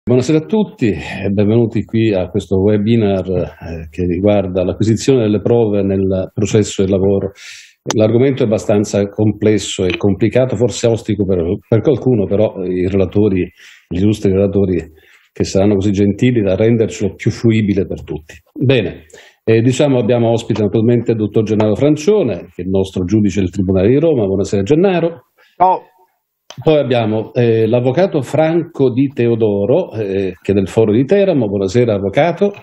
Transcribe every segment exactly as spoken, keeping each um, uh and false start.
Buonasera a tutti e benvenuti qui a questo webinar eh, che riguarda l'acquisizione delle prove nel processo del lavoro. L'argomento è abbastanza complesso e complicato, forse ostico per, per qualcuno, però i relatori, gli illustri relatori che saranno così gentili da rendercelo più fruibile per tutti. Bene, eh, diciamo abbiamo ospite naturalmente il dottor Gennaro Francione, che è il nostro giudice del Tribunale di Roma. Buonasera Gennaro. Ciao. Poi abbiamo eh, l'avvocato Franco Di Teodoro, eh, che è del Foro di Teramo. Buonasera avvocato.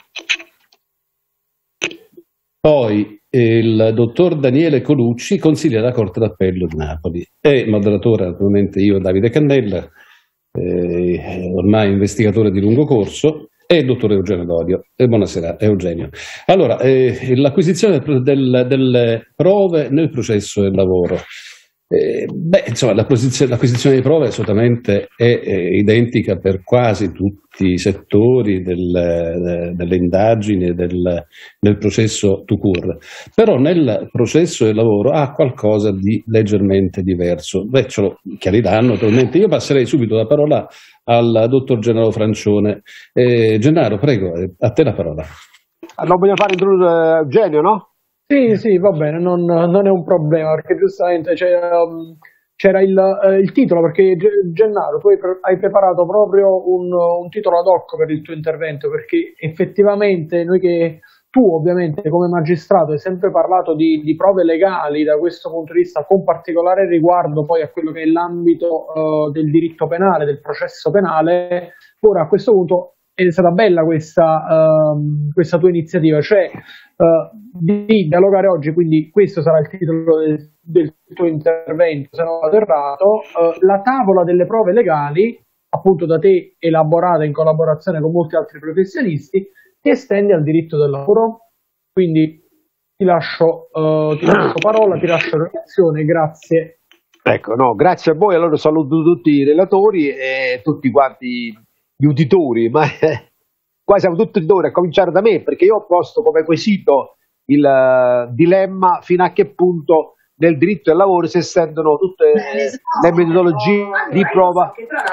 Poi eh, il dottor Daniele Colucci, consigliere della Corte d'Appello di Napoli, e moderatore naturalmente io, Davide Cannella, eh, ormai investigatore di lungo corso, e il dottor Eugenio Dorio. E buonasera Eugenio. Allora, eh, l'acquisizione del, delle prove nel processo del lavoro. Eh, beh, insomma, l'acquisizione di prove assolutamente è, è identica per quasi tutti i settori del, de, delle indagini e del, del processo tout court, però nel processo del lavoro ha qualcosa di leggermente diverso. Beh, ce lo chiariranno naturalmente. Io passerei subito la parola al dottor Gennaro Francione. Eh, Gennaro, prego, a te la parola. Allora, voglio fare introdurre Eugenio, no? Sì, sì, va bene, non, non è un problema, perché giustamente c'era, um, c'era il, uh, il titolo, perché Gennaro, tu hai, pre- hai preparato proprio un, un titolo ad hoc per il tuo intervento, perché effettivamente noi che, tu ovviamente come magistrato hai sempre parlato di, di prove legali da questo punto di vista, con particolare riguardo poi a quello che è l'ambito uh, del diritto penale, del processo penale. Ora a questo punto è stata bella questa, uh, questa tua iniziativa, cioè uh, di dialogare oggi, quindi questo sarà il titolo del, del tuo intervento, se non vado errato, uh, la tavola delle prove legali, appunto da te elaborata in collaborazione con molti altri professionisti, ti estende al diritto del lavoro. Quindi ti lascio, uh, ti lascio parola, ti lascio reazione, grazie. Ecco, no, grazie a voi, allora saluto tutti i relatori e tutti quanti gli uditori, ma eh, qua siamo tutti uditori, a cominciare da me, perché io ho posto come quesito il uh, dilemma fino a che punto nel diritto del lavoro si estendono tutte eh, le metodologie di prova.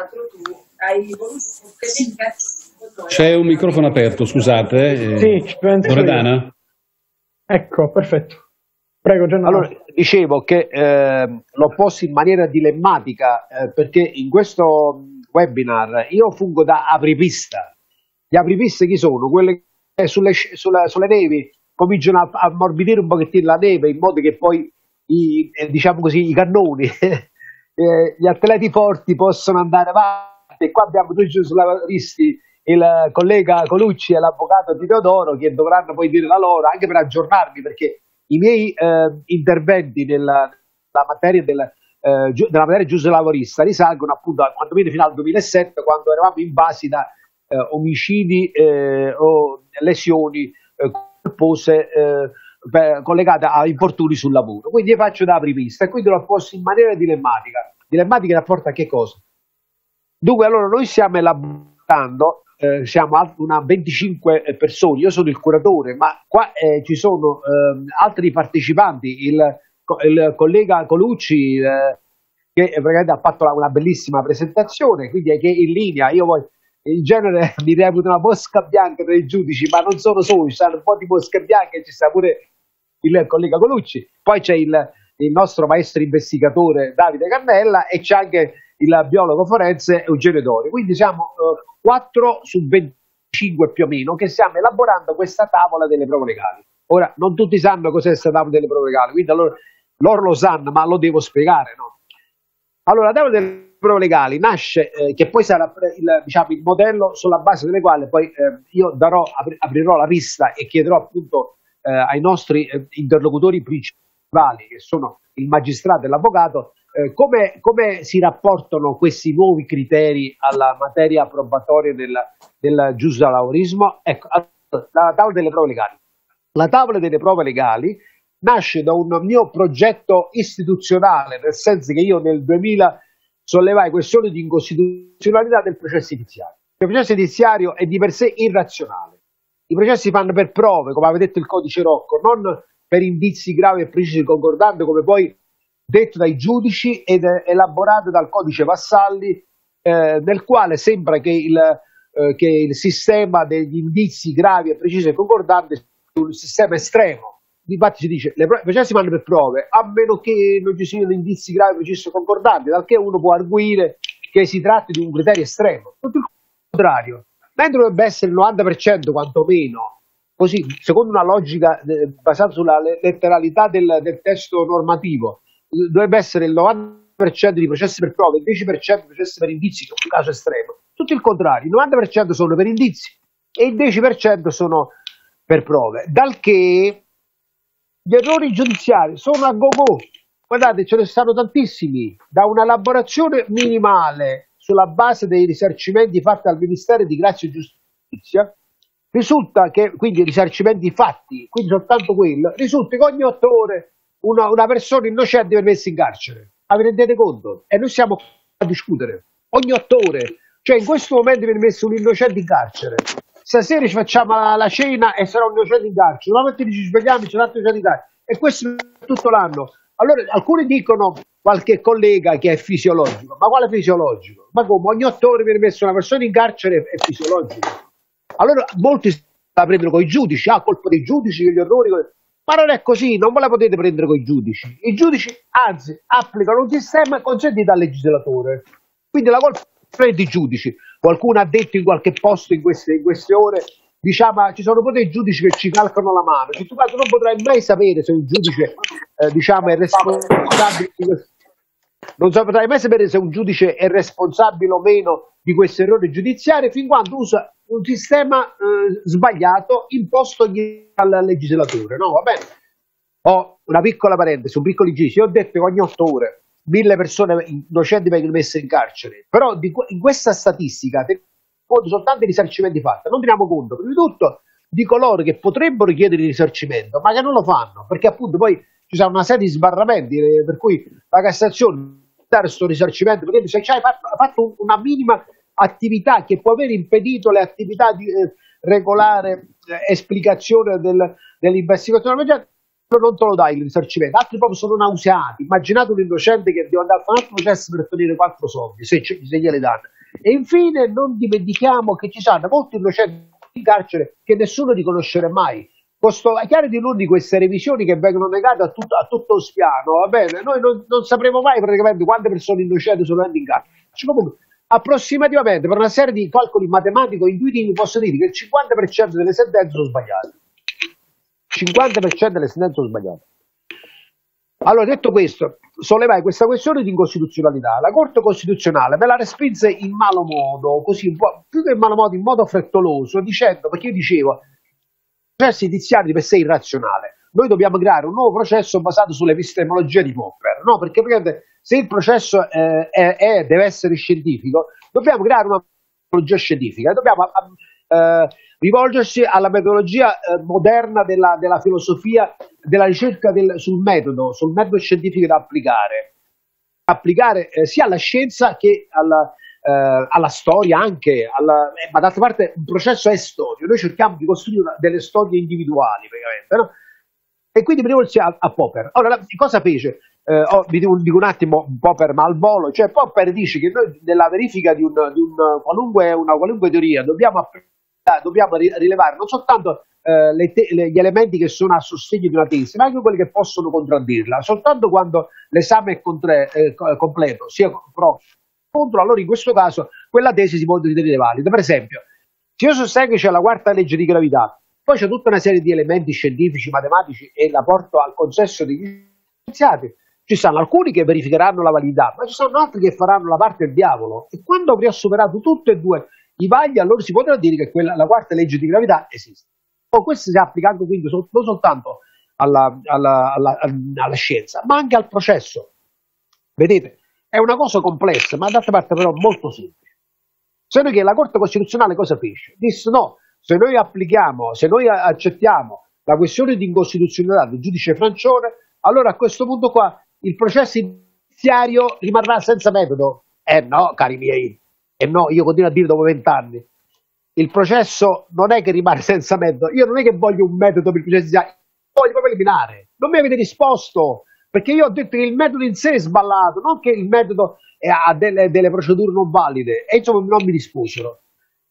C'è un microfono aperto, scusate. Eh, sì, Loredana? Ecco, perfetto. Prego, Gennaro. Allora, dicevo che eh, l'ho posto in maniera dilemmatica eh, perché in questo webinar io fungo da apripista. Gli apripiste chi sono? Quelle che sulle, sulla, sulle nevi cominciano a ammorbidire un pochettino la neve in modo che poi i, eh, diciamo così, i cannoni, eh, gli atleti forti possono andare avanti. E qua abbiamo due giuslavoristi, il collega Colucci e l'avvocato Di Teodoro, che dovranno poi dire la loro, anche per aggiornarmi, perché i miei eh, interventi nella, nella materia del Eh, della materia giuslavorista risalgono appunto a, quantomeno fino al duemilasette, quando eravamo invasi da eh, omicidi eh, o lesioni eh, colpose eh, per, collegate a infortuni sul lavoro. Quindi io faccio da apripista e quindi l'ho posto in maniera dilemmatica. Dilemmatica in rapporto a che cosa? Dunque, allora noi stiamo elaborando, eh, siamo una venticinque persone, io sono il curatore, ma qua eh, ci sono eh, altri partecipanti, il il collega Colucci eh, che praticamente ha fatto una bellissima presentazione, quindi è che in linea, io poi in genere mi reputo una mosca bianca tra i giudici, ma non sono solo, ci stanno un po' di mosche bianche, ci sta pure il collega Colucci, poi c'è il, il nostro maestro investigatore Davide Cannella e c'è anche il biologo forense Eugenio Dorio, quindi siamo eh, quattro su venticinque più o meno che stiamo elaborando questa tavola delle prove legali. Ora, non tutti sanno cos'è questa tavola delle prove legali, quindi allora loro lo sanno, ma lo devo spiegare, no? Allora, la tavola delle prove legali nasce, eh, che poi sarà il, diciamo, il modello sulla base delle quali poi eh, io darò, apri, aprirò la pista e chiederò appunto eh, ai nostri eh, interlocutori principali, che sono il magistrato e l'avvocato, eh, come, come si rapportano questi nuovi criteri alla materia probatoria del, del giuslavorismo. Ecco, la tavola delle prove legali. La tavola delle prove legali nasce da un mio progetto istituzionale, nel senso che io nel duemila sollevai questioni di incostituzionalità del processo giudiziario. Il processo giudiziario è di per sé irrazionale. I processi si fanno per prove, come aveva detto il codice Rocco, non per indizi gravi e precisi concordanti, come poi detto dai giudici ed elaborato dal codice Vassalli, eh, nel quale sembra che il, eh, che il sistema degli indizi gravi e precisi e concordanti è un sistema estremo. Infatti si dice le processi vanno per prove, a meno che non ci siano indizi gravi, precisi e concordanti, dal che uno può arguire che si tratti di un criterio estremo. Tutto il contrario, mentre dovrebbe essere il novanta per cento quantomeno, così secondo una logica eh, basata sulla letteralità del, del testo normativo, dovrebbe essere il novanta per cento di processi per prove, il dieci per cento di processi per indizi, che è un caso estremo. Tutto il contrario, il novanta per cento sono per indizi e il dieci per cento sono per prove, dal che gli errori giudiziari sono a go-go. Guardate, ce ne stanno tantissimi, da una elaborazione minimale sulla base dei risarcimenti fatti dal Ministero di Grazia e Giustizia, risulta che, quindi risarcimenti fatti, quindi soltanto quello, risulta che ogni otto ore una, una persona innocente viene messa in carcere. Ma vi rendete conto? E noi siamo a discutere ogni otto ore, cioè in questo momento viene messo un innocente in carcere. Stasera ci facciamo la, la cena e sarà un innocente in carcere, la mattina ci svegliamo e c'è un altro innocente in carcere, e questo tutto l'anno. Allora alcuni dicono, qualche collega, che è fisiologico. Ma quale fisiologico? Ma come ogni otto ore viene messa una persona in carcere è fisiologico? Allora molti la prendono con i giudici, ah, colpa dei giudici, gli errori. Ma non è così, non ve la potete prendere con i giudici. I giudici, anzi, applicano un sistema consentito dal legislatore. Quindi la colpa è dei giudici. Qualcuno ha detto in qualche posto in queste, in queste ore, diciamo, ci sono pure dei giudici che ci calcano la mano. Cioè, tu non potrai mai sapere se un giudice eh, diciamo, è responsabile di questo. Non potrai mai sapere se un giudice è responsabile o meno di questo errore giudiziario fin quando usa un sistema eh, sbagliato imposto dal legislatore. No, va bene. Ho una piccola parentesi, un piccolo inciso. Io ho detto che ogni otto ore mille persone innocenti vengono messe in carcere, però di, in questa statistica conto soltanto i risarcimenti fatti, non teniamo conto prima di tutto di coloro che potrebbero chiedere il risarcimento ma che non lo fanno, perché appunto poi ci sono una serie di sbarramenti eh, per cui la Cassazione dare questo risarcimento perché se hai fatto, fatto una minima attività che può aver impedito le attività di eh, regolare eh, esplicazione del, dell'investigazione, non te lo dai il risarcimento. Altri proprio sono nauseati. Immaginate un innocente che deve andare a fare un altro processo per ottenere quattro soldi se, se gliele danno. E infine non dimentichiamo che ci sono molti innocenti in carcere che nessuno riconoscerà mai. Questo, è chiaro di non di queste revisioni che vengono negate a tutto, a tutto lo spiano, va bene? Noi non, non sapremo mai praticamente quante persone innocenti sono in carcere. Comunque, approssimativamente, per una serie di calcoli matematico-intuitivi, posso dire che il cinquanta per cento delle sentenze sono sbagliate. cinquanta per cento delle sentenze sono sbagliate. Allora, detto questo, sollevai questa questione di incostituzionalità. La Corte Costituzionale me la respinse in malo modo, così un po', più che in malo modo, in modo frettoloso, dicendo, perché io dicevo, il processo indiziario di per sé è irrazionale. Noi dobbiamo creare un nuovo processo basato sull'epistemologia di Popper, no? Perché se il processo eh, è, è, deve essere scientifico, dobbiamo creare una metodologia scientifica, dobbiamo eh, rivolgersi alla metodologia eh, moderna della, della filosofia, della ricerca del, sul metodo, sul metodo scientifico da applicare, applicare eh, sia alla scienza che alla, eh, alla storia anche, alla, eh, ma d'altra parte un processo è storia, noi cerchiamo di costruire una, delle storie individuali, praticamente, no? E quindi mi rivolsi a, a Popper. Allora, cosa fece? Eh, oh, vi dico, dico un attimo Popper, ma al volo, cioè Popper dice che noi nella verifica di, un, di un, qualunque, una qualunque teoria dobbiamo applicare dobbiamo rilevare non soltanto eh, le te- le, gli elementi che sono a sostegno di una tesi, ma anche quelli che possono contraddirla. Soltanto quando l'esame è contre- eh, completo, sia pro contro, allora in questo caso quella tesi si può ritenere valida. Per esempio, se io sostengo che c'è la quarta legge di gravità, poi c'è tutta una serie di elementi scientifici, matematici e la porto al consesso degli scienziati, ci sono alcuni che verificheranno la validità, ma ci sono altri che faranno la parte del diavolo, e quando avrò superato tutte e due i vagli, allora si potrà dire che quella, la quarta legge di gravità esiste. O questo si applica anche quindi non soltanto alla, alla, alla, alla scienza, ma anche al processo. Vedete, è una cosa complessa, ma d'altra parte però molto semplice. Se noi che la Corte Costituzionale cosa fece? Disse no, se noi applichiamo, se noi accettiamo la questione di incostituzionalità del giudice Francione, allora a questo punto qua il processo indiziario rimarrà senza metodo. Eh no, cari miei. E no, io continuo a dire dopo vent'anni, il processo non è che rimane senza metodo, io non è che voglio un metodo per il processo, voglio proprio eliminare, non mi avete risposto, perché io ho detto che il metodo in sé è sballato, non che il metodo ha delle, delle procedure non valide, e insomma non mi risposero.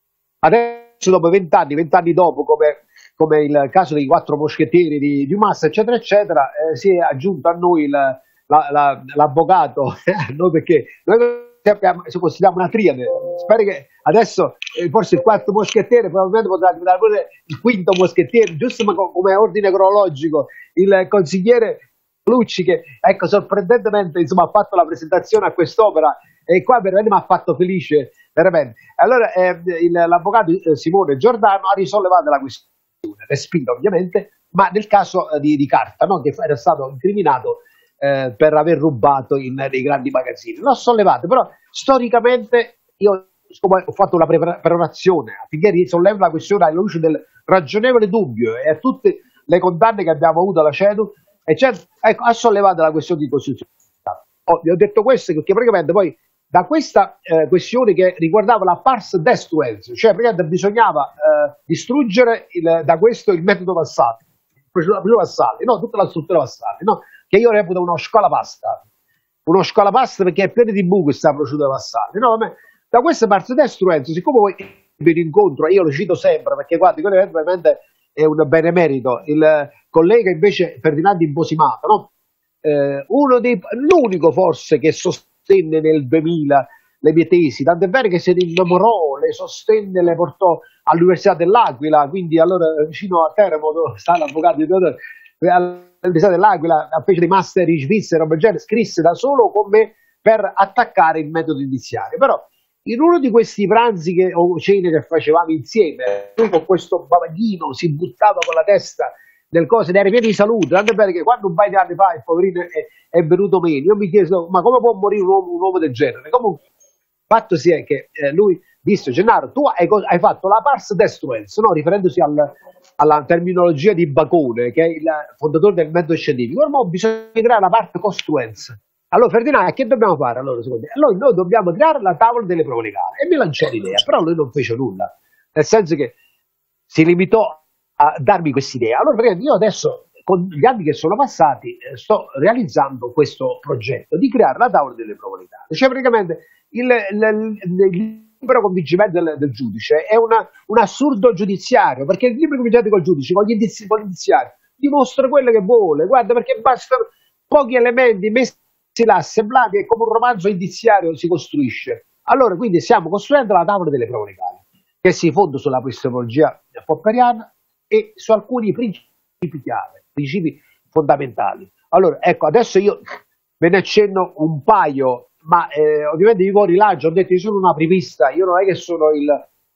Adesso dopo vent'anni, vent'anni dopo, come, come il caso dei quattro moschettieri di Dumas, eccetera, eccetera, eh, si è aggiunto a noi il, la, la, l'avvocato, noi perché noi abbiamo, consideriamo una triade. Spero che adesso eh, forse il quarto moschettiere probabilmente potrà diventare pure il quinto moschettiere, giusto ma come ordine cronologico, il consigliere Lucci che ecco sorprendentemente insomma ha fatto la presentazione a quest'opera e qua veramente mi ha fatto felice veramente. Allora eh, il, l'avvocato eh, Simone Giordano ha risollevato la questione, respinta ovviamente, ma nel caso eh, di, di Carta, no? Che era stato incriminato eh, per aver rubato in, nei grandi magazzini. L'ho sollevato, però storicamente io ho fatto una preparazione affinché risollevo la questione alla luce del ragionevole dubbio e a tutte le condanne che abbiamo avuto alla CEDU. E certo, ecco, ha sollevato la questione di costituzionalità. Oh, vi ho detto questo perché praticamente poi da questa eh, questione che riguardava la pars destruens, cioè praticamente bisognava eh, distruggere il, da questo il metodo Vassalli, la procedura Vassalli, no, tutta la struttura Vassalli, no, che io reputo uno scolapasta, uno scolapasta perché è pieno di buchi questa procedura Vassalli, no, ma da questa pars destruens, siccome voi vi incontro, io lo cito sempre perché guardi, quello è veramente è un benemerito, il collega invece Ferdinando Imposimato, no? eh, uno dei, l'unico forse che sostenne nel duemila le mie tesi, tant'è vero che se ne innamorò, le sostenne, le portò all'Università dell'Aquila, quindi allora vicino a Teramo dove sta l'avvocato di Teodoro, all'Università dell'Aquila, fece dei master in Svizzera, roba genere, scrisse da solo con me per attaccare il metodo indiziario, però in uno di questi pranzi che, o cene che facevamo insieme, lui con questo bavaglino si buttava con la testa nel coso ed era pieno di salute, tanto perché quando un paio di anni fa il poverino è, è venuto meno, io mi chiedo ma come può morire un uomo, un uomo del genere? Comunque, il fatto sia che eh, lui disse, Gennaro, tu hai, hai fatto la pars destruens, no? Riferendosi al, alla terminologia di Bacone, che è il fondatore del metodo scientifico, ormai bisogna creare la parte costruens. Allora Ferdinando, che dobbiamo fare allora secondo me? Allora noi dobbiamo creare la tavola delle prove legali e mi lanciò l'idea, però lui non fece nulla, nel senso che si limitò a darmi quest'idea. Allora io adesso, con gli anni che sono passati, eh, sto realizzando questo progetto di creare la tavola delle prove legali. Cioè praticamente il, il, il, il libero convincimento del, del giudice è una, un assurdo giudiziario, perché il libero convincimento col giudice, con gli indizi, con l'indiziario, dimostra quello che vuole, guarda perché bastano pochi elementi messi là assemblati e come un romanzo indiziario si costruisce. Allora quindi stiamo costruendo la tavola delle prove legali che si fonda sulla epistemologia popperiana e su alcuni principi chiave, principi fondamentali. Allora ecco, adesso io ve ne accenno un paio, ma eh, ovviamente vi ho rilancio, ho detto io sono un apripista, io non è che sono il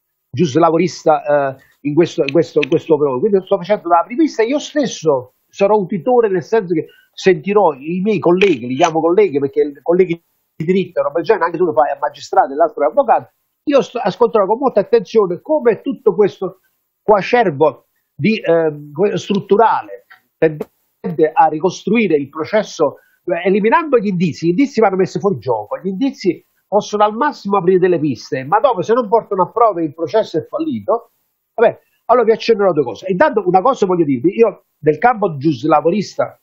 giuslavorista eh, in questo, in questo, in questo proprio, quindi sto facendo da apripista, io stesso sarò un tutore nel senso che sentirò i miei colleghi, li chiamo colleghi perché colleghi di diritto, roba genere, anche tu lo fai a magistrato e l'altro è avvocato, io sto, ascolterò con molta attenzione come tutto questo coacervo di, eh, strutturale tende a ricostruire il processo eh, eliminando gli indizi, gli indizi vanno messi fuori gioco, gli indizi possono al massimo aprire delle piste, ma dopo se non portano a prova il processo è fallito, vabbè, allora vi accennerò due cose. Intanto una cosa voglio dirvi, io nel campo giuslavorista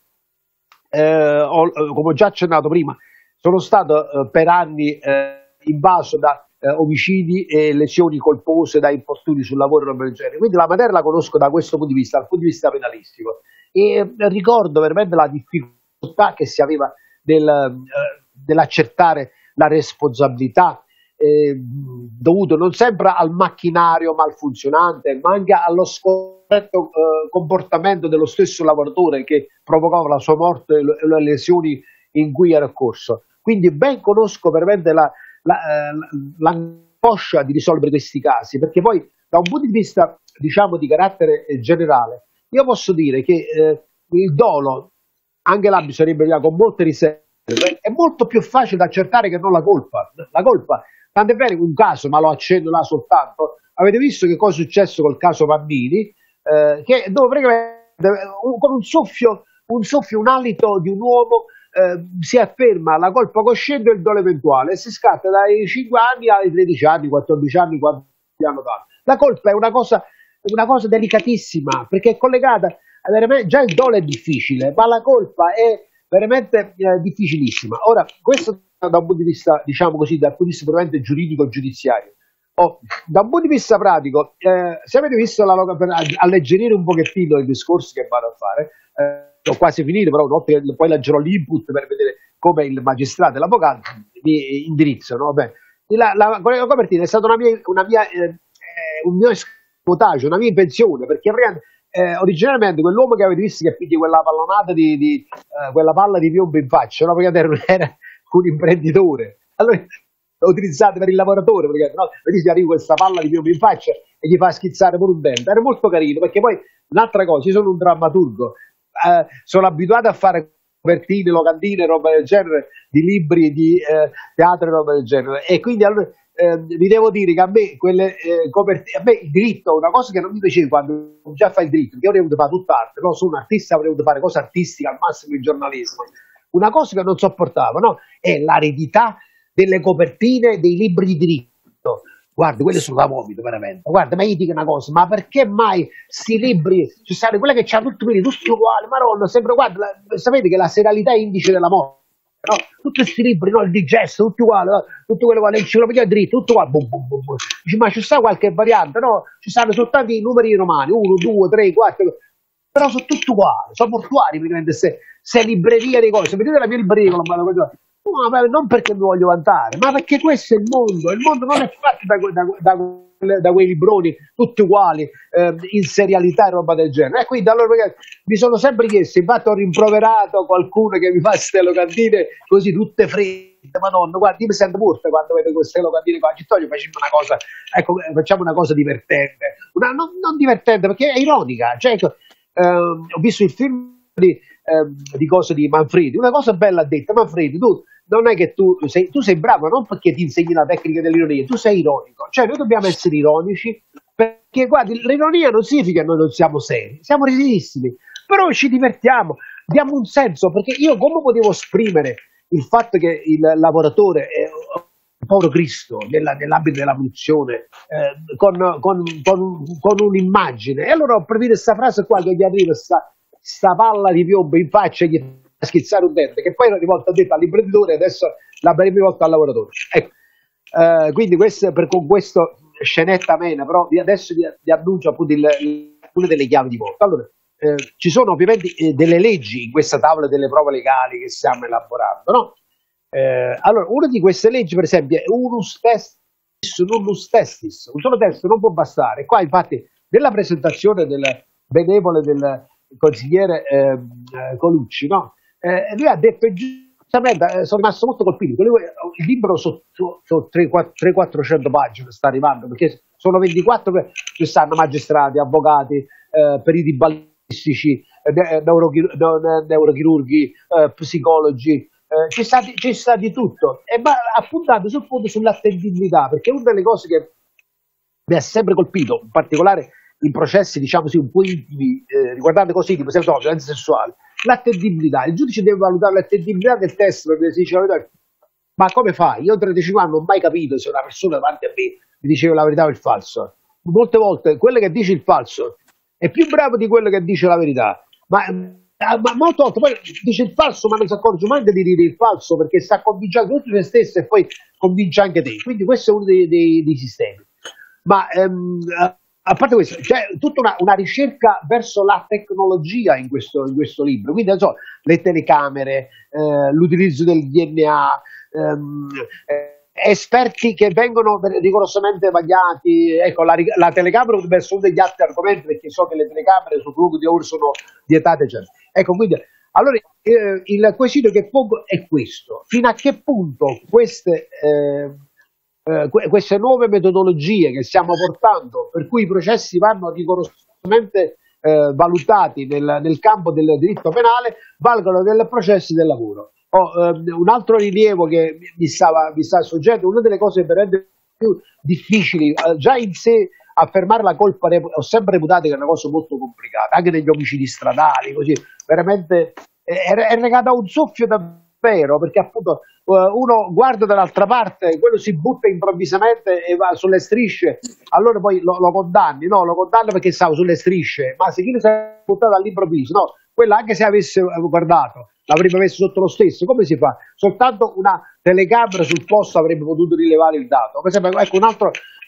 Eh, ho, come ho già accennato prima, sono stato eh, per anni eh, invaso da eh, omicidi e lesioni colpose, da infortuni sul lavoro e genere. Quindi la materia la conosco da questo punto di vista, dal punto di vista penalistico. E eh, ricordo veramente la difficoltà che si aveva del, eh, dell'accertare la responsabilità eh, dovuto non sempre al macchinario malfunzionante, ma anche allo scorretto eh, comportamento dello stesso lavoratore che provocava la sua morte e le, le lesioni in cui era corso. Quindi ben conosco veramente la, la, eh, l'angoscia di risolvere questi casi, perché poi da un punto di vista diciamo di carattere eh, generale, io posso dire che eh, il dolo, anche là bisognerebbe con molte riserve, è molto più facile da accertare che non la colpa. La colpa, tant'è vero un caso, ma lo accenno là soltanto, avete visto che cosa è successo col caso Mannini, eh, che dove praticamente con un soffio, un soffio, un alito di un uomo eh, si afferma la colpa cosciente e il dolo eventuale e si scatta dai cinque anni ai tredici anni, quattordici anni quando hanno dato. La colpa è una cosa, una cosa delicatissima perché è collegata, già il dolo è difficile, ma la colpa è veramente eh, difficilissima. Ora, questo da un punto di vista, diciamo così, dal punto di vista puramente giuridico-giudiziario. Oh, da un punto di vista pratico, eh, se avete visto la loga, per alleggerire un pochettino il discorso che vado a fare, eh, ho quasi finito, però un'ottica, poi leggerò l'input per vedere come il magistrato e l'avvocato mi indirizzano. Vabbè. La, la, la copertina è stata una mia, una mia, eh, un mio escamotage, una mia invenzione, perché eh, originalmente quell'uomo che avete visto che piglia quella pallonata di, di eh, quella palla di piombo in faccia, no? Perché era un imprenditore. Allora, utilizzate per il lavoratore, perché no? Vedi se arriva questa palla di piombo in faccia e gli fa schizzare pure un dente. Era molto carino, perché poi un'altra cosa, io sono un drammaturgo, eh, sono abituato a fare copertine, locandine, roba del genere, di libri, di eh, teatro e roba del genere, e quindi allora eh, vi devo dire che a me quelle eh, copertine, a me il diritto è una cosa che non mi piaceva quando già fai il diritto, che io avrei voluto fare tutt'altro, no? Sono un artista, avrei voluto fare cose artistiche, al massimo il giornalismo. Una cosa che non sopportavo, no? È l'aridità delle copertine dei libri di diritto. Guarda, quelle sono da vomito veramente. Guarda, ma io dico una cosa, ma perché mai sti libri, ci stanno quelle che c'hanno tutti quelli, tutti uguali, maronna, sempre, guarda, la, sapete che la serialità è indice della morte, no? Tutti questi libri, no? Il digesto, tutti uguali, no? Tutti quelli uguali, l'enciclopedia di diritto, tutto uguale, bum, bum, bum, bum. Dici, ma ci sta qualche variante, no? Ci stanno soltanto i numeri romani, uno, due, tre, quattro, però sono tutti uguali, sono portuali, se, se libreria di cose, vedete la mia libreria con la mano, no, non perché mi voglio vantare, ma perché questo è il mondo. Il mondo non è fatto da, da, da, da quei libroni tutti uguali, eh, in serialità e roba del genere. E quindi allora mi sono sempre chiesto, infatti ho rimproverato qualcuno che mi fa queste locandine così tutte fredde, madonna, guarda, io mi sento morta quando vedo queste locandine qua. Cittoglio, facciamo una cosa, ecco, facciamo una cosa divertente, una, non, non divertente perché è ironica, cioè, ecco, eh, ho visto il film di, eh, di cosa di Manfredi, una cosa bella ha detto Manfredi, tu non è che tu sei, tu sei bravo non perché ti insegni la tecnica dell'ironia, tu sei ironico, cioè noi dobbiamo essere ironici, perché guarda, l'ironia non significa che noi non siamo seri, siamo rigidissimi, però ci divertiamo, diamo un senso, perché io come potevo esprimere il fatto che il lavoratore è un povero Cristo nella, nell'ambito della produzione, eh, con, con, con, con un'immagine, e allora ho preferito questa frase qua che gli arriva sta, sta palla di piombo in faccia e gli a schizzare un dente, che poi una volta detto all'imprenditore e adesso la prima volta al lavoratore. Ecco. Uh, quindi questo, per, con questo scenetta amena, però adesso vi, vi annuncio appunto il, il, una delle chiavi di volta. Allora, eh, ci sono ovviamente eh, delle leggi in questa tavola delle prove legali che stiamo elaborando, no? Eh, allora, una di queste leggi, per esempio, è unus testis nullus testis, un solo testo non può bastare. Qua infatti nella presentazione del benevole del consigliere eh, Colucci, no? Eh, lui ha detto giustamente, eh, sono rimasto molto colpito, lui, il libro sono so, so trecento quattrocento pagine, sta arrivando, perché sono ventiquattro, ci stanno magistrati, avvocati, eh, periti balistici, eh, neurochir neurochirurghi, eh, psicologi, eh, ci, sta di, ci sta di tutto, e ma ha puntato sul punto sull'attendibilità, perché una delle cose che mi ha sempre colpito, in particolare in processi, diciamo sì, un po' intimi, eh, riguardanti così, tipo senso, violenza sessuale, l'attendibilità. Il giudice deve valutare l'attendibilità del testo per dire, la verità. Ma come fai? Io a trentacinque anni non ho mai capito se una persona davanti a me mi diceva la verità o il falso. Molte volte quello che dice il falso è più bravo di quello che dice la verità, ma, ma molte volte poi dice il falso ma non si accorge mai di dire il falso, perché sta convincendo tutti se stesso e poi convince anche te. Quindi questo è uno dei, dei, dei sistemi. Ma ehm, a parte questo, c'è tutta una, una ricerca verso la tecnologia in questo, in questo libro, quindi non so, le telecamere, eh, l'utilizzo del D N A, ehm, eh, esperti che vengono rigorosamente vagliati, ecco, la, la telecamera dovrebbe essere uno degli altri argomenti, perché so che le telecamere sul luogo di lavoro sono vietate, eccetera. Ecco, quindi, allora, eh, il quesito che pongo è questo: fino a che punto queste... Eh, Uh, queste nuove metodologie che stiamo portando, per cui i processi vanno rigorosamente uh, valutati nel, nel campo del diritto penale, valgono dei processi del lavoro. Oh, um, un altro rilievo che mi stava, mi stava sorgendo, una delle cose veramente più difficili, uh, già in sé affermare la colpa, ho sempre reputato che è una cosa molto complicata, anche negli omicidi stradali, così, veramente è, è legata a un soffio davvero, perché appunto uno guarda dall'altra parte, quello si butta improvvisamente e va sulle strisce, allora poi lo, lo condanni, no, lo condanno perché stava sulle strisce, ma se chi si è buttato all'improvviso, no, quello anche se avesse guardato l'avrebbe messo sotto lo stesso. Come si fa? Soltanto una telecamera sul posto avrebbe potuto rilevare il dato. Per esempio, ecco un altro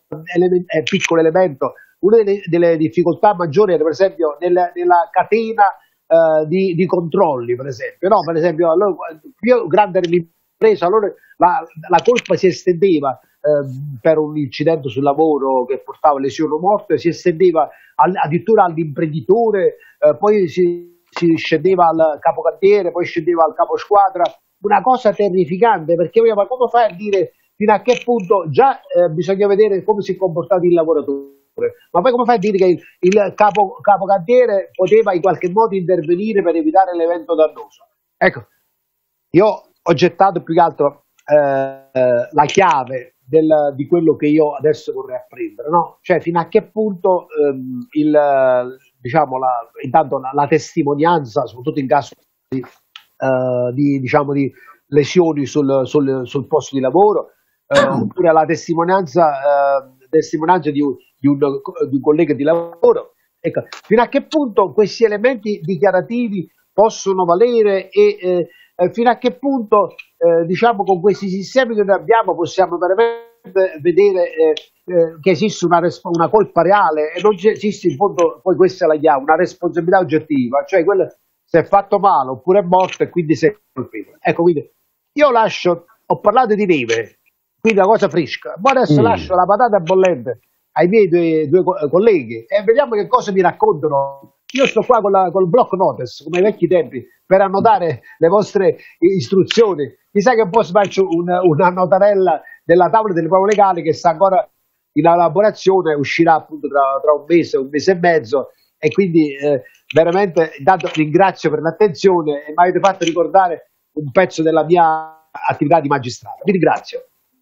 ele- eh, piccolo elemento, una delle, delle difficoltà maggiori è per esempio nella, nella catena eh, di, di controlli, per esempio, no? Per esempio, allora, più grande era l'impresa, allora la, la colpa si estendeva eh, per un incidente sul lavoro che portava lesione o morte, si estendeva al, addirittura all'imprenditore, eh, poi si, si scendeva al capocantiere, poi scendeva al caposquadra, una cosa terrificante, perché ma come fai a dire fino a che punto già eh, bisogna vedere come si è comportato il lavoratore, ma poi come fai a dire che il, il capo, capocantiere poteva in qualche modo intervenire per evitare l'evento dannoso? Ecco, io ho gettato più che altro eh, la chiave del, di quello che io adesso vorrei apprendere, no? Cioè fino a che punto ehm, il, diciamo, la, intanto la, la testimonianza, soprattutto in caso di, eh, di, diciamo, di lesioni sul, sul, sul posto di lavoro, eh, oppure la testimonianza, eh, testimonianza di, di, un, di un collega di lavoro, ecco, fino a che punto questi elementi dichiarativi possono valere e eh, eh, fino a che punto eh, diciamo con questi sistemi che noi abbiamo possiamo veramente vedere eh, eh, che esiste una, una colpa reale e non esiste in fondo, poi questa è la chiave, una responsabilità oggettiva, cioè quella se è fatto male oppure è morto e quindi sei colpevole. Ecco, quindi io lascio, ho parlato di neve, quindi una cosa fresca, ma adesso mm. lascio la patata bollente ai miei due, due colleghi e vediamo che cosa mi raccontano. Io sto qua con, la, con il block notice, come ai vecchi tempi, per annotare le vostre istruzioni. Chissà che poi faccio una, una notarella della tavola delle prove legali che sta ancora in elaborazione, uscirà appunto tra, tra un mese, un mese e mezzo, e quindi eh, veramente intanto ringrazio per l'attenzione e mi avete fatto ricordare un pezzo della mia attività di magistrato. Vi ringrazio.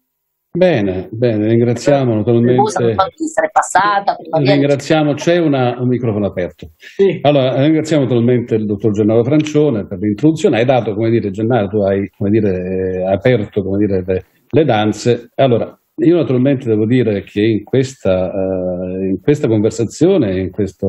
Bene, bene, ringraziamo naturalmente. Passata, ringraziamo, c'è una, un microfono aperto. Sì. Allora, ringraziamo naturalmente il dottor Gennaro Francione per l'introduzione. Hai dato, come dire, Gennaro, tu hai come dire, aperto come dire, le, le danze. Allora, io naturalmente devo dire che in questa, uh, in questa conversazione, in questo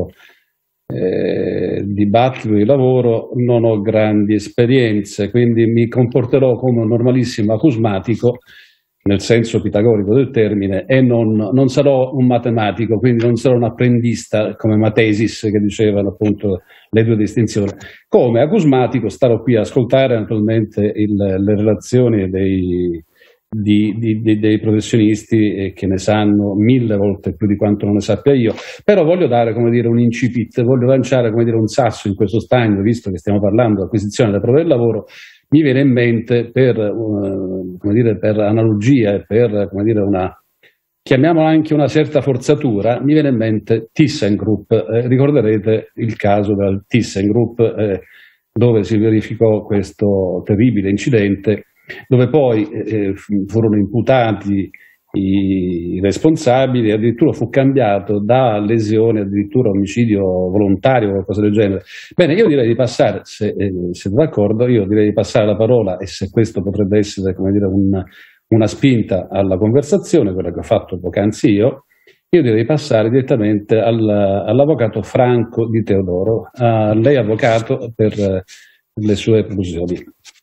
eh, dibattito di lavoro, non ho grandi esperienze, quindi mi comporterò come un normalissimo acusmatico, nel senso pitagorico del termine, e non, non sarò un matematico, quindi non sarò un apprendista come Matesis, che dicevano appunto le due distinzioni. Come acusmatico starò qui a ascoltare naturalmente il, le relazioni dei, di, di, di, dei professionisti che ne sanno mille volte più di quanto non ne sappia io, però voglio dare come dire un incipit, voglio lanciare come dire un sasso in questo stagno, visto che stiamo parlando di acquisizione delle prove del lavoro. Mi viene in mente per, uh, come dire, per analogia e per come dire, una, chiamiamola anche una certa forzatura, mi viene in mente ThyssenKrupp. Eh, ricorderete il caso del ThyssenKrupp eh, dove si verificò questo terribile incidente, dove poi eh, furono imputati i responsabili, addirittura fu cambiato da lesione addirittura omicidio volontario o qualcosa del genere. Bene, io direi di passare, se eh, siete d'accordo, io direi di passare la parola, e se questo potrebbe essere come dire un, una spinta alla conversazione, quella che ho fatto poc'anzi io, io direi di passare direttamente al, all'avvocato Franco Di Teodoro. A lei, avvocato, per eh, le sue preclusioni.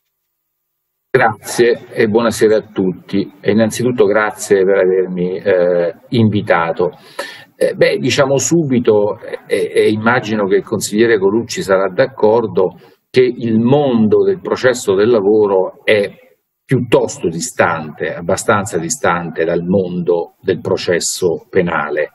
Grazie e buonasera a tutti, e innanzitutto grazie per avermi eh, invitato. Eh, beh, diciamo subito, e eh, eh, immagino che il consigliere Colucci sarà d'accordo, che il mondo del processo del lavoro è piuttosto distante, abbastanza distante dal mondo del processo penale.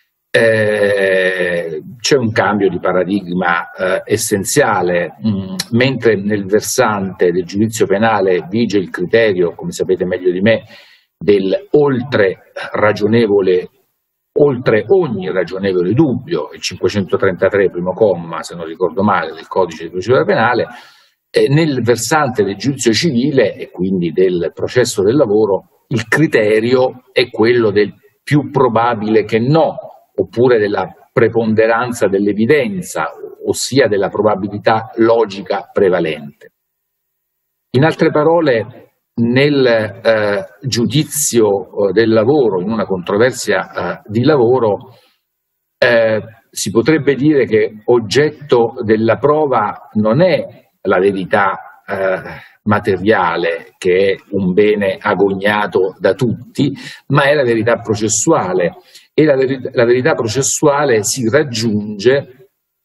Eh, c'è un cambio di paradigma eh, essenziale, mh, mentre nel versante del giudizio penale vige il criterio, come sapete meglio di me, del oltre ragionevole, oltre ogni ragionevole dubbio, il cinquecentotrentatré primo comma, se non ricordo male, del codice di procedura penale. Eh, nel versante del giudizio civile e quindi del processo del lavoro il criterio è quello del più probabile che no, oppure della preponderanza dell'evidenza, ossia della probabilità logica prevalente. In altre parole, nel eh, giudizio eh, del lavoro, in una controversia eh, di lavoro, eh, si potrebbe dire che oggetto della prova non è la verità eh, materiale, che è un bene agognato da tutti, ma è la verità processuale, e la, veri la verità processuale si raggiunge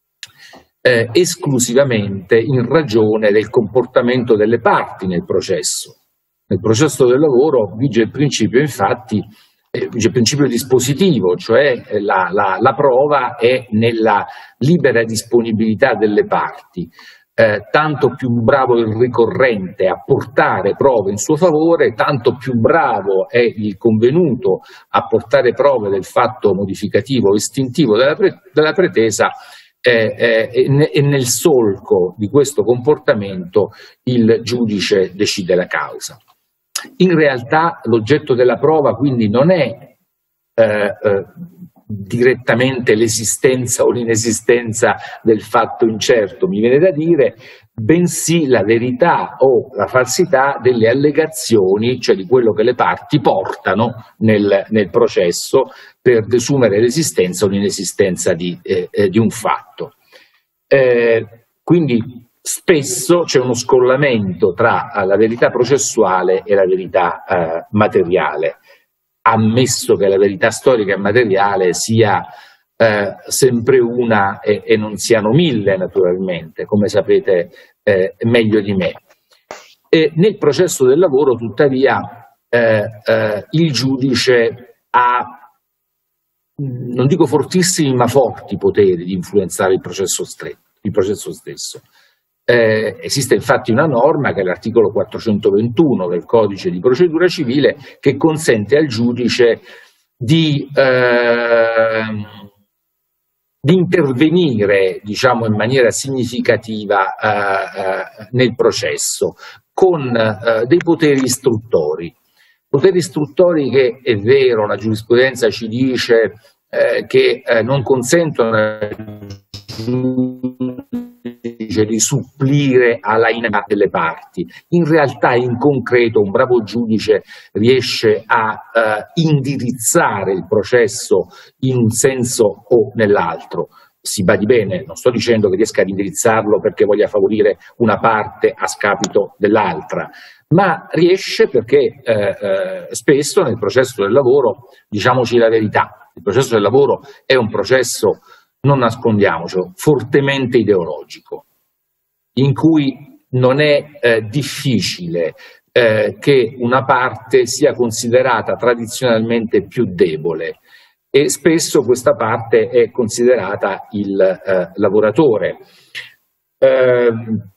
Eh, esclusivamente in ragione del comportamento delle parti nel processo. Nel processo del lavoro vige il principio, infatti, eh, vige il principio dispositivo, cioè eh, la, la, la prova è nella libera disponibilità delle parti. Eh, tanto più bravo il ricorrente a portare prove in suo favore, tanto più bravo è il convenuto a portare prove del fatto modificativo o estintivo della, pre della pretesa. Eh, eh, e nel solco di questo comportamento il giudice decide la causa. In realtà l'oggetto della prova quindi non è eh, eh, direttamente l'esistenza o l'inesistenza del fatto incerto, mi viene da dire, bensì la verità o la falsità delle allegazioni, cioè di quello che le parti portano nel, nel processo per desumere l'esistenza o l'inesistenza di, eh, eh, di un fatto. Eh, quindi spesso c'è uno scollamento tra la verità processuale e la verità eh, materiale, ammesso che la verità storica e materiale sia eh, sempre una e, e non siano mille, naturalmente, come sapete eh, meglio di me. E nel processo del lavoro, tuttavia, eh, eh, il giudice ha, non dico fortissimi, ma forti poteri di influenzare il processo, il processo stesso. Eh, esiste infatti una norma, che è l'articolo quattrocentoventuno del Codice di procedura civile, che consente al giudice di, eh, di intervenire, diciamo, in maniera significativa eh, eh, nel processo con eh, dei poteri istruttori. Poteri istruttori che, è vero, la giurisprudenza ci dice eh, che eh, non consentono al giudice di supplire alla inabilità delle parti. In realtà, in concreto, un bravo giudice riesce a eh, indirizzare il processo in un senso o nell'altro. Si badi bene, non sto dicendo che riesca ad indirizzarlo perché voglia favorire una parte a scapito dell'altra, ma riesce perché eh, eh, spesso nel processo del lavoro, diciamoci la verità, il processo del lavoro è un processo, non nascondiamocelo, fortemente ideologico, in cui non è eh, difficile eh, che una parte sia considerata tradizionalmente più debole, e spesso questa parte è considerata il eh, lavoratore. Eh,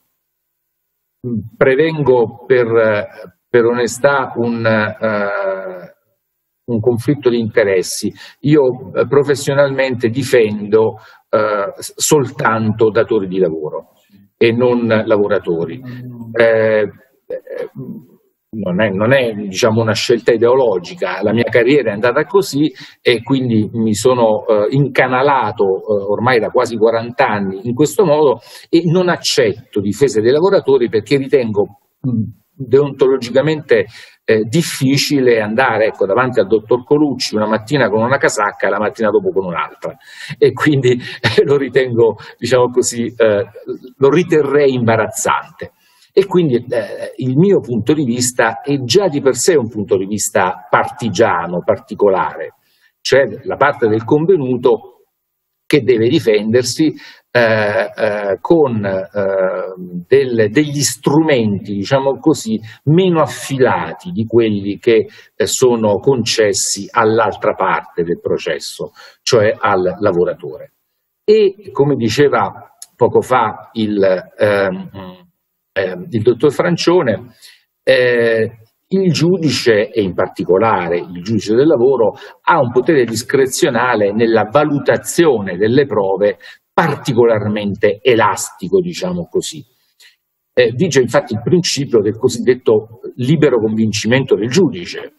prevengo per, per onestà un, eh, un conflitto di interessi. Io eh, professionalmente difendo eh, soltanto datori di lavoro e non lavoratori. Eh, non è, non è diciamo, una scelta ideologica, la mia carriera è andata così e quindi mi sono eh, incanalato eh, ormai da quasi quaranta anni in questo modo, e non accetto difese dei lavoratori perché ritengo mh, deontologicamente eh, difficile andare, ecco, davanti al dottor Colucci una mattina con una casacca e la mattina dopo con un'altra, e quindi eh, lo ritengo, diciamo così, eh, lo riterrei imbarazzante. E quindi eh, il mio punto di vista è già di per sé un punto di vista partigiano, particolare, cioè la parte del convenuto che deve difendersi eh, eh, con eh, del, degli strumenti, diciamo così, meno affilati di quelli che eh, sono concessi all'altra parte del processo, cioè al lavoratore. E come diceva poco fa il eh, Eh, il dottor Francione, eh, il giudice, e in particolare il giudice del lavoro, ha un potere discrezionale nella valutazione delle prove particolarmente elastico, diciamo così. Eh, vige infatti il principio del cosiddetto libero convincimento del giudice.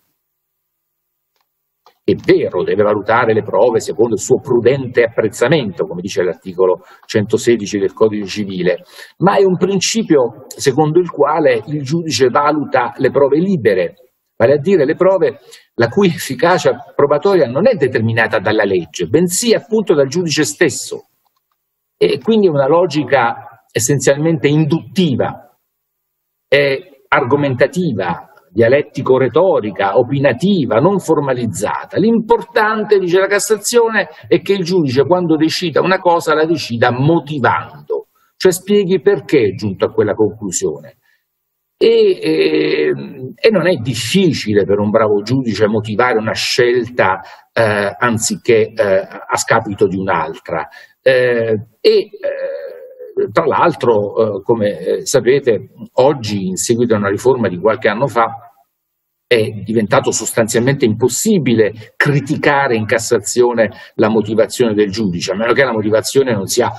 È vero, deve valutare le prove secondo il suo prudente apprezzamento, come dice l'articolo centosedici del Codice Civile, ma è un principio secondo il quale il giudice valuta le prove libere, vale a dire le prove la cui efficacia probatoria non è determinata dalla legge, bensì appunto dal giudice stesso. E quindi è una logica essenzialmente induttiva. E argomentativa, dialettico-retorica, opinativa, non formalizzata. L'importante, dice la Cassazione, è che il giudice quando decida una cosa la decida motivando, cioè spieghi perché è giunto a quella conclusione. E, e, e non è difficile per un bravo giudice motivare una scelta eh, anziché eh, a scapito di un'altra. Eh, e eh, tra l'altro, eh, come sapete, oggi, in seguito a una riforma di qualche anno fa, è diventato sostanzialmente impossibile criticare in Cassazione la motivazione del giudice, a meno che la motivazione non sia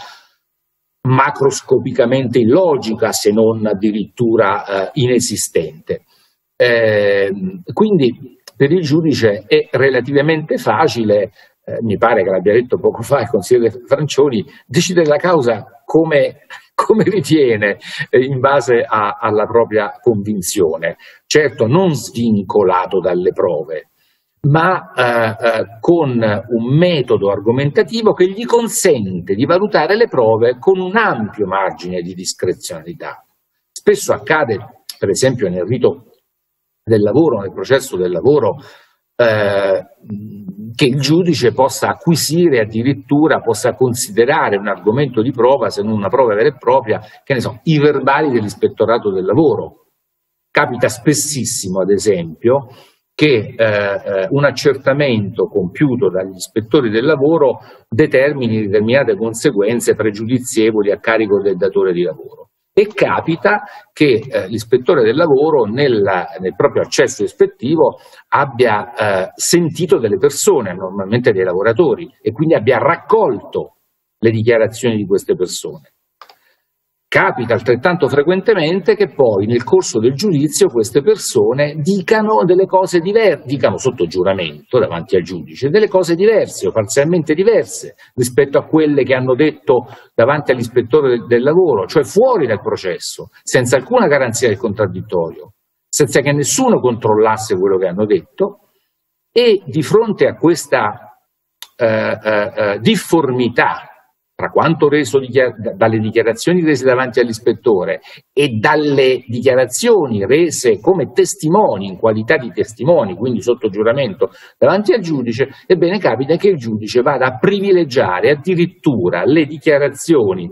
macroscopicamente illogica, se non addirittura eh, inesistente. Eh, quindi per il giudice è relativamente facile, eh, mi pare che l'abbia detto poco fa il consigliere Francioni, decidere la causa come, come ritiene, eh, in base a, alla propria convinzione, certo non svincolato dalle prove, ma eh, eh, con un metodo argomentativo che gli consente di valutare le prove con un ampio margine di discrezionalità. Spesso accade, per esempio nel rito del lavoro, nel processo del lavoro, eh, che il giudice possa acquisire, addirittura possa considerare un argomento di prova, se non una prova vera e propria, che ne so, i verbali dell'ispettorato del lavoro. Capita spessissimo, ad esempio, che eh, un accertamento compiuto dagli ispettori del lavoro determini determinate conseguenze pregiudizievoli a carico del datore di lavoro. E capita che eh, l'ispettore del lavoro nel, nel proprio accesso ispettivo abbia eh, sentito delle persone, normalmente dei lavoratori, e quindi abbia raccolto le dichiarazioni di queste persone. Capita altrettanto frequentemente che poi nel corso del giudizio queste persone dicano delle cose diverse, dicano sotto giuramento davanti al giudice, delle cose diverse o parzialmente diverse rispetto a quelle che hanno detto davanti all'ispettore del, del lavoro, cioè fuori dal processo, senza alcuna garanzia del contraddittorio, senza che nessuno controllasse quello che hanno detto, e di fronte a questa eh, eh, eh, difformità tra quanto reso dalle dichiarazioni rese davanti all'ispettore e dalle dichiarazioni rese come testimoni, in qualità di testimoni, quindi sotto giuramento davanti al giudice, ebbene capita che il giudice vada a privilegiare addirittura le dichiarazioni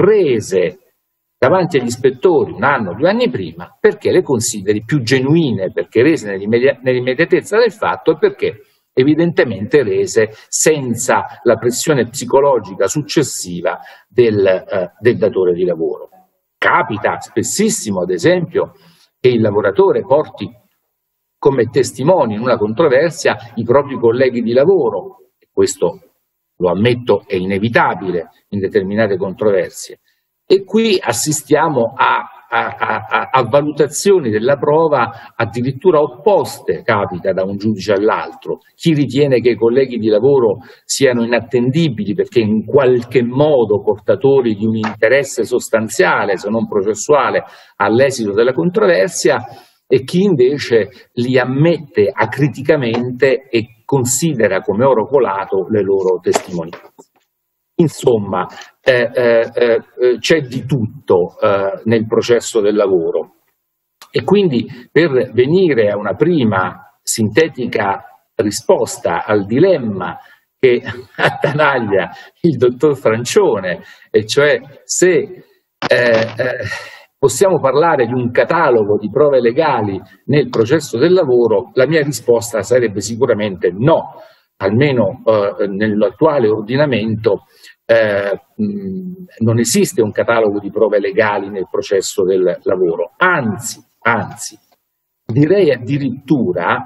rese davanti agli ispettori un anno o due anni prima, perché le consideri più genuine, perché rese nell'immediatezza del fatto e perché evidentemente rese senza la pressione psicologica successiva del, eh, del datore di lavoro. Capita spessissimo, ad esempio, che il lavoratore porti come testimoni in una controversia i propri colleghi di lavoro, e questo lo ammetto è inevitabile in determinate controversie, e qui assistiamo a A, a, a valutazioni della prova addirittura opposte, capita da un giudice all'altro. Chi ritiene che i colleghi di lavoro siano inattendibili perché in qualche modo portatori di un interesse sostanziale, se non processuale, all'esito della controversia, e chi invece li ammette acriticamente e considera come oro colato le loro testimonianze. Insomma, eh, eh, eh, c'è di tutto eh, nel processo del lavoro, e quindi per venire a una prima sintetica risposta al dilemma che attanaglia il dottor Francione, e cioè se eh, eh, possiamo parlare di un catalogo di prove legali nel processo del lavoro, la mia risposta sarebbe sicuramente no, almeno eh, nell'attuale ordinamento. Eh, mh, non esiste un catalogo di prove legali nel processo del lavoro, anzi, anzi direi addirittura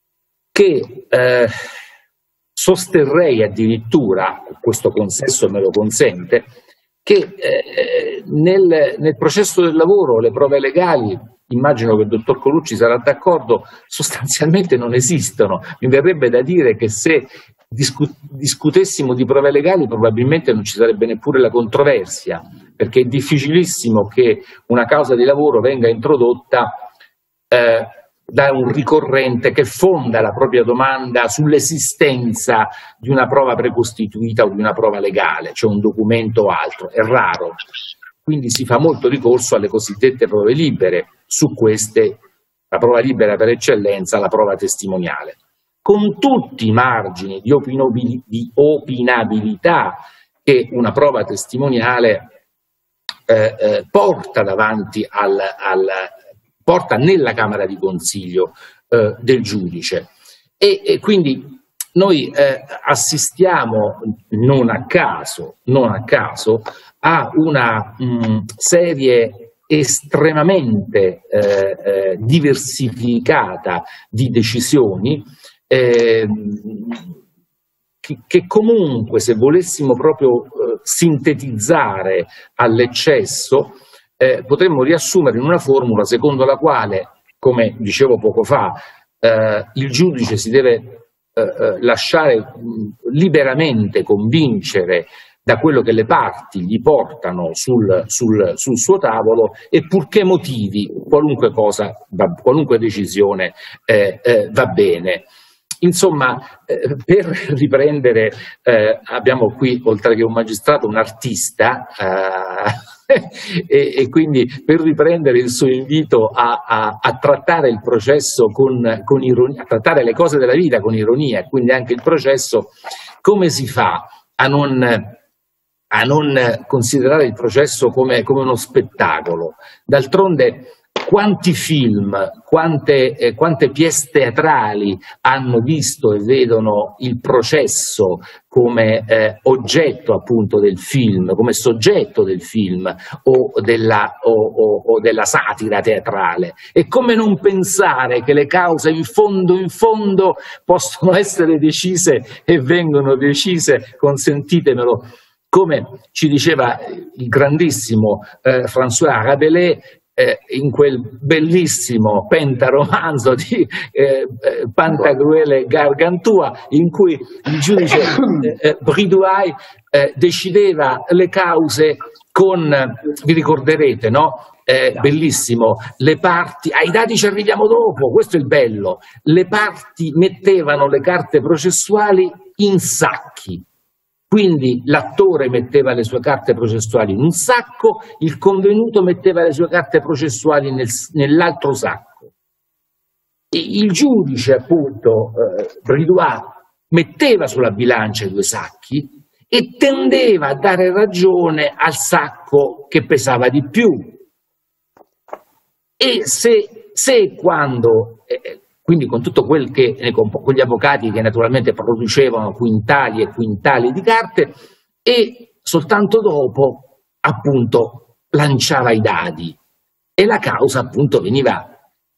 che eh, sosterrei addirittura, questo consesso me lo consente, che eh, nel, nel processo del lavoro le prove legali, immagino che il dottor Colucci sarà d'accordo, sostanzialmente non esistono. Mi verrebbe da dire che se Discu- discutessimo di prove legali probabilmente non ci sarebbe neppure la controversia, perché è difficilissimo che una causa di lavoro venga introdotta eh, da un ricorrente che fonda la propria domanda sull'esistenza di una prova precostituita o di una prova legale, cioè un documento o altro. È raro, quindi si fa molto ricorso alle cosiddette prove libere, su queste, la prova libera per eccellenza, la prova testimoniale, con tutti i margini di, opinobil- di opinabilità che una prova testimoniale eh, eh, porta davanti al, al porta nella Camera di Consiglio eh, del giudice. E, e quindi noi eh, assistiamo non a caso, non a caso a una mh, serie estremamente eh, eh, diversificata di decisioni eh, che, che comunque, se volessimo proprio eh, sintetizzare all'eccesso, eh, potremmo riassumere in una formula secondo la quale, come dicevo poco fa, eh, il giudice si deve eh, lasciare mh, liberamente convincere da quello che le parti gli portano sul, sul, sul suo tavolo, e purché motivi qualunque cosa, qualunque decisione eh, eh, va bene. Insomma, eh, per riprendere, eh, abbiamo qui, oltre che un magistrato, un artista, eh, e, e quindi per riprendere il suo invito a, a, a trattare il processo con, con ironia, a trattare le cose della vita con ironia, e quindi anche il processo, come si fa a non... a non considerare il processo come, come uno spettacolo? D'altronde, quanti film, quante, eh, quante pièce teatrali hanno visto e vedono il processo come eh, oggetto appunto del film, come soggetto del film o della, o, o, o della satira teatrale? E come non pensare che le cause in fondo in fondo possono essere decise e vengono decise, consentitemelo, come ci diceva il grandissimo eh, François Rabelais eh, in quel bellissimo pentaromanzo di eh, Pantagruele e Gargantua, in cui il giudice eh, Bridoux eh, decideva le cause con, vi ricorderete, no? Eh, bellissimo, le parti, ai dati ci arriviamo dopo, questo è il bello, le parti mettevano le carte processuali in sacchi. Quindi l'attore metteva le sue carte processuali in un sacco, il convenuto metteva le sue carte processuali nel, nell'altro sacco. E il giudice, appunto, eh, Bridoux, metteva sulla bilancia i due sacchi e tendeva a dare ragione al sacco che pesava di più. E se, se quando... Eh, quindi con tutto quel che, con gli avvocati che naturalmente producevano quintali e quintali di carte, e soltanto dopo appunto lanciava i dadi e la causa appunto veniva,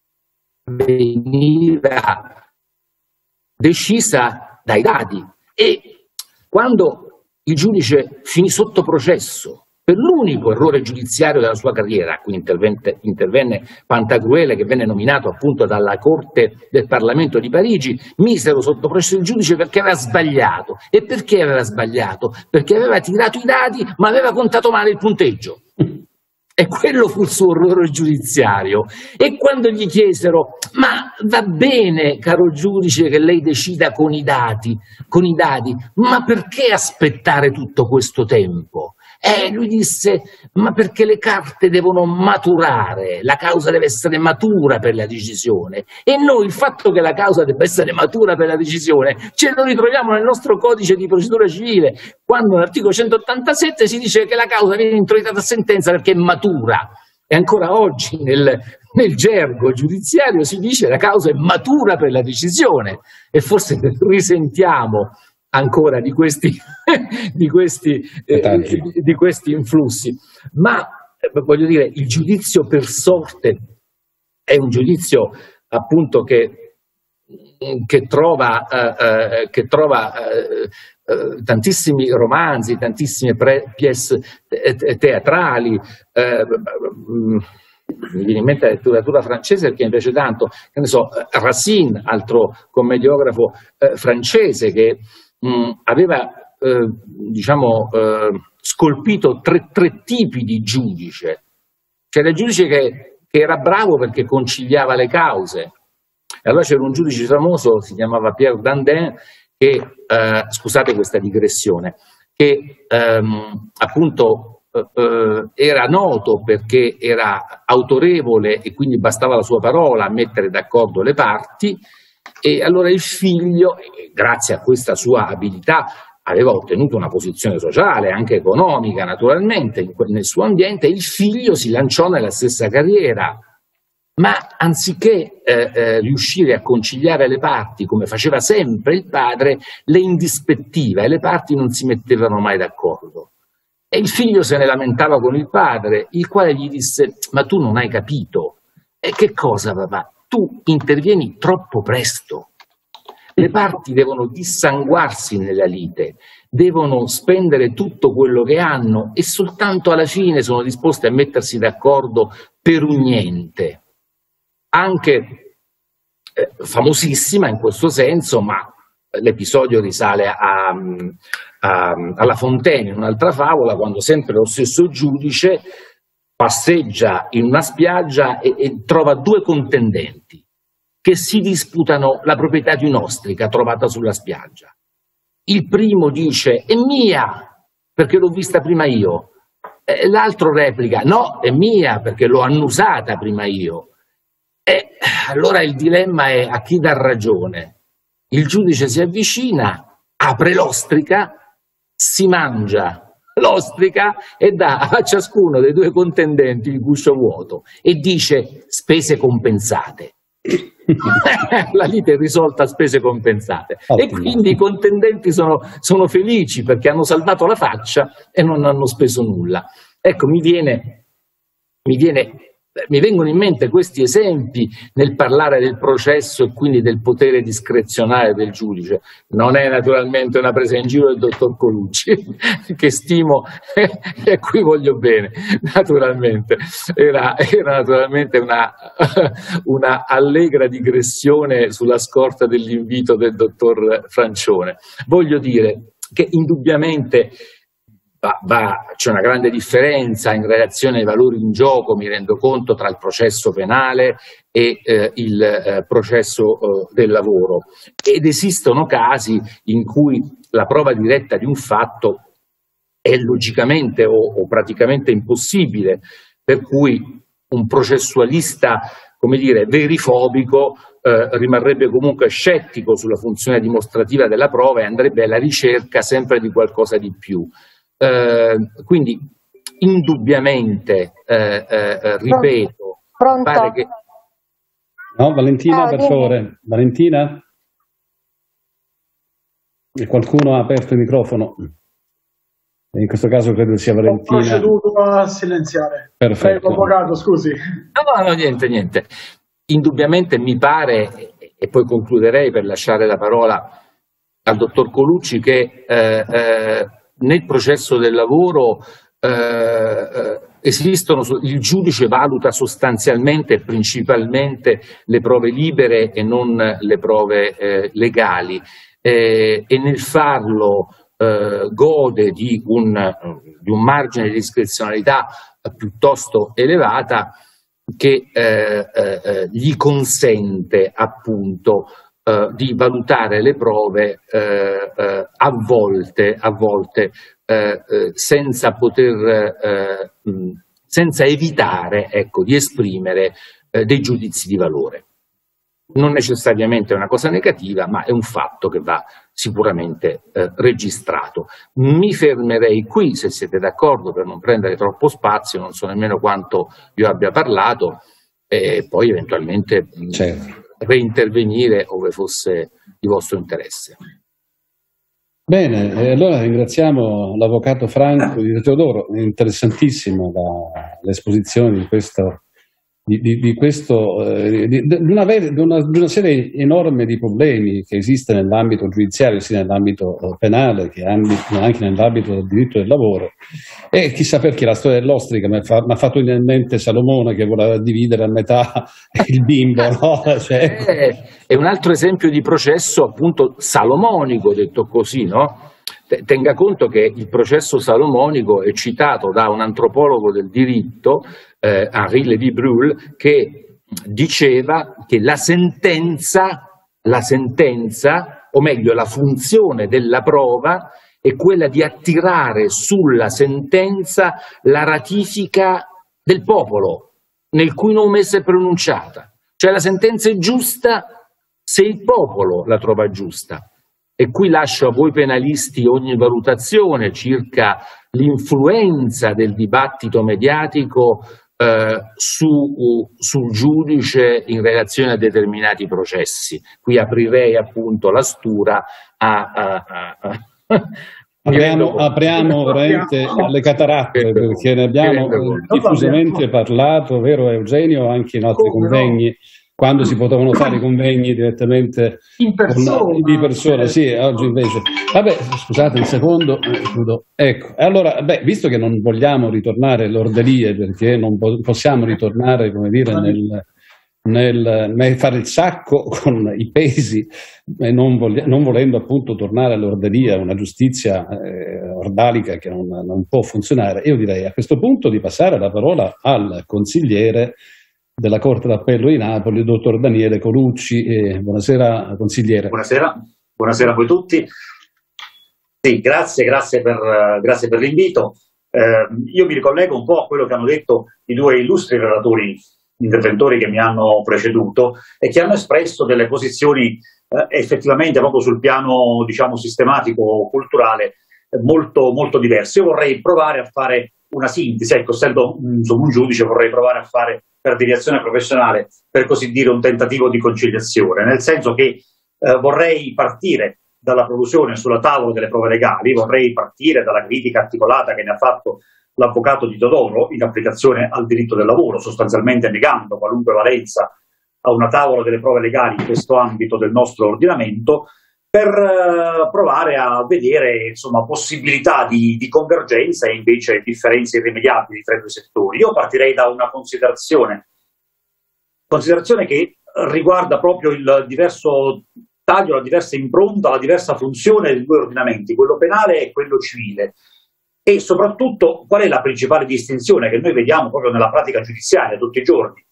veniva decisa dai dadi. E quando il giudice finì sotto processo per l'unico errore giudiziario della sua carriera, qui intervenne Pantagruele, che venne nominato appunto dalla Corte del Parlamento di Parigi, misero sotto processo il giudice perché aveva sbagliato. E perché aveva sbagliato? Perché aveva tirato i dadi ma aveva contato male il punteggio. E quello fu il suo errore giudiziario. E quando gli chiesero: ma va bene, caro giudice, che lei decida con i dati, con i dadi, ma perché aspettare tutto questo tempo? Eh, lui disse: ma perché le carte devono maturare, la causa deve essere matura per la decisione, e noi il fatto che la causa debba essere matura per la decisione ce lo ritroviamo nel nostro codice di procedura civile, quando nell'articolo centottantasette si dice che la causa viene introdotta a sentenza perché è matura. E ancora oggi nel, nel gergo giudiziario si dice che la causa è matura per la decisione, e forse risentiamo ancora di questi, di, questi, eh, di questi influssi. Ma eh, voglio dire, il giudizio per sorte è un giudizio appunto che, che trova, eh, che trova eh, eh, tantissimi romanzi, tantissime pièce teatrali. Eh, mi viene in mente la letteratura francese perché mi piace tanto, che ne so, Racine, altro commediografo eh, francese, che mh, aveva eh, diciamo eh, scolpito tre, tre tipi di giudice. C'era il giudice che, che era bravo perché conciliava le cause, e allora c'era un giudice famoso, si chiamava Pierre Dandin, che, eh, scusate questa digressione, che ehm, appunto eh, era noto perché era autorevole e quindi bastava la sua parola a mettere d'accordo le parti, e allora il figlio, grazie a questa sua abilità, aveva ottenuto una posizione sociale, anche economica naturalmente, nel suo ambiente, e il figlio si lanciò nella stessa carriera. Ma anziché eh, eh, riuscire a conciliare le parti, come faceva sempre il padre, le indispettiva e le parti non si mettevano mai d'accordo. E il figlio se ne lamentava con il padre, il quale gli disse: ma tu non hai capito. E che cosa, papà? Tu intervieni troppo presto. Le parti devono dissanguarsi nella lite, devono spendere tutto quello che hanno e soltanto alla fine sono disposte a mettersi d'accordo per un niente. Anche eh, famosissima in questo senso, ma l'episodio risale a, a, a La Fontaine, in un'altra favola, quando sempre lo stesso giudice passeggia in una spiaggia e, e trova due contendenti che si disputano la proprietà di un'ostrica trovata sulla spiaggia. Il primo dice: è mia, perché l'ho vista prima io. E l'altro replica: no, è mia, perché l'ho annusata prima io. E allora il dilemma è a chi dà ragione. Il giudice si avvicina, apre l'ostrica, si mangia l'ostrica e dà a ciascuno dei due contendenti il guscio vuoto e dice: spese compensate. La lite è risolta a spese compensate. Ottimo. E quindi i contendenti sono, sono felici perché hanno salvato la faccia e non hanno speso nulla. Ecco, mi viene, mi viene Mi vengono in mente questi esempi nel parlare del processo e quindi del potere discrezionale del giudice. Non è naturalmente una presa in giro del dottor Colucci, che stimo e a cui voglio bene, naturalmente. Era, era naturalmente una, una allegra digressione sulla scorta dell'invito del dottor Francione. Voglio dire che indubbiamente Va, va, c'è una grande differenza in relazione ai valori in gioco, mi rendo conto, tra il processo penale e eh, il eh, processo eh, del lavoro, ed esistono casi in cui la prova diretta di un fatto è logicamente o, o praticamente impossibile, per cui un processualista, come dire, verifobico eh, rimarrebbe comunque scettico sulla funzione dimostrativa della prova e andrebbe alla ricerca sempre di qualcosa di più. Uh, quindi indubbiamente, uh, uh, ripeto, Pronto? Pare che... No, Valentina, ah, per vieni. favore. Valentina? E qualcuno ha aperto il microfono? In questo caso credo sia Valentina. Ho proceduto a silenziare. Perfetto. Prego, avvocato, scusi. No, no, niente, niente. Indubbiamente mi pare, e poi concluderei per lasciare la parola al dottor Colucci, che eh, eh, nel processo del lavoro eh, esistono, il giudice valuta sostanzialmente e principalmente le prove libere e non le prove eh, legali, eh, e nel farlo eh, gode di un, di un margine di discrezionalità piuttosto elevata che eh, eh, gli consente appunto Uh, di valutare le prove uh, uh, a volte, a volte uh, uh, senza poter, uh, mh, senza evitare, ecco, di esprimere uh, dei giudizi di valore. Non necessariamente è una cosa negativa, ma è un fatto che va sicuramente uh, registrato. Mi fermerei qui, se siete d'accordo, per non prendere troppo spazio, non so nemmeno quanto io abbia parlato, e poi eventualmente certo. reintervenire ove fosse di vostro interesse. Bene, e allora ringraziamo l'avvocato Franco di Teodoro, interessantissimo l'esposizione di questo, di, di, di, questo eh, di, di, una, di, una, di una serie enorme di problemi che esiste nell'ambito giudiziario, sia nell'ambito penale che anche nell'ambito del diritto del lavoro. E chissà perché la storia dell'ostrica mi ha fatto venire in mente Salomone che voleva dividere a metà il bimbo, no? Cioè... È, è un altro esempio di processo appunto salomonico, detto così, no? Tenga conto che il processo salomonico è citato da un antropologo del diritto, eh, Henri Lévy-Bruhl, che diceva che la sentenza, la sentenza, o meglio la funzione della prova, è quella di attirare sulla sentenza la ratifica del popolo nel cui nome essa è pronunciata. Cioè la sentenza è giusta se il popolo la trova giusta. E qui lascio a voi penalisti ogni valutazione circa l'influenza del dibattito mediatico eh, su, sul giudice in relazione a determinati processi. Qui aprirei appunto la stura a... a, a, a Apriamo, apriamo veramente le cataratte, perché ne abbiamo diffusamente parlato, vero Eugenio, anche in altri convegni, quando si potevano fare i convegni direttamente in persona. Con, di persona, sì, oggi invece. Vabbè, scusate un secondo, ecco. Allora, beh, visto che non vogliamo ritornare all'ordalie, perché non po- possiamo ritornare, come dire, nel, nel, nel fare il sacco con i pesi, e non, voglia, non volendo appunto tornare all'ordalia, una giustizia eh, ordalica che non, non può funzionare, io direi a questo punto di passare la parola al consigliere della Corte d'Appello di Napoli, il dottor Daniele Colucci. Eh, buonasera consigliere. Buonasera, buonasera a voi tutti. Sì, grazie, grazie per, uh, grazie per l'invito. Eh, io mi ricollego un po' a quello che hanno detto i due illustri relatori interventori che mi hanno preceduto e che hanno espresso delle posizioni eh, effettivamente proprio sul piano, diciamo, sistematico, culturale, eh, molto, molto diverse. Io vorrei provare a fare una sintesi, ecco, essendo insomma, un giudice vorrei provare a fare per deviazione professionale, per così dire, un tentativo di conciliazione, nel senso che eh, vorrei partire dalla produzione sulla tavola delle prove legali, vorrei partire dalla critica articolata che ne ha fatto l'avvocato di Todoro in applicazione al diritto del lavoro, sostanzialmente negando qualunque valenza a una tavola delle prove legali in questo ambito del nostro ordinamento, per uh, provare a vedere insomma, possibilità di, di convergenza e invece differenze irrimediabili tra i due settori. Io partirei da una considerazione, considerazione che riguarda proprio il diverso taglio, la diversa impronta, la diversa funzione dei due ordinamenti, quello penale e quello civile. E soprattutto qual è la principale distinzione che noi vediamo proprio nella pratica giudiziaria tutti i giorni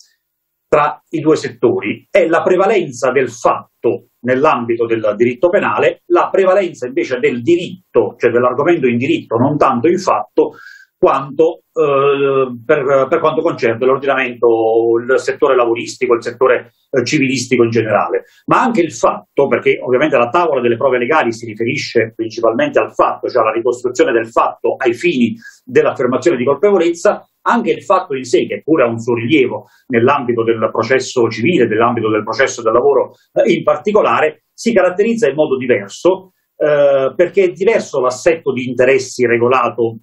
tra i due settori? È la prevalenza del fatto nell'ambito del diritto penale, la prevalenza invece del diritto, cioè dell'argomento in diritto, non tanto in fatto, quanto eh, per, per quanto concerne l'ordinamento, il settore lavoristico, il settore eh, civilistico in generale. Ma anche il fatto, perché ovviamente la tavola delle prove legali si riferisce principalmente al fatto, cioè alla ricostruzione del fatto ai fini dell'affermazione di colpevolezza, anche il fatto in sé, che pure ha un suo rilievo nell'ambito del processo civile, nell'ambito del processo del lavoro eh, in particolare, si caratterizza in modo diverso, eh, perché è diverso l'assetto di interessi regolato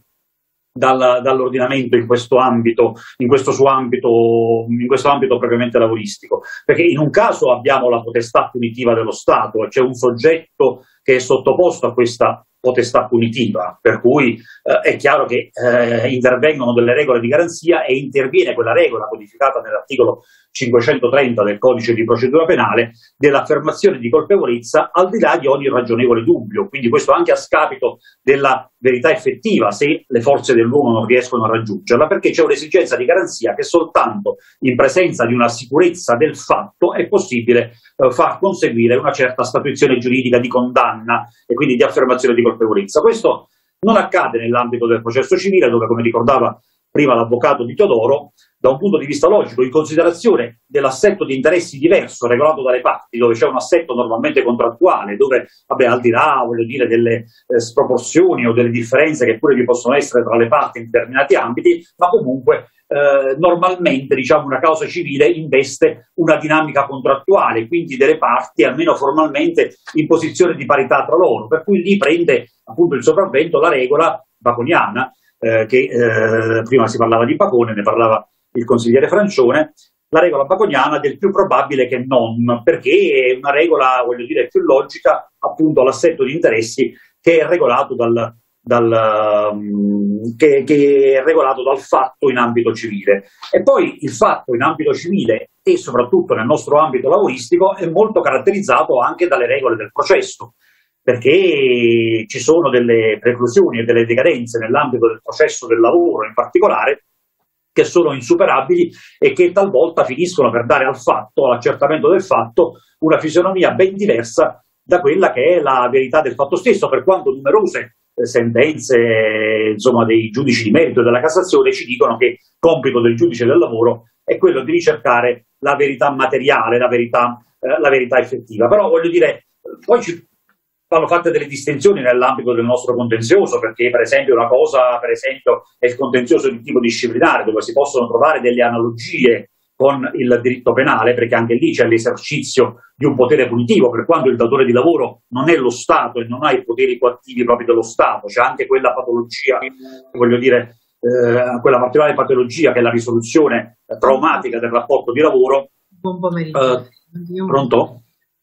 dal, dall'ordinamento in questo ambito, in questo suo ambito, in questo ambito propriamente lavoristico, perché in un caso abbiamo la potestà punitiva dello Stato, c'è un soggetto che è sottoposto a questa potestà punitiva, per cui eh, è chiaro che eh, intervengono delle regole di garanzia e interviene quella regola codificata nell'articolo cinquecentotrenta del codice di procedura penale dell'affermazione di colpevolezza al di là di ogni ragionevole dubbio, quindi questo anche a scapito della verità effettiva se le forze dell'uomo non riescono a raggiungerla, perché c'è un'esigenza di garanzia che soltanto in presenza di una sicurezza del fatto è possibile eh, far conseguire una certa statuizione giuridica di condanna e quindi di affermazione di colpevolezza. Questo non accade nell'ambito del processo civile, dove, come ricordava prima l'avvocato di Todoro, da un punto di vista logico, in considerazione dell'assetto di interessi diverso regolato dalle parti, dove c'è un assetto normalmente contrattuale, dove, vabbè, al di là, voglio dire, delle eh, sproporzioni o delle differenze che pure vi possono essere tra le parti in determinati ambiti, ma comunque eh, normalmente, diciamo, una causa civile investe una dinamica contrattuale, quindi delle parti, almeno formalmente, in posizione di parità tra loro, per cui lì prende appunto il sopravvento la regola baconiana, eh, che eh, prima si parlava di Bacone, ne parlava il consigliere Francione, la regola baconiana del più probabile che non, perché è una regola, voglio dire, più logica appunto all'assetto di interessi che è regolato dal, dal, um, che, che è regolato dal fatto in ambito civile. E poi il fatto in ambito civile e soprattutto nel nostro ambito lavoristico è molto caratterizzato anche dalle regole del processo, perché ci sono delle preclusioni e delle decadenze nell'ambito del processo del lavoro in particolare che sono insuperabili e che talvolta finiscono per dare al fatto, all'accertamento del fatto, una fisionomia ben diversa da quella che è la verità del fatto stesso, per quanto numerose sentenze insomma, dei giudici di merito della Cassazione ci dicono che compito del giudice del lavoro è quello di ricercare la verità materiale, la verità, eh, la verità effettiva. Però voglio dire, poi ci vanno fatte delle distinzioni nell'ambito del nostro contenzioso, perché per esempio una cosa, per esempio, è il contenzioso di tipo disciplinare, dove si possono trovare delle analogie con il diritto penale, perché anche lì c'è l'esercizio di un potere punitivo, per quanto il datore di lavoro non è lo Stato e non ha i poteri coattivi propri dello Stato, c'è anche quella patologia, voglio dire, eh, quella particolare patologia che è la risoluzione eh, traumatica del rapporto di lavoro. Buon pomeriggio. Eh, pronto?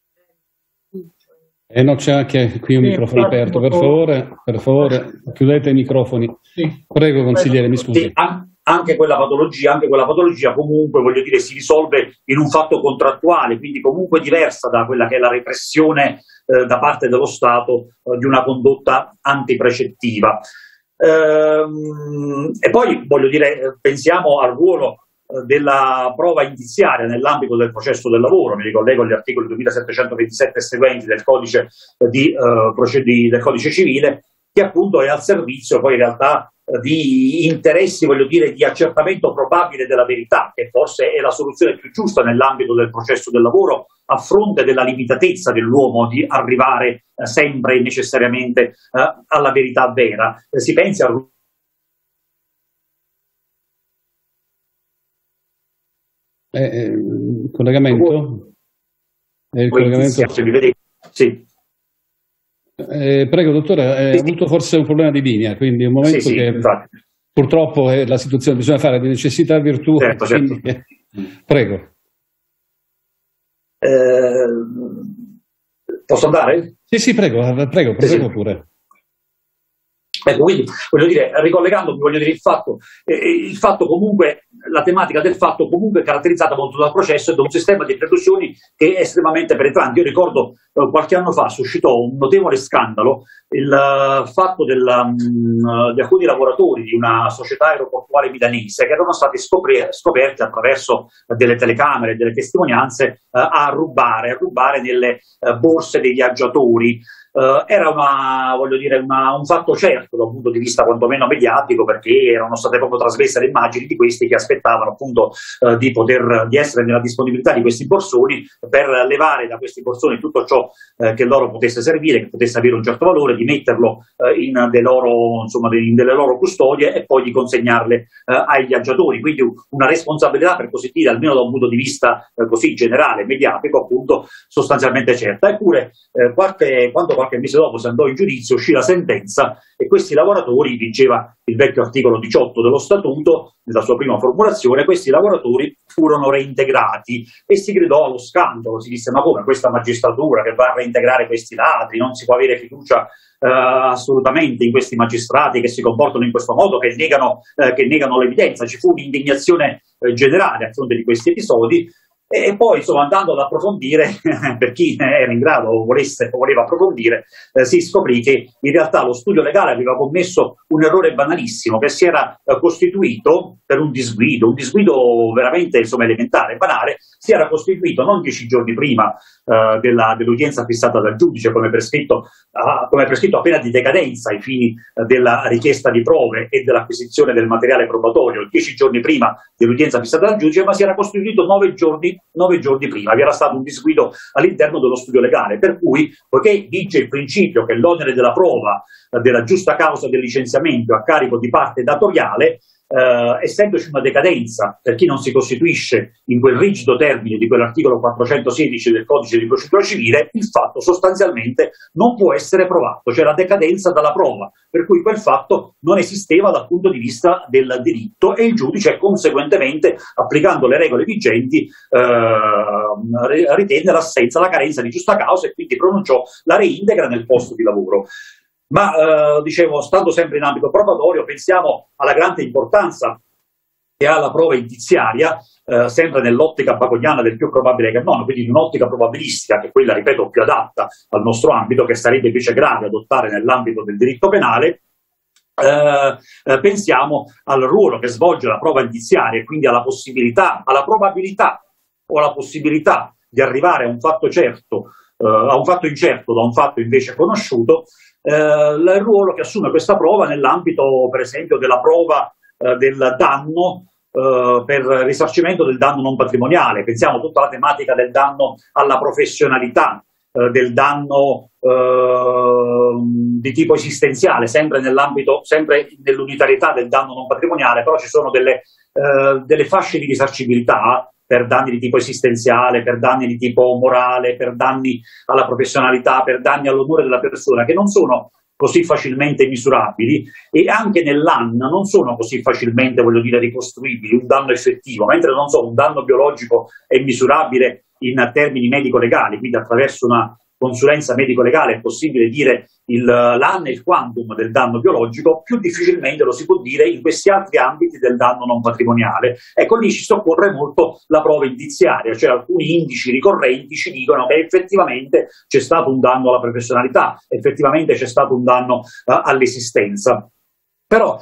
Eh no, c'è anche qui un sì, microfono aperto, per favore, per favore, chiudete i microfoni. Sì. Prego, consigliere, mi scusi. Sì, anche quella patologia, anche quella patologia comunque, voglio dire, si risolve in un fatto contrattuale, quindi comunque diversa da quella che è la repressione eh, da parte dello Stato eh, di una condotta antiprecettiva. Ehm, e poi, voglio dire, pensiamo al ruolo della prova indiziaria nell'ambito del processo del lavoro. Mi ricollego agli articoli duemilasettecentoventisette e seguenti del codice, di, uh, procedi, del codice civile, che appunto è al servizio poi in realtà uh, di interessi, voglio dire, di accertamento probabile della verità, che forse è la soluzione più giusta nell'ambito del processo del lavoro, a fronte della limitatezza dell'uomo di arrivare uh, sempre e necessariamente uh, alla verità vera. Uh, si pensi al Eh, eh, il collegamento? Eh, il collegamento... Se mi vedete? Sì. Eh, prego, dottore, ha eh, avuto forse un problema di linea, quindi un momento sì, che sì, purtroppo è la situazione, bisogna fare di necessità virtù. Certo, quindi... certo. Prego. Eh, posso andare? Sì, sì, prego, prego, sì, prego sì. pure. Ecco, quindi voglio dire, ricollegandomi, voglio dire il fatto, eh, il fatto comunque, la tematica del fatto comunque è caratterizzata molto dal processo e da un sistema di preclusioni che è estremamente penetrante. Io ricordo eh, qualche anno fa suscitò un notevole scandalo il uh, fatto del, um, di alcuni lavoratori di una società aeroportuale milanese che erano stati scopri- scoperti attraverso delle telecamere e delle testimonianze uh, a rubare, a rubare nelle uh, borse dei viaggiatori. Uh, era una, voglio dire, una, un fatto certo da un punto di vista quantomeno mediatico, perché erano state proprio trasmesse le immagini di questi che aspettavano appunto uh, di poter di essere nella disponibilità di questi borsoni per levare da questi borsoni tutto ciò uh, che loro potesse servire, che potesse avere un certo valore, di metterlo uh, in, de loro, insomma, in delle loro custodie e poi di consegnarle uh, ai viaggiatori. Quindi una responsabilità, per così dire, almeno da un punto di vista uh, così generale, mediatico, appunto, sostanzialmente certa. Eppure uh, qualche, quando qualche mese dopo si andò in giudizio, uscì la sentenza e questi lavoratori, diceva il vecchio articolo diciotto dello Statuto, nella sua prima formulazione, questi lavoratori furono reintegrati e si gridò allo scandalo, si disse: ma come, questa magistratura che va a reintegrare questi ladri, non si può avere fiducia eh, assolutamente in questi magistrati che si comportano in questo modo, che negano, eh, che negano l'evidenza. Ci fu un'indignazione eh, generale a fronte di questi episodi. E poi, insomma, andando ad approfondire, per chi era in grado o volesse o voleva approfondire, eh, si scoprì che in realtà lo studio legale aveva commesso un errore banalissimo, che si era eh, costituito per un disguido, un disguido veramente, insomma, elementare, banale, si era costituito non dieci giorni prima eh, della, dell'udienza fissata dal giudice, come prescritto, eh, come prescritto a pena di decadenza ai fini eh, della richiesta di prove e dell'acquisizione del materiale probatorio, dieci giorni prima dell'udienza fissata dal giudice, ma si era costituito nove giorni nove giorni prima. Vi era stato un disguido all'interno dello studio legale, per cui, poiché vige il principio che l'onere della prova eh, della giusta causa del licenziamento è a carico di parte datoriale, eh, essendoci una decadenza per chi non si costituisce in quel rigido termine di quell'articolo quattrocentosedici del codice di procedura civile, il fatto sostanzialmente non può essere provato, c'è la decadenza dalla prova, per cui quel fatto non esisteva dal punto di vista del diritto e il giudice conseguentemente, applicando le regole vigenti, eh, ritenne l'assenza, la carenza di giusta causa e quindi pronunciò la reintegra nel posto di lavoro. Ma, eh, dicevo, stando sempre in ambito probatorio, pensiamo alla grande importanza che ha la prova indiziaria, eh, sempre nell'ottica baconiana del più probabile che non, quindi in un'ottica probabilistica, che è quella, ripeto, più adatta al nostro ambito, che sarebbe invece grave adottare nell'ambito del diritto penale. Eh, eh, pensiamo al ruolo che svolge la prova indiziaria e quindi alla possibilità, alla probabilità o alla possibilità di arrivare a un fatto certo eh, a un fatto incerto da un fatto invece conosciuto, eh, il ruolo che assume questa prova nell'ambito, per esempio, della prova eh, del danno eh, per risarcimento del danno non patrimoniale. Pensiamo a tutta la tematica del danno alla professionalità, eh, del danno eh, di tipo esistenziale, sempre nell'ambito, sempre nell'unitarietà del danno non patrimoniale, però ci sono delle, eh, delle fasce di risarcibilità per danni di tipo esistenziale, per danni di tipo morale, per danni alla professionalità, per danni all'onore della persona, che non sono così facilmente misurabili e anche nell'A N non sono così facilmente, voglio dire, ricostruibili, un danno effettivo, mentre non so, un danno biologico è misurabile in termini medico-legali, quindi attraverso una consulenza medico-legale è possibile dire l'A N e il quantum del danno biologico, più difficilmente lo si può dire in questi altri ambiti del danno non patrimoniale. Ecco, lì ci soccorre molto la prova indiziaria, cioè alcuni indici ricorrenti ci dicono che effettivamente c'è stato un danno alla professionalità, effettivamente c'è stato un danno uh, all'esistenza. Però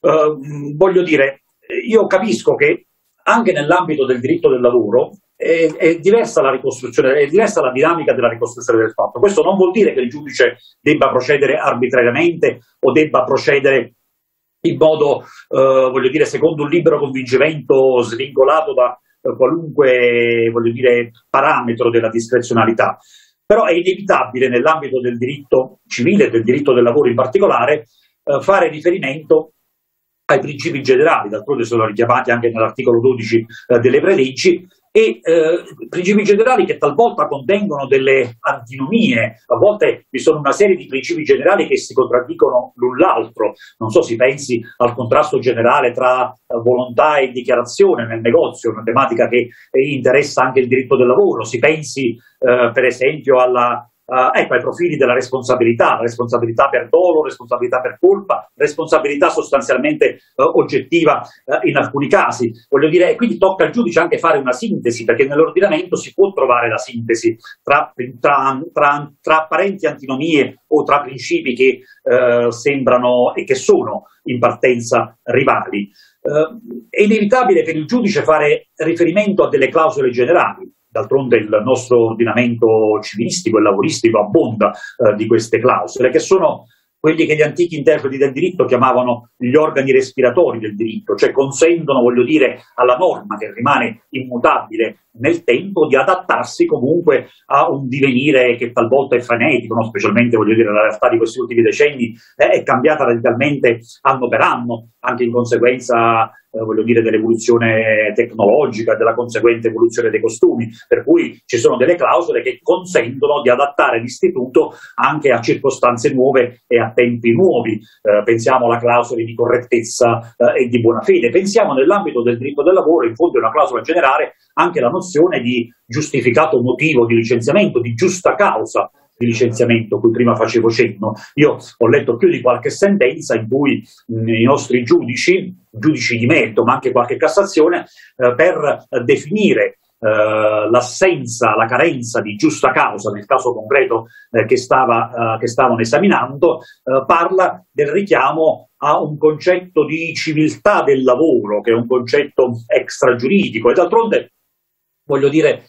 uh, voglio dire, io capisco che anche nell'ambito del diritto del lavoro È, è diversa la ricostruzione, è diversa la dinamica della ricostruzione del fatto. Questo non vuol dire che il giudice debba procedere arbitrariamente o debba procedere in modo, eh, voglio dire, secondo un libero convincimento svincolato da eh, qualunque, voglio dire, parametro della discrezionalità. Però è inevitabile nell'ambito del diritto civile e del diritto del lavoro in particolare eh, fare riferimento ai principi generali, d'altronde sono richiamati anche nell'articolo dodici eh, delle preleggi, e eh, principi generali che talvolta contengono delle antinomie, a volte vi sono una serie di principi generali che si contraddicono l'un l'altro. Non so, si pensi al contrasto generale tra eh, volontà e dichiarazione nel negozio, una tematica che eh, interessa anche il diritto del lavoro, si pensi eh, per esempio alla Uh, ecco, ai profili della responsabilità, responsabilità per dolo, responsabilità per colpa, responsabilità sostanzialmente uh, oggettiva uh, in alcuni casi. Voglio dire, e quindi tocca al giudice anche fare una sintesi, perché nell'ordinamento si può trovare la sintesi tra, tra, tra, tra apparenti antinomie o tra principi che uh, sembrano e che sono in partenza rivali. Uh, è inevitabile per il giudice fare riferimento a delle clausole generali. D'altronde il nostro ordinamento civilistico e lavoristico abbonda eh, di queste clausole, che sono quelli che gli antichi interpreti del diritto chiamavano gli organi respiratori del diritto, cioè consentono, voglio dire, alla norma che rimane immutabile nel tempo di adattarsi comunque a un divenire che talvolta è frenetico, no? Specialmente, voglio dire, la realtà di questi ultimi decenni eh, è cambiata radicalmente anno per anno, anche in conseguenza eh, voglio dire, dell'evoluzione tecnologica, della conseguente evoluzione dei costumi, per cui ci sono delle clausole che consentono di adattare l'istituto anche a circostanze nuove e a tempi nuovi. Eh, pensiamo alla clausola di correttezza eh, e di buona fede, pensiamo nell'ambito del diritto del lavoro, in fondo è una clausola generale, anche la nozione di giustificato motivo di licenziamento, di giusta causa di licenziamento, cui prima facevo cenno. Io ho letto più di qualche sentenza in cui mh, i nostri giudici, giudici di merito, ma anche qualche Cassazione, eh, per eh, definire Uh, l'assenza, la carenza di giusta causa nel caso concreto eh, che, stava, uh, che stavano esaminando, uh, parla del richiamo a un concetto di civiltà del lavoro, che è un concetto extragiuridico, e d'altronde voglio dire,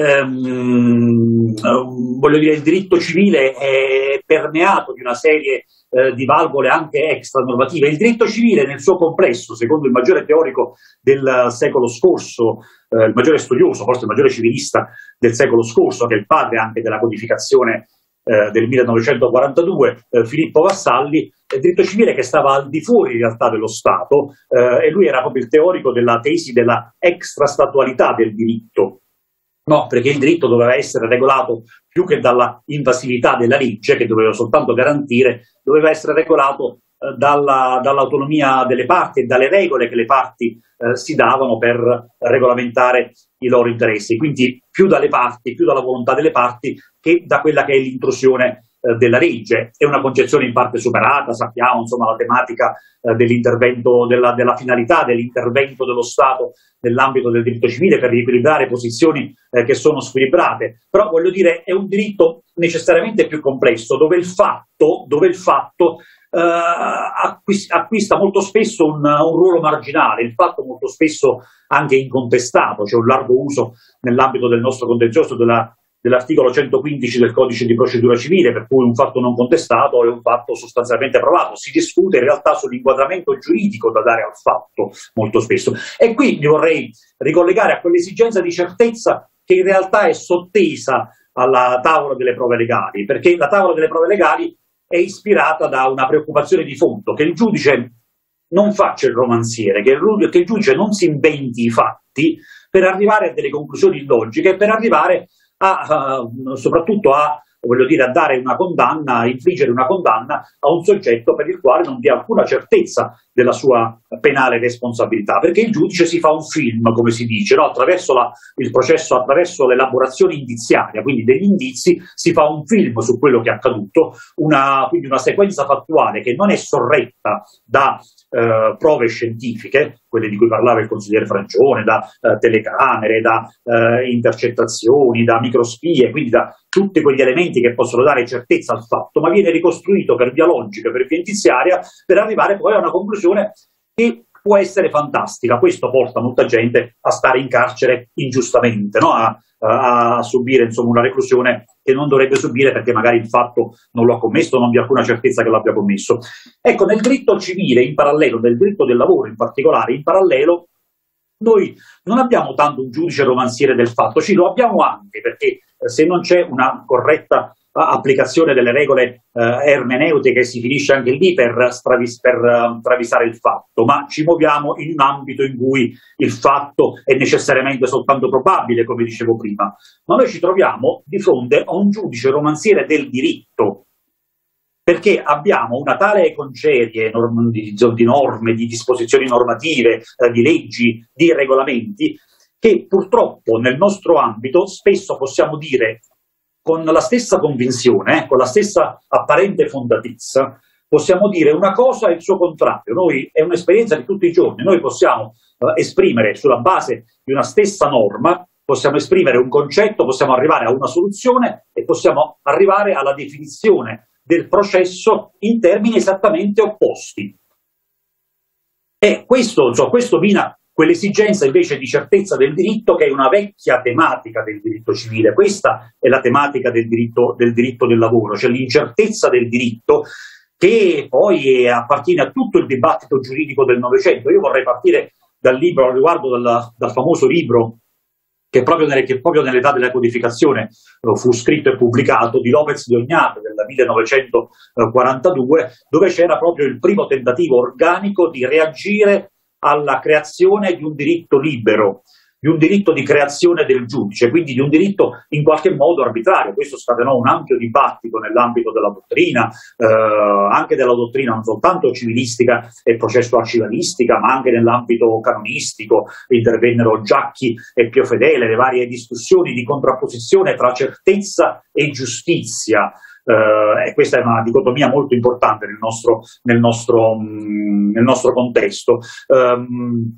ehm, voglio dire, il diritto civile è permeato di una serie eh, di valvole anche extranormative. Il diritto civile nel suo complesso, secondo il maggiore teorico del secolo scorso, eh, il maggiore studioso, forse il maggiore civilista del secolo scorso, che è il padre anche della codificazione eh, del millenovecentoquarantadue, eh, Filippo Vassalli, il diritto civile che stava al di fuori in realtà dello Stato, eh, e lui era proprio il teorico della tesi della extrastatualità del diritto. No, perché il diritto doveva essere regolato più che dalla invasività della legge, che doveva soltanto garantire, doveva essere regolato eh, dalla, dall'autonomia delle parti e dalle regole che le parti eh, si davano per regolamentare i loro interessi. Quindi più dalle parti, più dalla volontà delle parti che da quella che è l'intrusione eh, della legge. È una concezione in parte superata, sappiamo, insomma, la tematica eh, dell'intervento, della, della finalità dell'intervento dello Stato nell'ambito del diritto civile per riequilibrare posizioni eh, che sono squilibrate, però voglio dire è un diritto necessariamente più complesso, dove il fatto, dove il fatto eh, acquista, acquista molto spesso un, un ruolo marginale, il fatto molto spesso anche incontestato, c'è un largo uso nell'ambito del nostro contenzioso della dell'articolo centoquindici del codice di procedura civile, per cui un fatto non contestato è un fatto sostanzialmente provato. Si discute in realtà sull'inquadramento giuridico da dare al fatto molto spesso. E qui mi vorrei ricollegare a quell'esigenza di certezza che in realtà è sottesa alla tavola delle prove legali, perché la tavola delle prove legali è ispirata da una preoccupazione di fondo, che il giudice non faccia il romanziere, che il, che il giudice non si inventi i fatti per arrivare a delle conclusioni illogiche, per arrivare a, uh, soprattutto a, voglio dire, a dare una condanna, a infliggere una condanna a un soggetto per il quale non vi è alcuna certezza della sua penale responsabilità, perché il giudice si fa un film, come si dice, no? Attraverso la, il processo, attraverso l'elaborazione indiziaria, quindi degli indizi, si fa un film su quello che è accaduto, una, quindi una sequenza fattuale che non è sorretta da eh, prove scientifiche, quelle di cui parlava il consigliere Frangione, da eh, telecamere, da eh, intercettazioni, da microspie, quindi da tutti quegli elementi che possono dare certezza al fatto, ma viene ricostruito per via logica, per via indiziaria, per arrivare poi a una conclusione che può essere fantastica. Questo porta molta gente a stare in carcere ingiustamente, no? a, a, a subire insomma, una reclusione che non dovrebbe subire perché magari il fatto non lo ha commesso, non vi è alcuna certezza che l'abbia commesso. Ecco, nel diritto civile in parallelo, nel diritto del lavoro in particolare, in parallelo, noi non abbiamo tanto un giudice romanziere del fatto, sì, lo abbiamo anche perché se non c'è una corretta applicazione delle regole eh, ermeneutiche si finisce anche lì per, stravis- per uh, travisare il fatto, ma ci muoviamo in un ambito in cui il fatto è necessariamente soltanto probabile, come dicevo prima, ma noi ci troviamo di fronte a un giudice romanziere del diritto, perché abbiamo una tale concerie norm- di, di norme, di disposizioni normative, eh, di leggi, di regolamenti, che purtroppo nel nostro ambito spesso possiamo dire con la stessa convinzione, eh, con la stessa apparente fondatezza, possiamo dire una cosa e il suo contrario. Noi, è un'esperienza di tutti i giorni, noi possiamo eh, esprimere sulla base di una stessa norma, possiamo esprimere un concetto, possiamo arrivare a una soluzione e possiamo arrivare alla definizione del processo in termini esattamente opposti. E questo, cioè, questo mina quell'esigenza invece di certezza del diritto che è una vecchia tematica del diritto civile. Questa è la tematica del diritto del, diritto del lavoro, cioè l'incertezza del diritto che poi appartiene a tutto il dibattito giuridico del Novecento. Io vorrei partire dal libro, riguardo dal, dal famoso libro che proprio, nelle, che proprio nell'età della codificazione eh, fu scritto e pubblicato, di Lopez de Oñate del millenovecentoquarantadue, dove c'era proprio il primo tentativo organico di reagire alla creazione di un diritto libero, di un diritto di creazione del giudice, quindi di un diritto in qualche modo arbitrario. Questo scatenò un ampio dibattito nell'ambito della dottrina, eh, anche della dottrina non soltanto civilistica e processual-civilistica, ma anche nell'ambito canonistico. Intervennero Giacchi e Pio Fedele, le varie discussioni di contrapposizione tra certezza e giustizia. Uh, e questa è una dicotomia molto importante nel nostro, nel nostro, mh, nel nostro contesto. Um,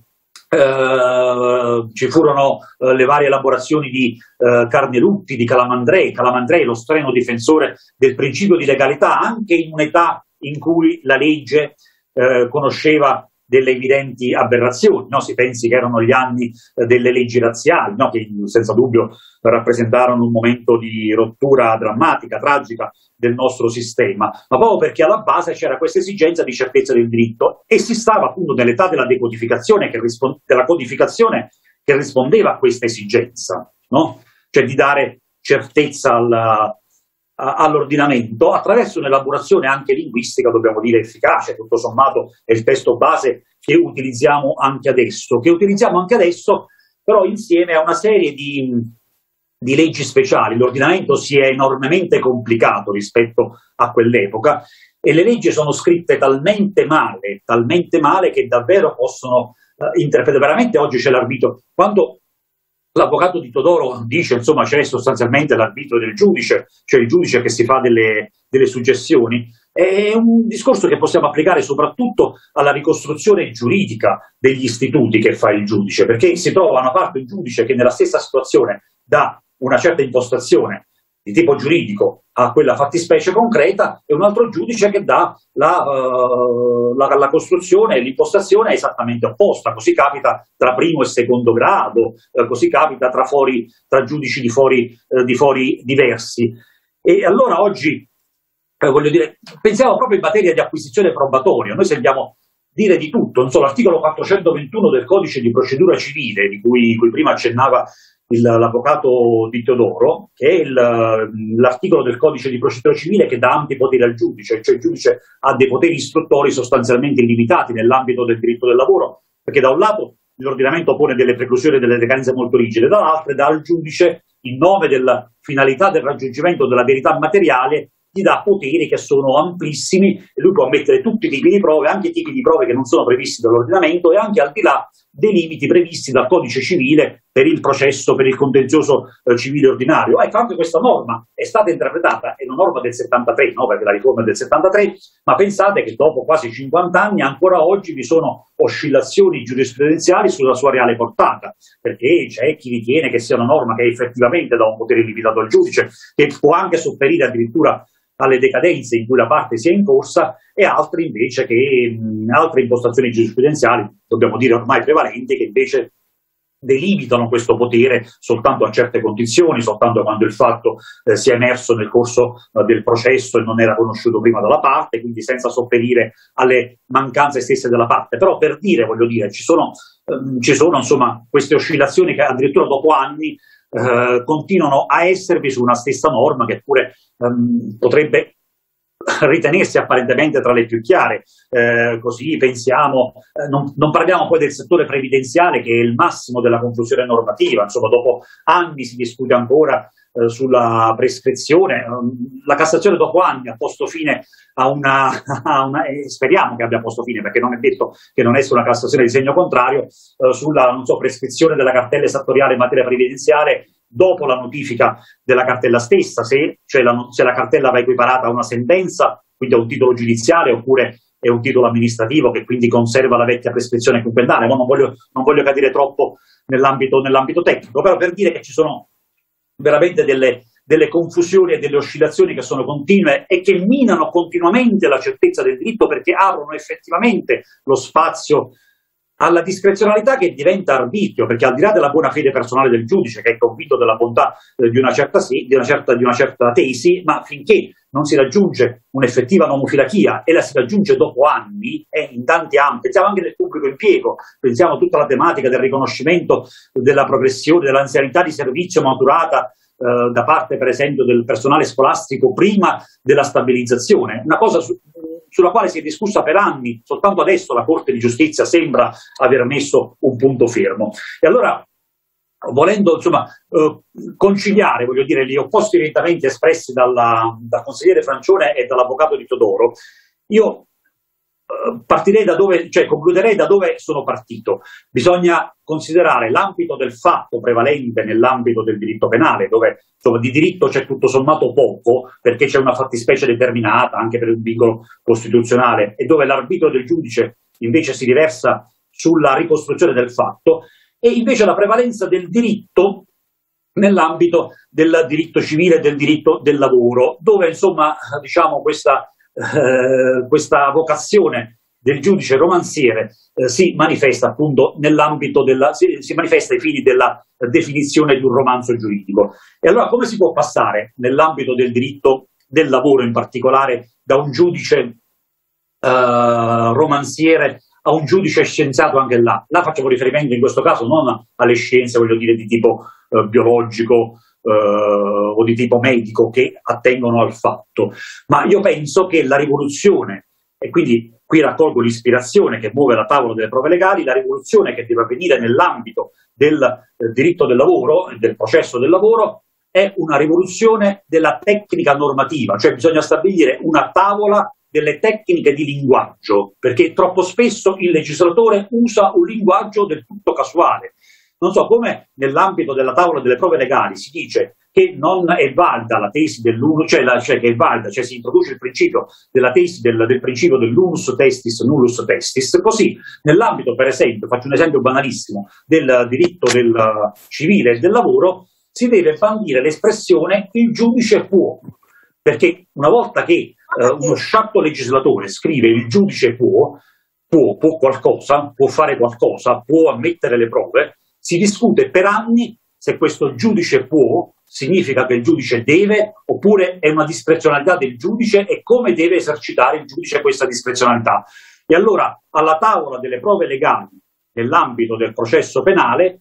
uh, ci furono uh, le varie elaborazioni di uh, Carnelutti, di Calamandrei, Calamandrei lo streno difensore del principio di legalità, anche in un'età in cui la legge uh, conosceva delle evidenti aberrazioni, no? Si pensi che erano gli anni eh, delle leggi razziali, no? Che senza dubbio rappresentarono un momento di rottura drammatica, tragica del nostro sistema, ma proprio perché alla base c'era questa esigenza di certezza del diritto e si stava appunto nell'età della decodificazione, che risponde, della codificazione che rispondeva a questa esigenza, no? Cioè di dare certezza alla all'ordinamento attraverso un'elaborazione anche linguistica, dobbiamo dire efficace. Tutto sommato è il testo base che utilizziamo anche adesso, che utilizziamo anche adesso però insieme a una serie di, di leggi speciali. L'ordinamento si è enormemente complicato rispetto a quell'epoca e le leggi sono scritte talmente male, talmente male che davvero possono uh, interpretare. Veramente oggi c'è l'arbitro. Quando l'avvocato di Todoro dice, insomma, c'è sostanzialmente l'arbitro del giudice, cioè il giudice che si fa delle, delle suggestioni, è un discorso che possiamo applicare soprattutto alla ricostruzione giuridica degli istituti che fa il giudice, perché si trova da una parte un giudice che nella stessa situazione dà una certa impostazione di tipo giuridico a quella fattispecie concreta e un altro giudice che dà la, uh, la, la costruzione e l'impostazione esattamente opposta. Così capita tra primo e secondo grado, eh, così capita tra, fori, tra giudici di fori, eh, di fori diversi. E allora oggi, eh, voglio dire, pensiamo proprio in materia di acquisizione probatoria. Noi sentiamo dire di tutto, non so, l'articolo quattrocentoventuno del codice di procedura civile, di cui, cui prima accennava l'avvocato Di Teodoro, che è l'articolo del codice di procedura civile che dà ampi poteri al giudice, cioè il giudice ha dei poteri istruttori sostanzialmente illimitati nell'ambito del diritto del lavoro, perché da un lato l'ordinamento pone delle preclusioni e delle decadenze molto rigide, dall'altro dà al giudice, in nome della finalità del raggiungimento della verità materiale, gli dà poteri che sono amplissimi e lui può ammettere tutti i tipi di prove, anche i tipi di prove che non sono previsti dall'ordinamento e anche al di là dei limiti previsti dal codice civile per il processo, per il contenzioso eh, civile ordinario. Ecco, anche questa norma è stata interpretata, è una norma del settantatré, no? Perché la riforma è del settantatré, ma pensate che dopo quasi cinquanta anni ancora oggi vi sono oscillazioni giurisprudenziali sulla sua reale portata, perché c'è chi ritiene che sia una norma che effettivamente dà un potere limitato al giudice, che può anche sopperire addirittura alle decadenze in cui la parte sia in corsa, e altri invece che mh, altre impostazioni giurisprudenziali, dobbiamo dire ormai prevalenti, che invece delimitano questo potere soltanto a certe condizioni, soltanto quando il fatto eh, sia emerso nel corso eh, del processo e non era conosciuto prima dalla parte, quindi senza sopperire alle mancanze stesse della parte. Però per dire, voglio dire, ci sono, ehm, ci sono insomma queste oscillazioni che addirittura dopo anni Eh, continuano a esservi su una stessa norma che pure ehm, potrebbe ritenersi apparentemente tra le più chiare. Eh, così pensiamo, eh, non, non parliamo poi del settore previdenziale, che è il massimo della confusione normativa. Insomma, dopo anni si discute ancora eh, sulla prescrizione. La Cassazione dopo anni ha posto fine a una, a una eh, speriamo che abbia posto fine, perché non è detto che non esca una Cassazione di segno contrario, eh, sulla non so, prescrizione della cartella esattoriale in materia previdenziale dopo la notifica della cartella stessa, se, cioè la, se la cartella va equiparata a una sentenza, quindi a un titolo giudiziale, oppure è un titolo amministrativo che quindi conserva la vecchia prescrizione quinquennale. Ma non voglio, non voglio cadere troppo nell'ambito, nell'ambito tecnico, però per dire che ci sono veramente delle, delle confusioni e delle oscillazioni che sono continue e che minano continuamente la certezza del diritto, perché aprono effettivamente lo spazio alla discrezionalità che diventa arbitrio, perché al di là della buona fede personale del giudice, che è convinto della bontà eh, di, una certa, di, una certa, di una certa tesi, ma finché non si raggiunge un'effettiva nomofilachia, e la si raggiunge dopo anni, e in tanti ambiti, pensiamo anche nel pubblico impiego, pensiamo a tutta la tematica del riconoscimento della progressione, dell'anzianità di servizio maturata eh, da parte per esempio del personale scolastico prima della stabilizzazione, una cosa su, sulla quale si è discussa per anni. Soltanto adesso la Corte di Giustizia sembra aver messo un punto fermo. E allora, volendo insomma eh, conciliare, voglio dire, gli opposti orientamenti espressi dalla, dal consigliere Francione e dall'avvocato Di Teodoro, io eh, partirei da dove, cioè concluderei da dove sono partito. Bisogna considerare l'ambito del fatto prevalente nell'ambito del diritto penale, dove insomma, di diritto c'è tutto sommato poco, perché c'è una fattispecie determinata anche per un vincolo costituzionale, e dove l'arbitrio del giudice invece si riversa sulla ricostruzione del fatto, e invece la prevalenza del diritto nell'ambito del diritto civile e del diritto del lavoro, dove insomma diciamo questa, eh, questa vocazione del giudice romanziere eh, si manifesta appunto nell'ambito della, si, si manifesta ai fini della definizione di un romanzo giuridico. E allora come si può passare nell'ambito del diritto del lavoro in particolare da un giudice eh, romanziere a un giudice scienziato anche là? Là facciamo riferimento in questo caso non alle scienze, voglio dire, di tipo eh, biologico eh, o di tipo medico che attengono al fatto, ma io penso che la rivoluzione, e quindi qui raccolgo l'ispirazione che muove la tavola delle prove legali, la rivoluzione che deve avvenire nell'ambito del eh, diritto del lavoro e del processo del lavoro è una rivoluzione della tecnica normativa, cioè bisogna stabilire una tavola delle tecniche di linguaggio, perché troppo spesso il legislatore usa un linguaggio del tutto casuale. Non so, come nell'ambito della tavola delle prove legali si dice che non è valida la tesi dell'uno, cioè, la, cioè che è valida, cioè si introduce il principio della tesi del, del principio dell'unus testis nullus testis, così nell'ambito, per esempio, faccio un esempio banalissimo, del diritto del civile e del lavoro, si deve bandire l'espressione il giudice può, perché una volta che eh, uno sciatto legislatore scrive il giudice può, può, può qualcosa, può fare qualcosa, può ammettere le prove, si discute per anni se questo giudice può significa che il giudice deve, oppure è una discrezionalità del giudice e come deve esercitare il giudice questa discrezionalità. E allora alla tavola delle prove legali nell'ambito del processo penale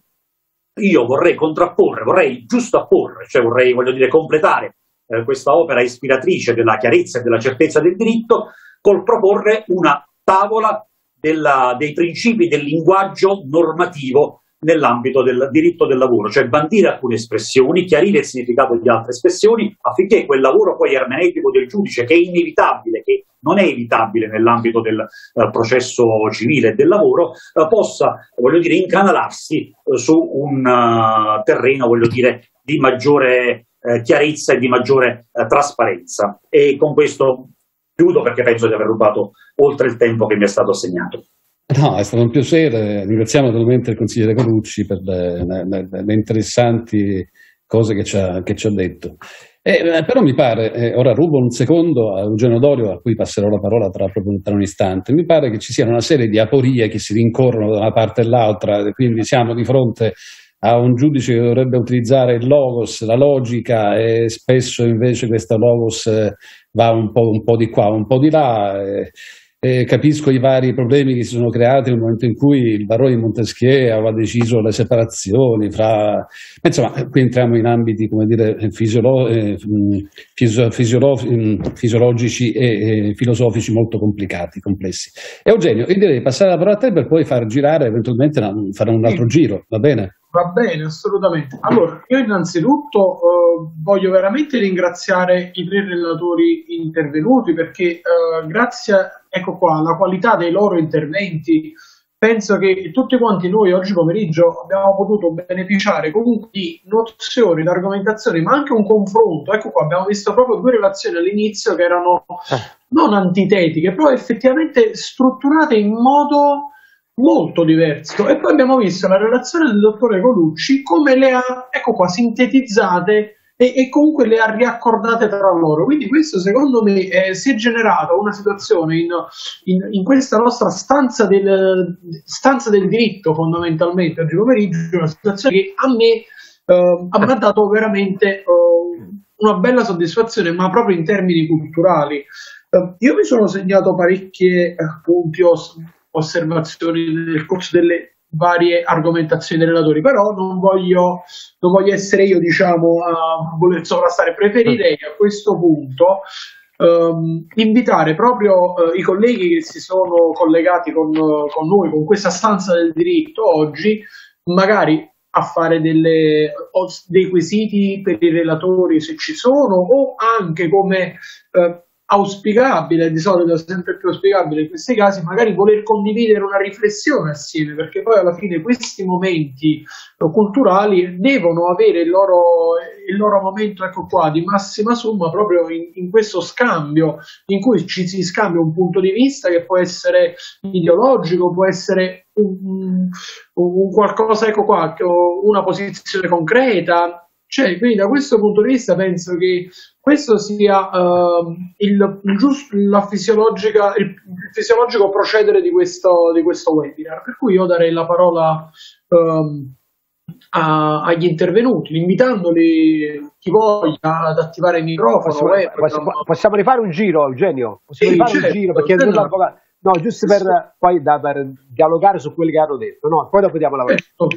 io vorrei contrapporre, vorrei giustapporre, cioè vorrei, voglio dire, completare eh, questa opera ispiratrice della chiarezza e della certezza del diritto col proporre una tavola della, dei principi del linguaggio normativo nell'ambito del diritto del lavoro, cioè bandire alcune espressioni, chiarire il significato di altre espressioni affinché quel lavoro poi ermeneutico del giudice, che è inevitabile, che non è evitabile nell'ambito del uh, processo civile e del lavoro, uh, possa, voglio dire, incanalarsi uh, su un uh, terreno, voglio dire, di maggiore uh, chiarezza e di maggiore uh, trasparenza. E con questo chiudo perché penso di aver rubato oltre il tempo che mi è stato assegnato. No, è stato un piacere, ringraziamo naturalmente il consigliere Colucci per le, le, le interessanti cose che ci ha, che ci ha detto. Eh, però mi pare, eh, ora rubo un secondo a Eugenio Dorio, a cui passerò la parola tra, proprio tra un istante, mi pare che ci siano una serie di aporie che si rincorrono da una parte e l'altra, quindi siamo di fronte a un giudice che dovrebbe utilizzare il logos, la logica, e spesso invece questa logos eh, va un po', un po' di qua, un po' di là. Eh, Eh, capisco i vari problemi che si sono creati nel momento in cui il barone di Montesquieu aveva deciso le separazioni fra, insomma, qui entriamo in ambiti, come dire, fisiolo, eh, fisio, fisiolo, fisiologici e eh, filosofici molto complicati, complessi. Eugenio, io direi di passare la parola a te per poi far girare, eventualmente fare un altro giro, va bene? Va bene, assolutamente. Allora, io innanzitutto eh, voglio veramente ringraziare i tre relatori intervenuti perché eh, grazie, ecco qua, alla qualità dei loro interventi, penso che tutti quanti noi oggi pomeriggio abbiamo potuto beneficiare comunque di nozioni, di argomentazioni, ma anche un confronto. Ecco qua, abbiamo visto proprio due relazioni all'inizio che erano non antitetiche, però effettivamente strutturate in modo molto diverso, e poi abbiamo visto la relazione del dottore Colucci come le ha, ecco qua, sintetizzate e, e comunque le ha riaccordate tra loro. Quindi questo secondo me eh, si è generato una situazione in, in, in questa nostra stanza del, stanza del diritto, fondamentalmente oggi pomeriggio, una situazione che a me eh, ha dato veramente eh, una bella soddisfazione, ma proprio in termini culturali. Eh, io mi sono segnato parecchie punti osservazioni nel corso delle varie argomentazioni dei relatori, però non voglio, non voglio essere io, diciamo, a voler sovrastare. Preferirei a questo punto um, invitare proprio uh, i colleghi che si sono collegati con, uh, con noi, con questa stanza del diritto oggi, magari a fare delle, dei quesiti per i relatori se ci sono, o anche come uh, auspicabile, di solito è sempre più auspicabile in questi casi, magari voler condividere una riflessione assieme, perché poi alla fine questi momenti culturali devono avere il loro, il loro momento, ecco qua, di massima somma, proprio in, in questo scambio in cui ci si scambia un punto di vista che può essere ideologico, può essere un, un qualcosa, ecco qua, una posizione concreta. Cioè, quindi da questo punto di vista penso che questo sia uh, il, il, giusto, la fisiologica, il, il fisiologico procedere di questo, di questo webinar, per cui io darei la parola um, a, agli intervenuti, invitandoli, chi voglia, ad attivare il microfono. Possiamo, web, possiamo, possiamo rifare un giro, Eugenio? Possiamo sì, rifare certo, un giro, perché no. non no, giusto per, poi, da, per dialogare su quelli che hanno detto, no? Poi dopo diamo la parola. Certo.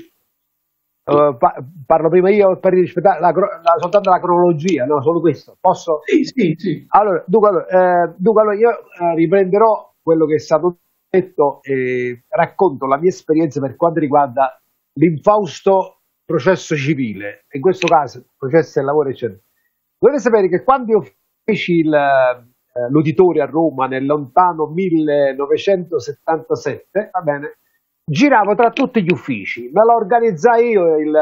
Uh, pa- parlo prima io per rispettare la, la, soltanto la cronologia, no? Solo questo. Posso? Sì, sì, sì. Allora, dunque, allora, eh, dunque allora io eh, riprenderò quello che è stato detto e racconto la mia esperienza per quanto riguarda l'infausto processo civile, in questo caso processo del lavoro, eccetera. Dovete sapere che quando io feci il, eh, l'uditorio a Roma nel lontano millenovecentosettantasette, va bene, giravo tra tutti gli uffici, me lo organizzai io il,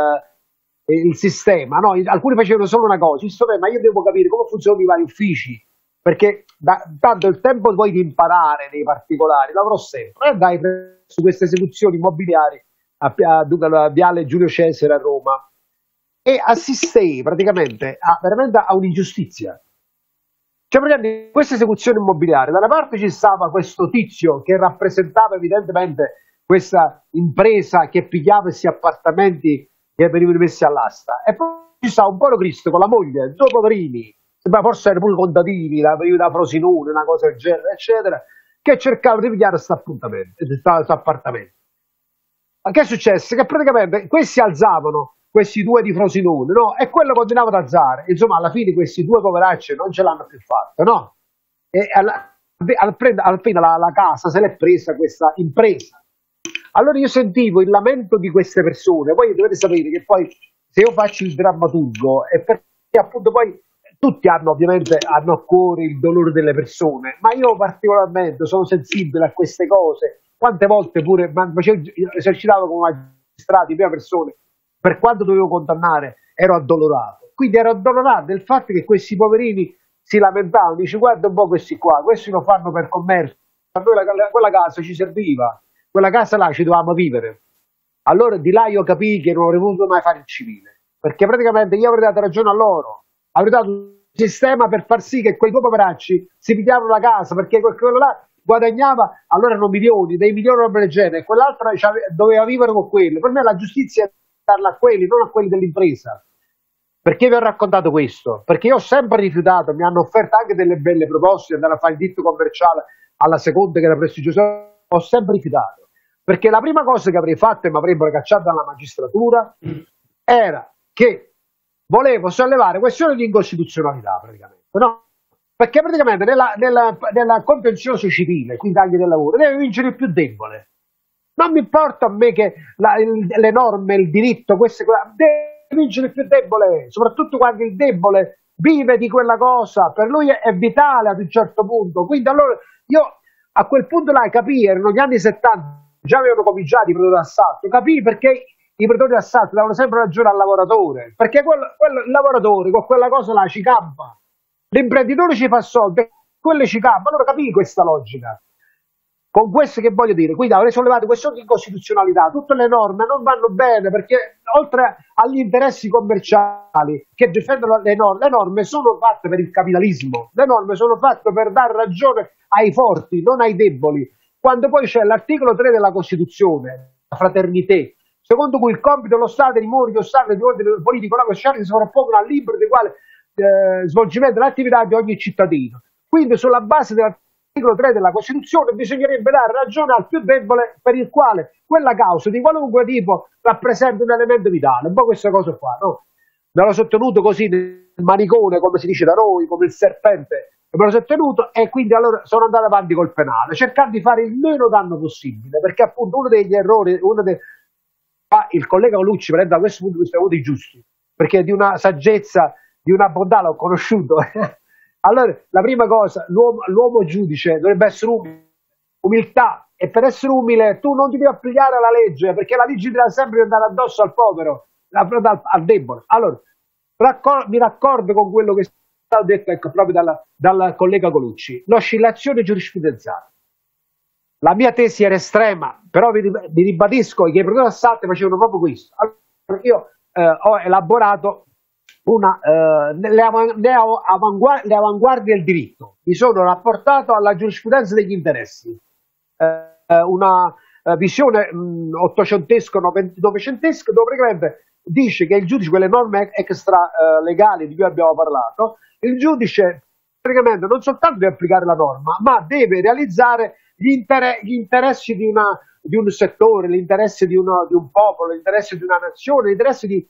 il sistema, no? Alcuni facevano solo una cosa, il sistema, ma io devo capire come funzionano i vari uffici, perché da, tanto il tempo poi di imparare nei particolari l'avrò sempre, e andai su queste esecuzioni immobiliari a, a, a Viale Giulio Cesare a Roma. e assistei praticamente a, veramente a un'ingiustizia. Cioè, praticamente, questa esecuzione immobiliare, da una parte ci stava questo tizio che rappresentava evidentemente questa impresa che pigliava questi appartamenti che venivano messi all'asta, e poi ci stava un povero Cristo con la moglie, due poverini, forse erano pure contadini, la venivano da Frosinone, una cosa del genere, eccetera, che cercavano di pigliare questo appuntamento, questo appartamento. Ma che è successo? Che praticamente questi alzavano, questi due di Frosinone, no? E quello continuava ad alzare. Insomma, alla fine questi due poveracci non ce l'hanno più fatta, no? E alla, alla, alla fine la, la casa se l'è presa questa impresa. Allora io sentivo il lamento di queste persone. Voi dovete sapere che poi, se io faccio il drammaturgo, è perché appunto poi tutti hanno ovviamente hanno a cuore il dolore delle persone, ma io particolarmente sono sensibile a queste cose. Quante volte pure esercitavo come magistrato in prima persona, per quanto dovevo condannare, ero addolorato. Quindi ero addolorato del fatto che questi poverini si lamentavano, dice guarda un po' questi qua, questi lo fanno per commercio, a noi la, quella casa ci serviva, quella casa là ci dovevamo vivere. Allora di là io capii che non avrei voluto mai fare il civile, perché praticamente io avrei dato ragione a loro, avrei dato un sistema per far sì che quei due poveracci si pigliavano la casa, perché quello là guadagnava allora erano milioni, dei milioni roba del genere, quell'altro doveva vivere con quelli. Per me la giustizia è darla a quelli, non a quelli dell'impresa. Perché vi ho raccontato questo? Perché io ho sempre rifiutato, mi hanno offerto anche delle belle proposte, andare a fare il diritto commerciale alla seconda che era prestigiosa, ho sempre rifiutato. Perché la prima cosa che avrei fatto e mi avrebbero cacciato dalla magistratura era che volevo sollevare questione di incostituzionalità praticamente, no? Perché praticamente nella, nella, nella contenzioso civile, quindi anche del lavoro, deve vincere il più debole. Non mi importa a me che la, il, le norme, il diritto, queste cose, deve vincere il più debole, soprattutto quando il debole vive di quella cosa, per lui è, è vitale ad un certo punto. Quindi allora io a quel punto là capii, erano gli anni settanta, già avevano cominciato i predatori d'assalto, capii perché i predatori d'assalto davano sempre ragione al lavoratore, perché quel, quel, il lavoratore con quella cosa là ci campa. L'imprenditore ci fa soldi, quello ci campa, allora capì questa logica. Con questo che voglio dire, quindi avrei sollevato questioni di incostituzionalità, tutte le norme non vanno bene perché oltre agli interessi commerciali che difendono le norme, le norme sono fatte per il capitalismo, le norme sono fatte per dare ragione ai forti, non ai deboli. Quando poi c'è l'articolo tre della Costituzione, la fraternità, secondo cui il compito dello Stato è rimuovere gli ostacoli di ordine politico, la Costituzione si sovrappongono al libero di quale Eh, svolgimento dell'attività di ogni cittadino. Quindi sulla base dell'articolo tre della Costituzione bisognerebbe dare ragione al più debole per il quale quella causa di qualunque tipo rappresenta un elemento vitale. Un po' questa cosa qua, no? Me l'ho sottenuto così nel manicone, come si dice da noi, come il serpente, me l'ho sottenuto e quindi allora sono andato avanti col penale, cercando di fare il meno danno possibile, perché appunto uno degli errori, uno dei... ah, il collega Colucci prende da questo punto di vista avuti giusti, perché di una saggezza, di una bontà l'ho conosciuto. Allora, la prima cosa, l'uomo, l'uomo giudice dovrebbe essere umile, umiltà, e per essere umile tu non ti devi applicare alla legge, perché la legge deve sempre andare addosso al povero, al, al debole. Allora, raccor- mi raccordo con quello che è stato detto ecco, proprio dalla, dal collega Colucci, l'oscillazione giurisprudenziale. La mia tesi era estrema, però vi, vi ribadisco che i predatori d'assalto facevano proprio questo. Allora, io eh, ho elaborato Una, eh, le, av- le, avanguard- le avanguardie del diritto, mi sono rapportato alla giurisprudenza degli interessi, eh, una eh, visione mh, ottocentesca, novecentesca, dove praticamente dice che il giudice, quelle norme extra eh, legali di cui abbiamo parlato, il giudice praticamente non soltanto deve applicare la norma, ma deve realizzare gli, inter- gli interessi di, una, di un settore, l'interesse di, uno, di un popolo, l'interesse di una nazione, l'interesse di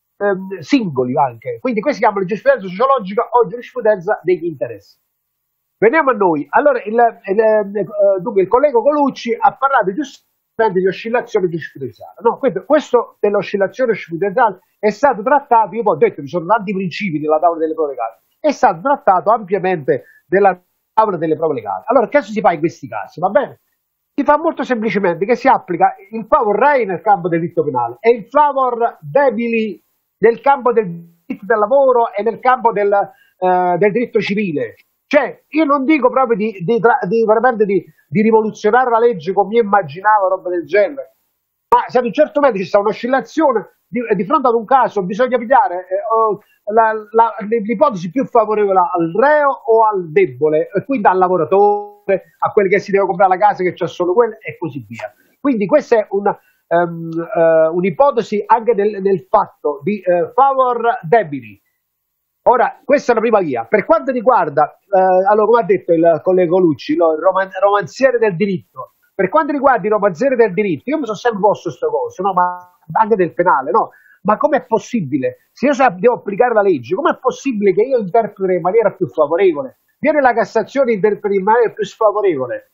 singoli anche, quindi questo si chiama giurisprudenza sociologica o giurisprudenza degli interessi. Veniamo a noi. Allora il, il, il, dunque, il collega Colucci ha parlato giustamente di oscillazione giurisprudenziale, no? Questo, questo dell'oscillazione giurisprudenziale è stato trattato, io ho detto, ci sono tanti principi nella tavola delle prove legali, è stato trattato ampiamente nella tavola delle prove legali. Allora che cosa si fa in questi casi? Va bene? Si fa molto semplicemente che si applica il favor rei nel campo del diritto penale e il favor debili nel campo del diritto del lavoro e nel campo del, eh, del diritto civile. Cioè, io non dico proprio di, di, di, veramente di, di rivoluzionare la legge come io immaginavo, roba del genere, ma se ad un certo momento ci sta un'oscillazione, di, di fronte ad un caso bisogna pigliare eh, la, la, l'ipotesi più favorevole al reo o al debole, e quindi al lavoratore, a quelli che si deve comprare la casa che c'è solo quello e così via. Quindi questa è una, um, uh, un'ipotesi anche nel, nel fatto di uh, favor debili. Ora, questa è la prima via. Per quanto riguarda, uh, allora come ha detto il collega Colucci, il roman- romanziere del diritto, per quanto riguarda i romanzieri del diritto, io mi sono sempre posto queste cose, no? Ma anche del penale, no? Ma com'è possibile? Se io devo applicare la legge, com'è possibile che io interpreti in maniera più favorevole? Viene la Cassazione e interpreti in maniera più sfavorevole.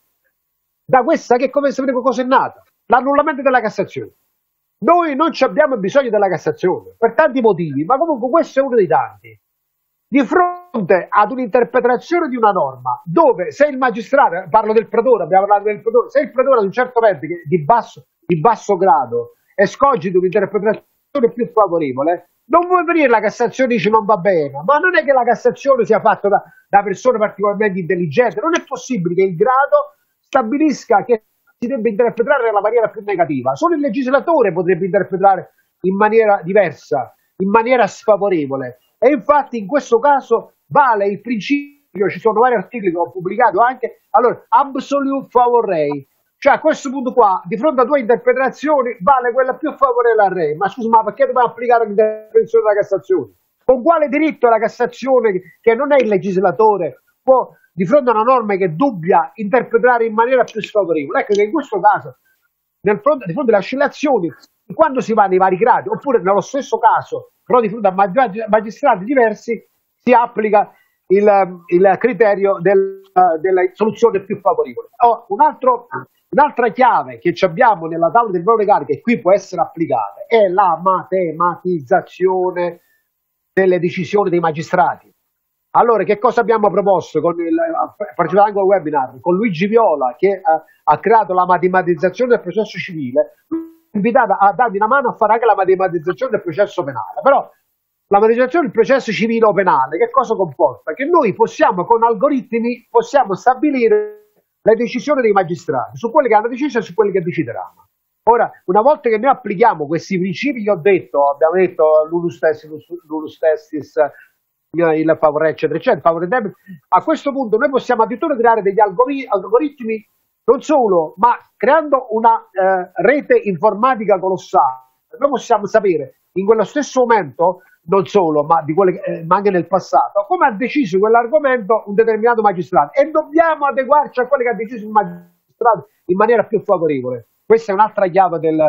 Da questa che come sapete cosa è nata? L'annullamento della Cassazione. Noi non abbiamo bisogno della Cassazione, per tanti motivi, ma comunque questo è uno dei tanti. Di fronte ad un'interpretazione di una norma, dove se il magistrato, parlo del pretore, abbiamo parlato del pretore, se il pretore ad un certo momento di basso, di basso grado escogita un'interpretazione più favorevole, non vuol venire la Cassazione e dice non va bene, ma non è che la Cassazione sia fatta da, da persone particolarmente intelligenti, non è possibile che il grado stabilisca che si debba interpretare nella maniera più negativa, solo il legislatore potrebbe interpretare in maniera diversa, in maniera sfavorevole. E infatti in questo caso vale il principio, ci sono vari articoli che ho pubblicato anche, allora, absolute favor rei, cioè a questo punto qua, di fronte a due interpretazioni, vale quella più favorevole al re, ma scusa, ma perché dobbiamo applicare l'interpretazione della Cassazione? Con quale diritto la Cassazione, che non è il legislatore, può, di fronte a una norma che dubbia, interpretare in maniera più sfavorevole? Ecco che in questo caso, nel fronte, di fronte alle oscillazioni, quando si va nei vari gradi, oppure nello stesso caso, però di fronte a magistrati diversi, si applica il, il criterio del, uh, della soluzione più favorevole. Oh, un altro, un'altra chiave che abbiamo nella tavola del valore legale, che qui può essere applicata, è la matematizzazione delle decisioni dei magistrati. Allora, che cosa abbiamo proposto? Con il, partecipato anche al webinar, con Luigi Viola, che uh, ha creato la matematizzazione del processo civile, invitata a darvi una mano a fare anche la matematizzazione del processo penale. Però la matematizzazione del processo civile o penale che cosa comporta? Che noi possiamo con algoritmi possiamo stabilire le decisioni dei magistrati su quelli che hanno deciso e su quelli che decideranno. Ora, una volta che noi applichiamo questi principi che ho detto, abbiamo detto l'unus testis, l'unus testis, il favore eccetera eccetera, favore debito, a questo punto noi possiamo addirittura creare degli algoritmi. Non solo, ma creando una eh, rete informatica colossale, noi possiamo sapere in quello stesso momento, non solo, ma, di quelle, eh, ma anche nel passato, come ha deciso quell'argomento un determinato magistrato, e dobbiamo adeguarci a quello che ha deciso il magistrato in maniera più favorevole. Questa è un'altra chiave del,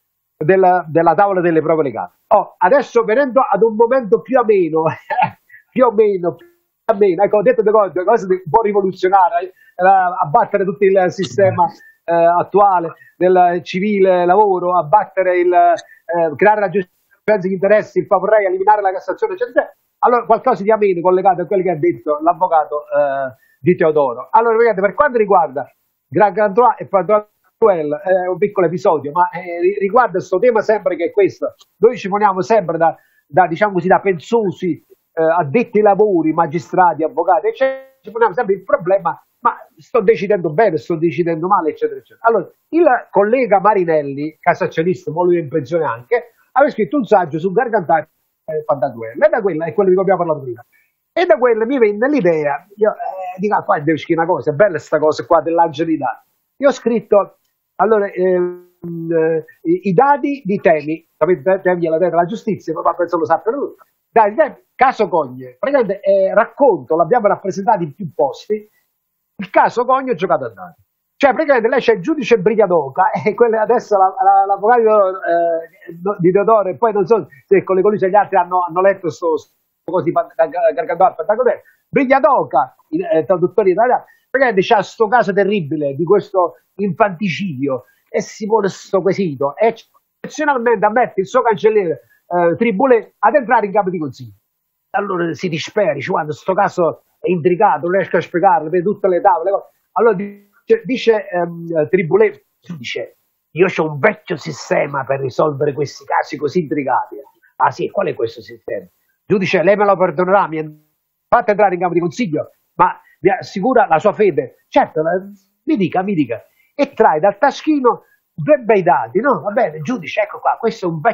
del, della tavola delle prove legali. Oh, adesso venendo ad un momento più o meno, più o meno, Bene, ecco, ho detto due cose, due cose un po' rivoluzionarie, eh, abbattere tutto il sistema eh, attuale del civile lavoro, abbattere il, eh, creare la giustizia di interessi, il favorei, eliminare la Cassazione, eccetera. Allora, qualcosa di ameno collegato a quello che ha detto l'avvocato eh, di Teodoro. Allora, vedete, per quanto riguarda Grand Cantois e Padron, è un piccolo episodio, ma eh, riguarda questo tema sempre che è questo. Noi ci poniamo sempre da, da diciamo così, da pensosi, Eh, addetti ai lavori, magistrati, avvocati, eccetera, ci poniamo sempre il problema, ma sto decidendo bene, sto decidendo male, eccetera, eccetera. Allora, il collega Marinelli, casazzionista, ma lui è in pensione anche, aveva scritto un saggio su Gargantà e Pantagruello, e da quella è quello di cui abbiamo parlato prima. E da quella mi venne l'idea, io eh, dico, ah, qua devo scrivere una cosa, è bella questa cosa qua dell'angelità. Io ho scritto, allora, ehm, eh, i, i dati di temi, sapete, temi alla della giustizia, ma penso lo sappiano tutti. Dai, dai, caso Cogne, praticamente eh, racconto, l'abbiamo rappresentato in più posti, il caso Cogne è giocato a dati. Cioè praticamente lei c'è il giudice Brigliadoca e quelle, adesso la, la, l'avvocato eh, di Teodoro e poi non so se con le colise gli altri hanno, hanno letto questo così Gargantà Pantagruello. Brigliadoca, eh, traduttore italiano, praticamente c'è questo caso terribile di questo infanticidio e si pone questo quesito e eccezionalmente ammette il suo cancelliere Eh, Triboulet ad entrare in capo di consiglio. Allora si dispera, dice guarda, questo caso è intricato, non riesco a spiegarlo, vede tutte le tavole. Allora dice, dice ehm, Triboulet, dice io ho un vecchio sistema per risolvere questi casi così intricati. Ah sì, qual è questo sistema? Il giudice, lei me lo perdonerà, mi ha fatto entrare in capo di consiglio, ma vi assicura la sua fede? Certo, mi dica, mi dica. E trae dal taschino due bei dati, no? Va bene, giudice, ecco qua, questo è un vecchio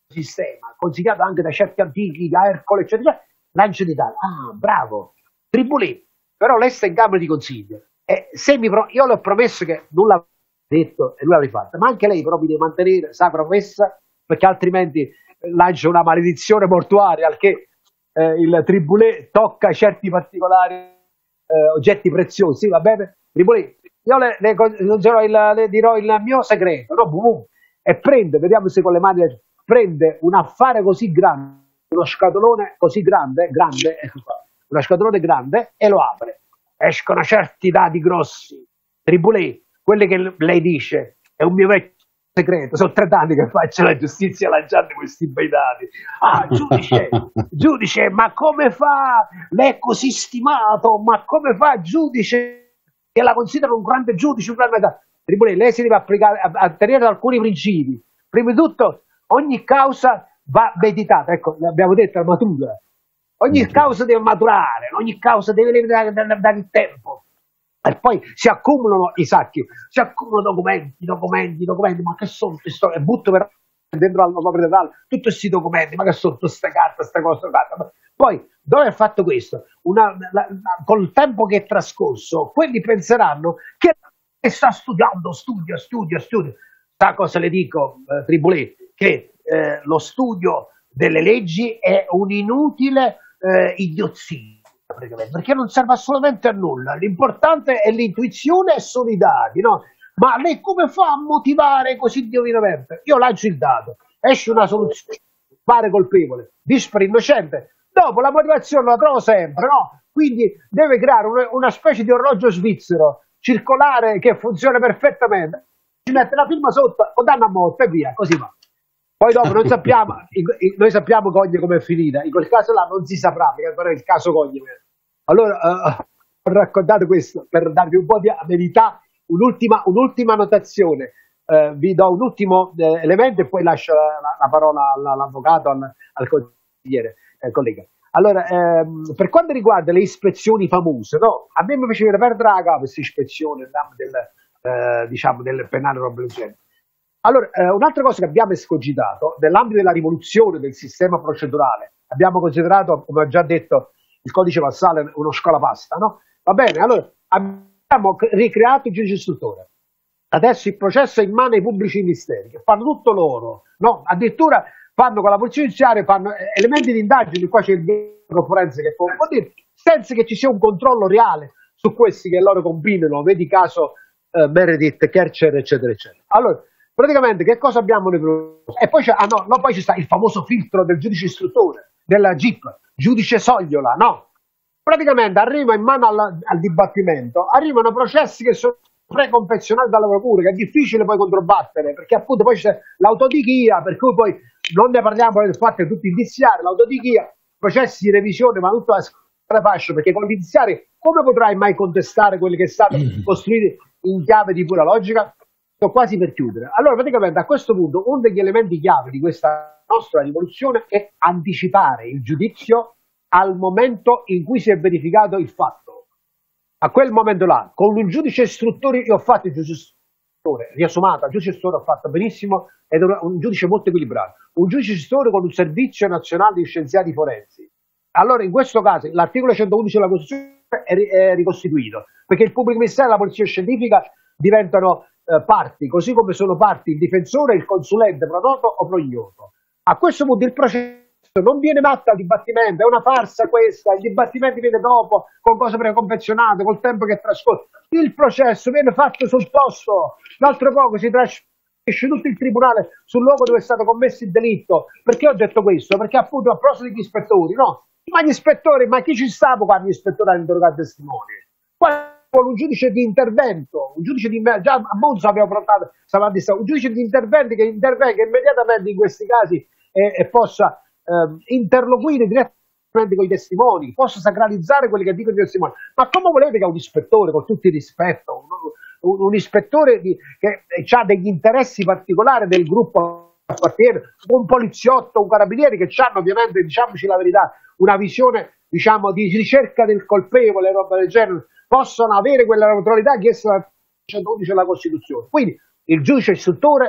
sistema, consigliato anche da certi antichi, da Ercole, eccetera, lancio d'Italia. Ah, bravo, Tribulì, però lei sta in camera di consiglio. E se mi pro- io le ho promesso che non l'avrei detto e lui l'avrei fatto, ma anche lei proprio deve mantenere sa promessa, perché altrimenti lancia una maledizione mortuaria, al che eh, il Tribulè tocca certi particolari eh, oggetti preziosi, va bene? Tribulè, io le, le, le, le dirò il mio segreto, no? Boom, e prende, vediamo se con le mani, prende un affare così grande, uno scatolone così grande, grande, ecco qua, uno scatolone grande, e lo apre. Escono certi dati grossi, Tribulè, quelli che lei dice, è un mio vecchio segreto, sono tre anni che faccio la giustizia lanciando questi bei dati. Ah, giudice, giudice, ma come fa? Lei è così stimato, ma come fa, giudice, che la considera un grande giudice, un grande... Tribulè, lei si deve applicare, a, a tenere alcuni principi. Prima di tutto, ogni causa va meditata, ecco, l'abbiamo detto, la matura. Ogni causa deve maturare, ogni causa deve dare, dare il tempo. E poi si accumulano i sacchi, si accumulano documenti, documenti, documenti, ma che sono queste storie? Butto per dentro alla proprietà tutti questi documenti, ma che sono queste carte, queste cose, carte. Poi, dove è fatto questo? Una, la, la, col tempo che è trascorso, quelli penseranno che sta studiando, studia, studia, studia. Sa cosa le dico, eh, Tribulè? Che eh, lo studio delle leggi è un'inutile eh, idiozia. Perché non serve assolutamente a nulla, l'importante è l'intuizione e sono i dati, no? Ma lei come fa a motivare così divinamente? Io lancio il dato, esce una soluzione, pare colpevole, dispari innocente, dopo la motivazione la trovo sempre, no? Quindi deve creare una, una specie di orologio svizzero, circolare, che funziona perfettamente, ci mette la firma sotto, o danno a morte e via, così va. Poi dopo non sappiamo, noi sappiamo Cogne come è finita, in quel caso là non si saprà, perché però è il caso Cogne. Allora, uh, ho raccontato questo per darvi un po' di amenità, un'ultima, un'ultima notazione, uh, vi do un ultimo uh, elemento e poi lascio la, la, la parola all'avvocato, al, al consigliere, al collega. Allora, ehm, per quanto riguarda le ispezioni famose, no? A me mi faceva perdere la capo questa ispezione del, eh, diciamo, del penale roba del genere. Allora, eh, un'altra cosa che abbiamo escogitato, nell'ambito della rivoluzione del sistema procedurale, abbiamo considerato, come ho già detto, il codice Vassale uno scolapasta, no? Va bene, allora abbiamo ricreato il giudice istruttore. Adesso il processo è in mano ai pubblici ministeri, che fanno tutto loro, no? Addirittura fanno con la polizia giudiziaria, fanno elementi di indagine, qua c'è il biologo forense che può dire, senza che ci sia un controllo reale su questi che loro combinano, vedi caso eh, Meredith, Kercher, eccetera, eccetera. Allora, praticamente che cosa abbiamo noi? E poi, ah, no, no, poi ci sta il famoso filtro del giudice istruttore, della G I P, giudice Sogliola, no? Praticamente arriva in mano al, al dibattimento, arrivano processi che sono preconfezionati dalla procura, che è difficile poi controbattere, perché appunto poi c'è l'autodichia, per cui poi non ne parliamo del fatto che tutti indiziari, l'autodichia, processi di revisione, ma tutto a fascia, perché con l'indiziare come potrai mai contestare quelli che sono stati costruiti in chiave di pura logica? Sto quasi per chiudere. Allora praticamente a questo punto uno degli elementi chiave di questa nostra rivoluzione è anticipare il giudizio al momento in cui si è verificato il fatto. A quel momento là, con un giudice istruttore, io ho fatto il giudice istruttore, riassumato, il giudice istruttore ho fatto benissimo ed è un giudice molto equilibrato. Un giudice istruttore con un servizio nazionale di scienziati forensi. Allora in questo caso l'articolo centoundici della Costituzione è, è ricostituito, perché il pubblico ministero e la polizia scientifica diventano eh, parti, così come sono parti il difensore, il consulente pro toto o pro ioto. A questo punto il processo non viene matto al dibattimento, è una farsa questa, il dibattimento viene dopo, con cose preconfezionate, col tempo che trascorre. Il processo viene fatto sul posto, l'altro poco si trasferisce tutto il tribunale sul luogo dove è stato commesso il delitto. Perché ho detto questo? Perché appunto a proposito degli ispettori, no? Ma gli ispettori, ma chi ci stava quando gli ispettori hanno interrogato testimoni? Qua con un giudice di intervento, un giudice di già a Monza abbiamo portato, un giudice di intervento che intervenga immediatamente in questi casi e, e possa eh, interloquire direttamente con i testimoni, possa sacralizzare quelli che dicono i testimoni. Ma come volete che un ispettore, con tutto il rispetto, un, un, un ispettore di, che ha degli interessi particolari del gruppo quartiere, un poliziotto, un carabiniere che hanno ovviamente, diciamoci la verità, una visione diciamo di ricerca del colpevole, roba del genere, possono avere quella neutralità chiesta dal centoundici della Costituzione. Quindi il giudice istruttore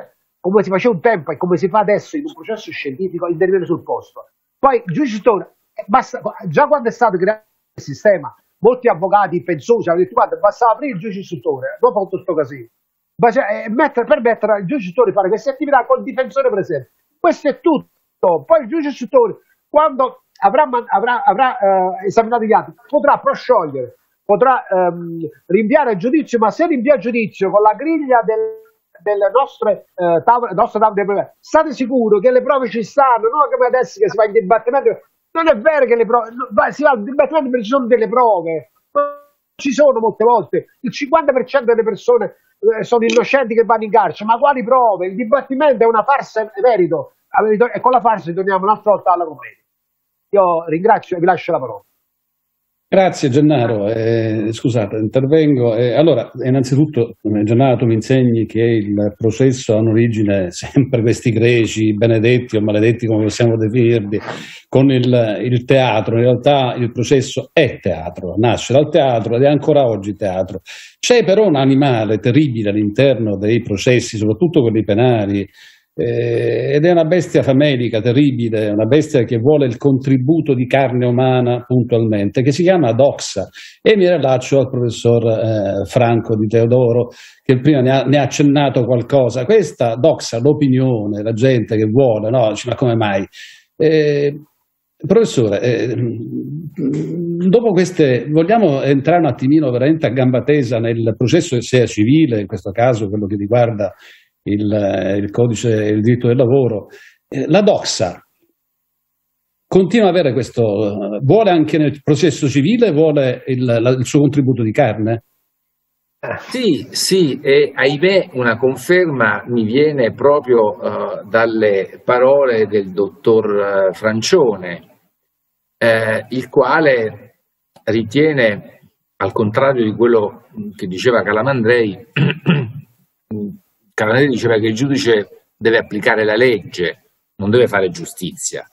come si faceva un tempo e come si fa adesso in un processo scientifico, intervenire sul posto. Poi il giudice istruttore, basta, già quando è stato creato il sistema, molti avvocati pensosi hanno detto guarda, bastava aprire il giudice istruttore, dopo tutto questo casino, e mettere, permettere al giudice istruttore di fare queste attività col difensore presente. Questo è tutto. Poi il giudice istruttore, quando avrà, avrà, avrà eh, esaminato gli atti, potrà prosciogliere, potrà ehm, rinviare a giudizio, ma se rinvia a giudizio con la griglia del delle nostre eh, tavole, nostre tavole di prove, state sicuri che le prove ci stanno, non come adesso che si fa il dibattimento. Non è vero che le prove, no, si va al dibattimento perché ci sono delle prove, non ci sono molte volte, il cinquanta per cento delle persone eh, sono innocenti che vanno in carcere, ma quali prove? Il dibattimento è una farsa emerito, e con la farsa ritorniamo un'altra volta alla commedia. Io ringrazio e vi lascio la parola. Grazie Gennaro, eh, scusate, intervengo. Eh, allora, innanzitutto, Gennaro, tu mi insegni che il processo ha un'origine sempre questi greci, benedetti o maledetti, come possiamo definirli, con il, il teatro. In realtà il processo è teatro, nasce dal teatro ed è ancora oggi teatro. C'è però un animale terribile all'interno dei processi, soprattutto quelli penali, Eh, ed è una bestia famelica, terribile, una bestia che vuole il contributo di carne umana puntualmente, che si chiama doxa, e mi rilaccio al professor eh, Franco Di Teodoro, che prima ne ha, ne ha accennato qualcosa. Questa doxa, l'opinione, la gente che vuole, no? Ma come mai? Eh, professore, eh, dopo queste, vogliamo entrare un attimino veramente a gamba tesa nel processo sia civile, in questo caso quello che riguarda Il, il codice, il diritto del lavoro. Eh, la doxa continua ad avere questo, vuole anche nel processo civile, vuole il, la, il suo contributo di carne? Sì, sì, e ahimè una conferma mi viene proprio uh, dalle parole del dottor Francione, eh, il quale ritiene, al contrario di quello che diceva Calamandrei, Calamandrei diceva che il giudice deve applicare la legge, non deve fare giustizia.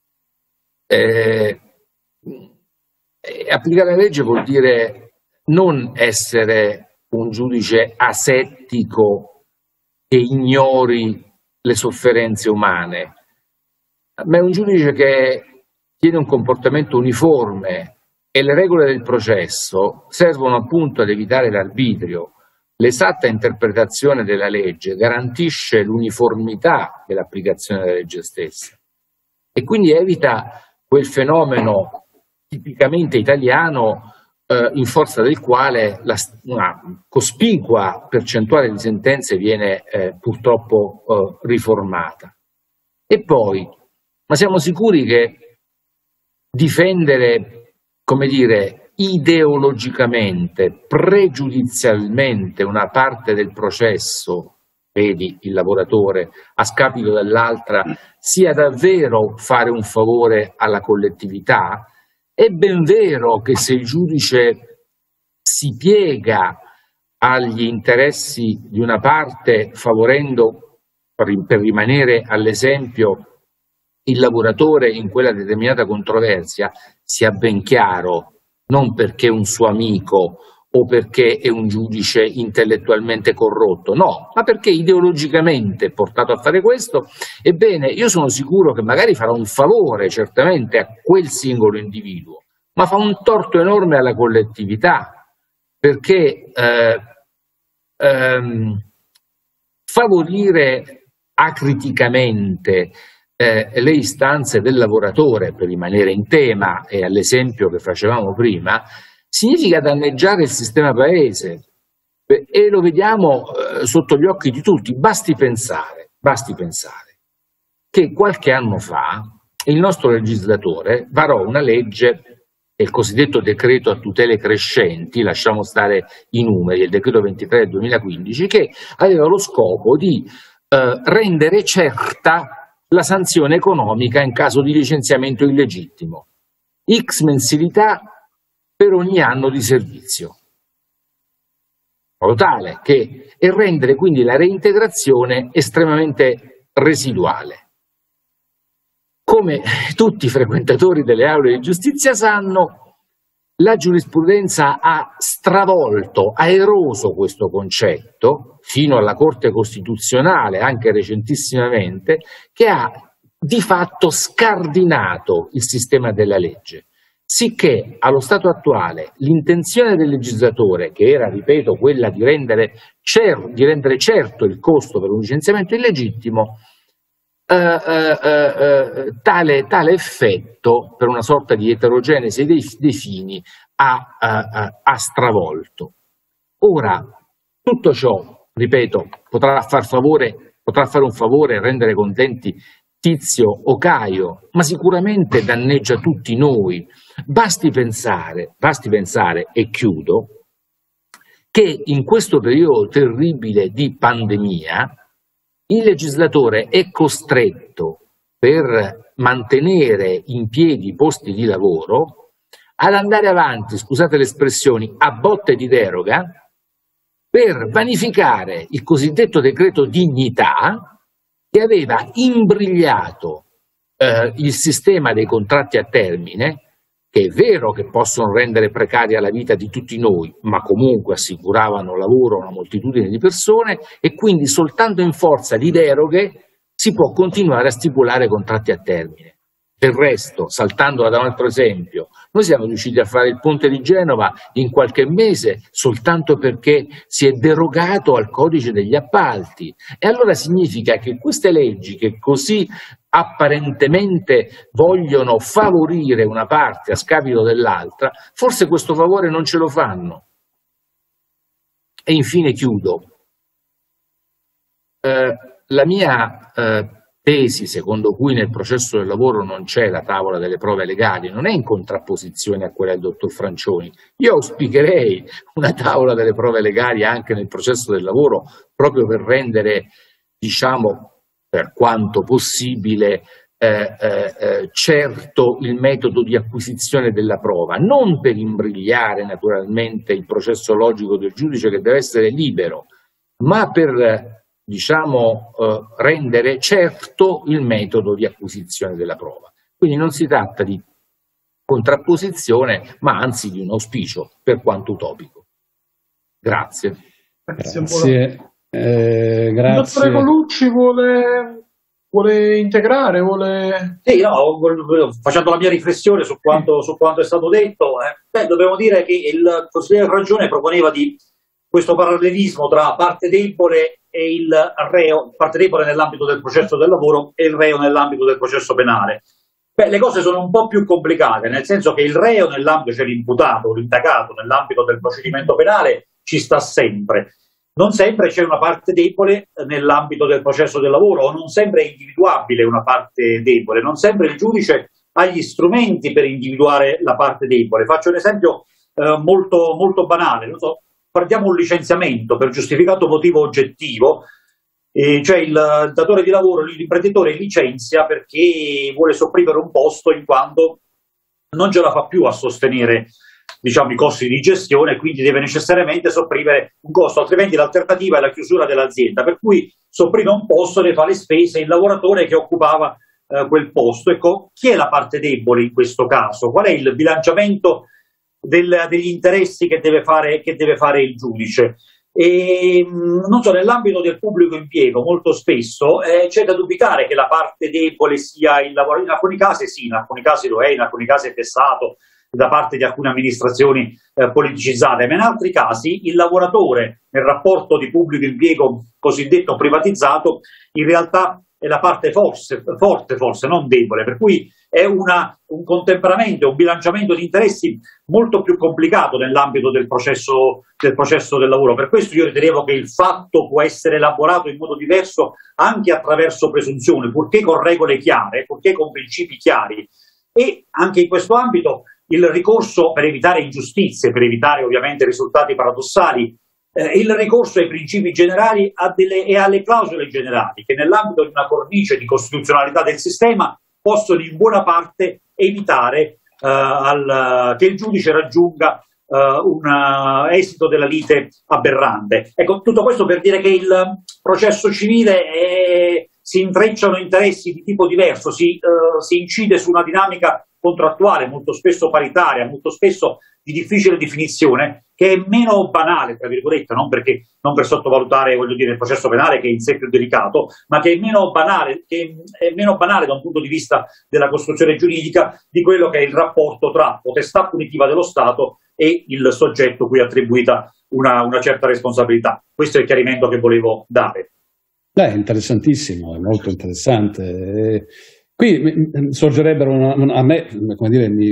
Eh, applicare la legge vuol dire non essere un giudice asettico che ignori le sofferenze umane, ma è un giudice che tiene un comportamento uniforme, e le regole del processo servono appunto ad evitare l'arbitrio. L'esatta interpretazione della legge garantisce l'uniformità dell'applicazione della legge stessa e quindi evita quel fenomeno tipicamente italiano eh, in forza del quale la, una cospicua percentuale di sentenze viene eh, purtroppo eh, riformata. E poi, ma siamo sicuri che difendere, come dire, ideologicamente, pregiudizialmente una parte del processo, vedi il lavoratore, a scapito dell'altra, sia davvero fare un favore alla collettività? È ben vero che se il giudice si piega agli interessi di una parte, favorendo, per rimanere all'esempio, il lavoratore in quella determinata controversia, sia ben chiaro, non perché è un suo amico o perché è un giudice intellettualmente corrotto, no, ma perché ideologicamente è portato a fare questo. Ebbene, io sono sicuro che magari farà un favore certamente a quel singolo individuo, ma fa un torto enorme alla collettività, perché eh, ehm, favorire acriticamente Eh, le istanze del lavoratore, per rimanere in tema e all'esempio che facevamo prima, significa danneggiare il sistema paese, e lo vediamo eh, sotto gli occhi di tutti. Basti pensare, basti pensare che qualche anno fa il nostro legislatore varò una legge, il cosiddetto decreto a tutele crescenti, lasciamo stare i numeri, il decreto ventitré del duemilaquindici, che aveva lo scopo di eh, rendere certa la sanzione economica in caso di licenziamento illegittimo, X mensilità per ogni anno di servizio, in modo tale che, e rendere quindi la reintegrazione estremamente residuale. Come tutti i frequentatori delle aule di giustizia sanno, la giurisprudenza ha stravolto, ha eroso questo concetto, fino alla Corte Costituzionale, anche recentissimamente, che ha di fatto scardinato il sistema della legge, sicché allo stato attuale l'intenzione del legislatore, che era, ripeto, quella di rendere, cer- di rendere certo il costo per un licenziamento illegittimo, eh, eh, eh, tale, tale effetto, per una sorta di eterogenesi dei, dei fini, ha, ha, ha stravolto. Ora, tutto ciò, ripeto, potrà far favore, potrà fare un favore e rendere contenti Tizio o Caio, ma sicuramente danneggia tutti noi. Basti pensare, basti pensare, e chiudo, che in questo periodo terribile di pandemia il legislatore è costretto, per mantenere in piedi i posti di lavoro, ad andare avanti, scusate le espressioni, a botte di deroga, per vanificare il cosiddetto decreto dignità, che aveva imbrigliato eh, il sistema dei contratti a termine, che è vero che possono rendere precaria la vita di tutti noi, ma comunque assicuravano lavoro a una moltitudine di persone, e quindi soltanto in forza di deroghe si può continuare a stipulare contratti a termine. Del resto, saltando da un altro esempio, noi siamo riusciti a fare il ponte di Genova in qualche mese soltanto perché si è derogato al codice degli appalti, e allora significa che queste leggi, che così apparentemente vogliono favorire una parte a scapito dell'altra, forse questo favore non ce lo fanno. E infine chiudo. Eh, la mia eh, tesi, secondo cui nel processo del lavoro non c'è la tavola delle prove legali, non è in contrapposizione a quella del dottor Francioni. Io auspicherei una tavola delle prove legali anche nel processo del lavoro, proprio per rendere, diciamo, per quanto possibile, eh, eh, certo il metodo di acquisizione della prova, non per imbrigliare naturalmente il processo logico del giudice, che deve essere libero, ma per diciamo, eh, rendere certo il metodo di acquisizione della prova. Quindi non si tratta di contrapposizione, ma anzi di un auspicio, per quanto utopico. Grazie. Grazie. Grazie. Eh, grazie. Il dottore Colucci vuole, vuole integrare? Vuole... Sì, no, facendo la mia riflessione su quanto, su quanto è stato detto, eh, beh, dobbiamo dire che il consigliere Ragione proponeva di questo parallelismo tra parte debole e il reo, parte debole nell'ambito del processo del lavoro e il reo nell'ambito del processo penale. Beh, le cose sono un po' più complicate, nel senso che il reo nell'ambito, cioè l'imputato, l'indagato nell'ambito del procedimento penale ci sta sempre. Non sempre c'è una parte debole nell'ambito del processo del lavoro, o non sempre è individuabile una parte debole, non sempre il giudice ha gli strumenti per individuare la parte debole. Faccio un esempio eh, molto, molto banale, non so. Guardiamo un licenziamento per giustificato motivo oggettivo, eh, cioè il datore di lavoro, l'imprenditore licenzia perché vuole sopprimere un posto in quanto non ce la fa più a sostenere, diciamo, i costi di gestione, e quindi deve necessariamente sopprimere un costo, altrimenti l'alternativa è la chiusura dell'azienda, per cui sopprime un posto, ne fa le spese il lavoratore che occupava eh, quel posto. Ecco, chi è la parte debole in questo caso? Qual è il bilanciamento Del, degli interessi che deve fare, che deve fare il giudice? E, non so, nell'ambito del pubblico impiego molto spesso eh, c'è da dubitare che la parte debole sia il lavoro. In alcuni casi sì, in alcuni casi lo è, in alcuni casi è testato da parte di alcune amministrazioni eh, politicizzate, ma in altri casi il lavoratore nel rapporto di pubblico impiego cosiddetto privatizzato in realtà è la parte forse, forte, forse non debole, per cui è una, un contemperamento, un bilanciamento di interessi molto più complicato nell'ambito del processo, del processo del lavoro. Per questo io ritenevo che il fatto può essere elaborato in modo diverso anche attraverso presunzioni, purché con regole chiare, purché con principi chiari, e anche in questo ambito il ricorso per evitare ingiustizie, per evitare ovviamente risultati paradossali, Eh, il ricorso ai principi generali a delle, e alle clausole generali che nell'ambito di una cornice di costituzionalità del sistema possono in buona parte evitare eh, al, che il giudice raggiunga eh, un uh, esito della lite aberrante. Ecco, tutto questo per dire che il processo civile è, si intrecciano interessi di tipo diverso, si, uh, si incide su una dinamica contrattuale, molto spesso paritaria, molto spesso di difficile definizione, che è meno banale, tra virgolette, non, perché, non per sottovalutare, voglio dire, il processo penale che è in sé più delicato, ma che è meno banale, che è meno banale da un punto di vista della costruzione giuridica di quello che è il rapporto tra potestà punitiva dello Stato e il soggetto cui è attribuita una, una certa responsabilità. Questo è il chiarimento che volevo dare. Beh, interessantissimo, è molto interessante. Eh, qui sorgerebbero una, a me, come dire, mi,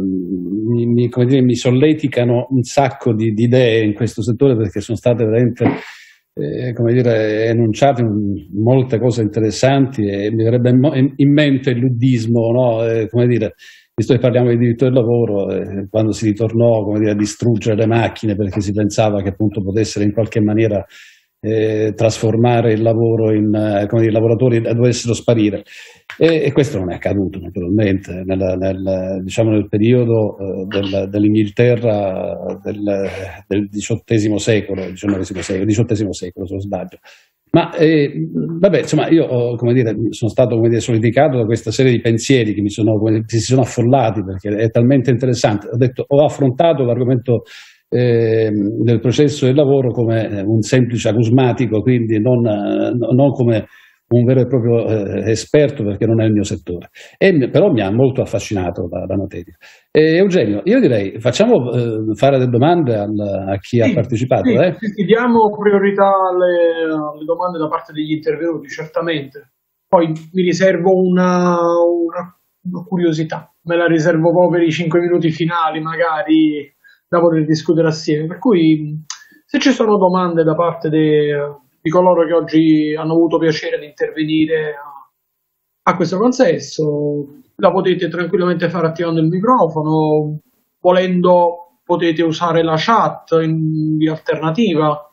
mi, come dire, mi solleticano un sacco di, di idee in questo settore, perché sono state veramente eh, come dire, enunciate molte cose interessanti, e mi verrebbe in, in mente il luddismo, no? Eh, come dire, visto che parliamo di diritto del lavoro, eh, quando si ritornò, come dire, a distruggere le macchine perché si pensava che appunto potessero in qualche maniera Eh, trasformare il lavoro in, eh, come dire, i lavoratori dovessero sparire, e, e questo non è accaduto naturalmente nel, nel, diciamo nel periodo eh, del, dell'Inghilterra del, del diciottesimo secolo, diciannovesimo secolo, diciottesimo secolo se non sbaglio. Ma eh, vabbè, insomma, io ho, come dire, sono stato, come dire, soliticato da questa serie di pensieri che mi sono, come, che si sono affollati, perché è talmente interessante. Ho detto, ho affrontato l'argomento Eh, del processo del lavoro come un semplice acusmatico, quindi non, non come un vero e proprio eh, esperto, perché non è il mio settore, e, però mi ha molto affascinato la, la materia. E, Eugenio, io direi facciamo eh, fare delle domande al, a chi sì, ha partecipato. Sì, eh? sì, diamo priorità alle, alle domande da parte degli intervenuti, certamente. Poi mi riservo una, una, una curiosità, me la riservo poi per i cinque minuti finali magari da poter discutere assieme, per cui se ci sono domande da parte de, di coloro che oggi hanno avuto piacere di intervenire a, a questo consesso, la potete tranquillamente fare attivando il microfono, volendo potete usare la chat in via alternativa,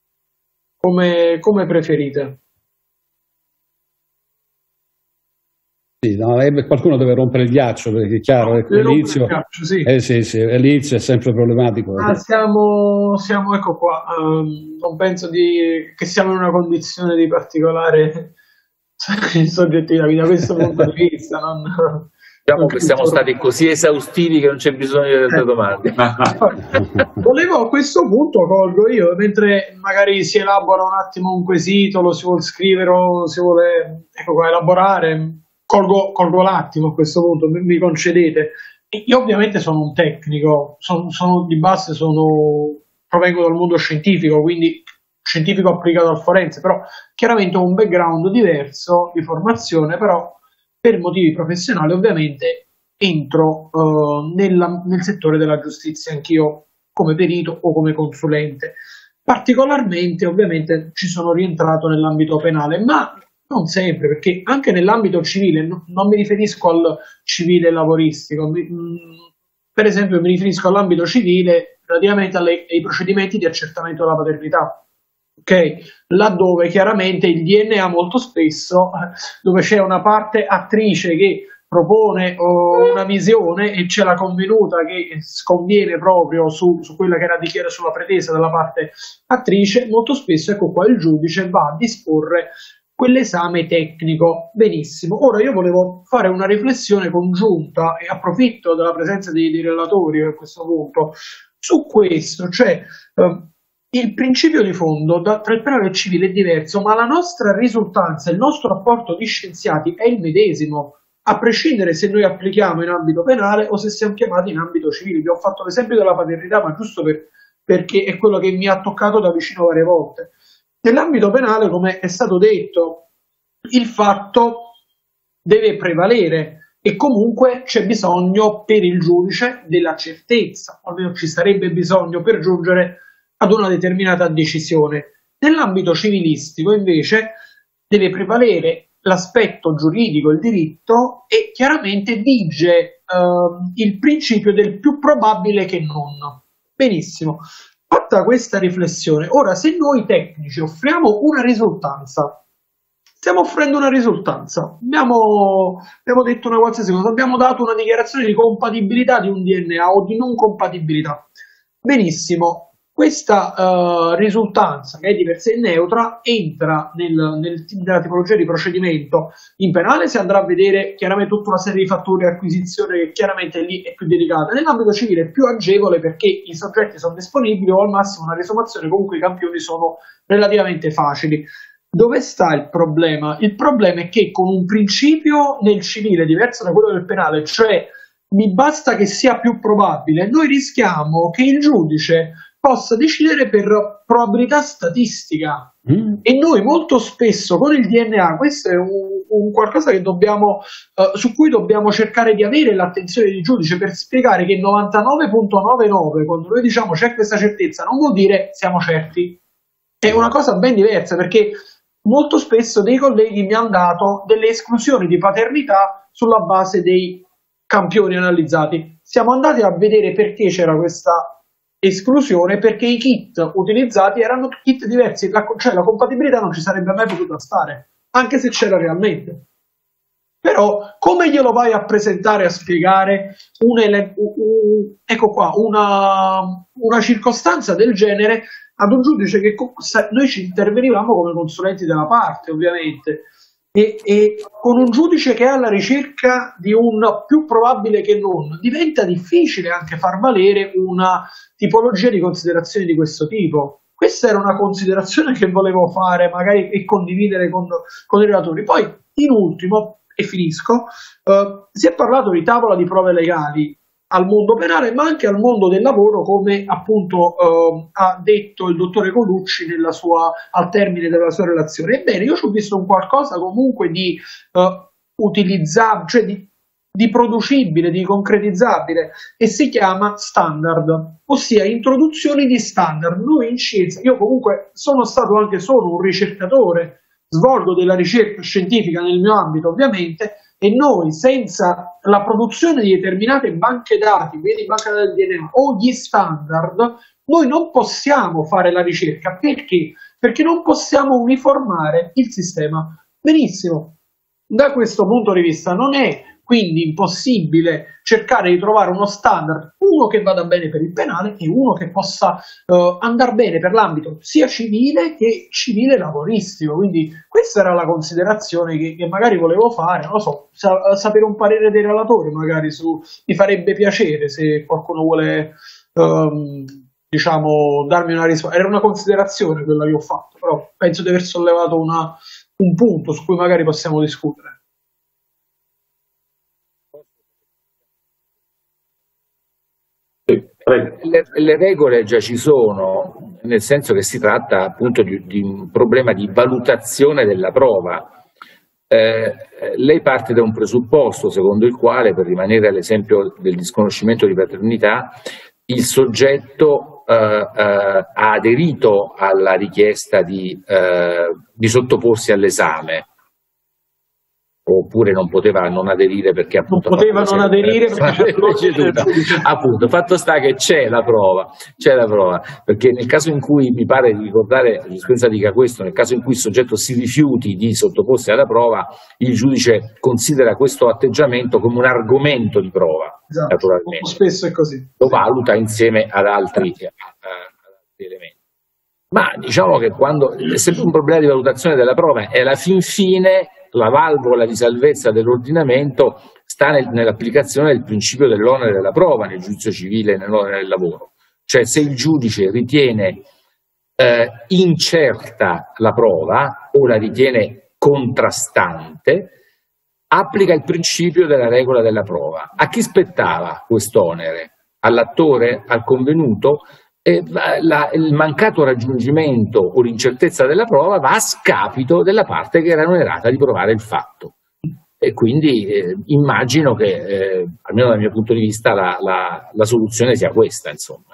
come, come preferite. Sì, no, eh, qualcuno deve rompere il ghiaccio, perché è chiaro, no, ecco, l'inizio, ghiaccio, sì. eh, sì, sì, l'inizio è sempre problematico. Ah, siamo, siamo, ecco qua, um, non penso di, che siamo in una condizione di particolare soggettività da questo punto di vista. Non, diciamo che siamo stati così esaustivi che non c'è bisogno di altre domande. Volevo a questo punto, colgo io, mentre magari si elabora un attimo un quesito, lo si vuole scrivere o si vuole, ecco qua, elaborare. Colgo, colgo l'attimo a questo punto, mi, mi concedete. Io ovviamente sono un tecnico, sono, sono di base, sono, provengo dal mondo scientifico, quindi scientifico applicato al forense, però chiaramente ho un background diverso di formazione, però per motivi professionali ovviamente entro uh, nella, nel settore della giustizia, anch'io come perito o come consulente. Particolarmente ovviamente ci sono rientrato nell'ambito penale, ma non sempre, perché anche nell'ambito civile, no, non mi riferisco al civile lavoristico, mi, mh, per esempio mi riferisco all'ambito civile relativamente alle, ai procedimenti di accertamento della paternità, ok? Laddove chiaramente il D N A molto spesso, dove c'è una parte attrice che propone oh, una visione e c'è la convenuta che sconviene proprio su, su quella che era dichiarato sulla pretesa della parte attrice, molto spesso ecco qua il giudice va a disporre quell'esame tecnico. Benissimo, ora io volevo fare una riflessione congiunta e approfitto della presenza dei, dei relatori a questo punto su questo, cioè eh, il principio di fondo da, tra il penale e il civile è diverso, ma la nostra risultanza, il nostro rapporto di scienziati è il medesimo, a prescindere se noi applichiamo in ambito penale o se siamo chiamati in ambito civile. Vi ho fatto l'esempio della paternità, ma giusto per, perché è quello che mi ha toccato da vicino varie volte. Nell'ambito penale, come è stato detto, il fatto deve prevalere e comunque c'è bisogno per il giudice della certezza, o almeno ci sarebbe bisogno per giungere ad una determinata decisione. Nell'ambito civilistico invece deve prevalere l'aspetto giuridico, il diritto, e chiaramente vige eh, il principio del più probabile che non. Benissimo. Fatta questa riflessione, ora se noi tecnici offriamo una risultanza, stiamo offrendo una risultanza, abbiamo, abbiamo detto una qualsiasi cosa, abbiamo dato una dichiarazione di compatibilità di un D N A o di non compatibilità. Benissimo, questa uh, risultanza, che è di per sé neutra, entra nel, nel, nella tipologia di procedimento in penale. Si andrà a vedere chiaramente tutta una serie di fattori di acquisizione che chiaramente lì è più delicata. Nell'ambito civile è più agevole perché i soggetti sono disponibili o al massimo una risomazione, comunque i campioni sono relativamente facili. Dove sta il problema? Il problema è che con un principio nel civile diverso da quello del penale, cioè mi basta che sia più probabile, noi rischiamo che il giudice possa decidere per probabilità statistica mm. e noi molto spesso con il D N A, questo è un, un qualcosa che dobbiamo, uh, su cui dobbiamo cercare di avere l'attenzione del giudice per spiegare che novantanove virgola novantanove quando noi diciamo c'è questa certezza non vuol dire siamo certi, è una cosa ben diversa, perché molto spesso dei colleghi mi hanno dato delle esclusioni di paternità sulla base dei campioni analizzati. Siamo andati a vedere perché c'era questa esclusione, perché i kit utilizzati erano kit diversi, la, cioè la compatibilità non ci sarebbe mai potuta stare, anche se c'era realmente. Però come glielo vai a presentare, a spiegare un, un, un, ecco qua, una, una circostanza del genere ad un giudice che noi ci intervenivamo come consulenti della parte, ovviamente, e, e con un giudice che è alla ricerca di un più probabile che non, diventa difficile anche far valere una tipologia di considerazioni di questo tipo. Questa era una considerazione che volevo fare magari e condividere con, con i relatori. Poi, in ultimo, e finisco, eh, si è parlato di tavola di prove legali al mondo penale, ma anche al mondo del lavoro, come appunto eh, ha detto il dottore Colucci nella sua, al termine della sua relazione. Ebbene, io ci ho visto un qualcosa comunque di eh, utilizzabile, cioè di, di producibile, di concretizzabile, e si chiama standard, ossia introduzioni di standard. Noi in scienza, io comunque sono stato anche solo un ricercatore, svolgo della ricerca scientifica nel mio ambito ovviamente, e noi senza la produzione di determinate banche dati, vedi banca dati del D N A o gli standard, noi non possiamo fare la ricerca. Perché? Perché non possiamo uniformare il sistema. Benissimo, da questo punto di vista non è quindi impossibile cercare di trovare uno standard, uno che vada bene per il penale e uno che possa uh, andare bene per l'ambito sia civile che civile lavoristico. Quindi questa era la considerazione che, che magari volevo fare, non lo so, sa- sapere un parere dei relatori magari su, mi farebbe piacere se qualcuno vuole um, diciamo darmi una risposta. Era una considerazione quella che ho fatto, però penso di aver sollevato una, un punto su cui magari possiamo discutere. Le, le regole già ci sono, nel senso che si tratta appunto di, di un problema di valutazione della prova. Eh, lei parte da un presupposto secondo il quale, per rimanere all'esempio del disconoscimento di paternità, il soggetto eh, eh, ha aderito alla richiesta di, eh, di sottoporsi all'esame, oppure non poteva non aderire perché appunto non poteva non aderire perché proceduta. Appunto, fatto sta che c'è la prova, c'è la prova, perché nel caso in cui, mi pare di ricordare, la giurisprudenza dica questo, nel caso in cui il soggetto si rifiuti di sottoporsi alla prova, il giudice considera questo atteggiamento come un argomento di prova, esatto, naturalmente. Spesso è così. Lo valuta insieme ad altri, ad altri elementi. Ma diciamo che quando è sempre un problema di valutazione della prova, e alla fin fine la valvola di salvezza dell'ordinamento sta nel, nell'applicazione del principio dell'onere della prova nel giudizio civile e nell'onere del lavoro. Cioè, se il giudice ritiene eh, incerta la prova o la ritiene contrastante, applica il principio della regola della prova. A chi spettava quest'onere? All'attore? Al convenuto? E la, il mancato raggiungimento o l'incertezza della prova va a scapito della parte che era onerata di provare il fatto. E quindi eh, immagino che, eh, almeno dal mio punto di vista, la, la, la soluzione sia questa, insomma.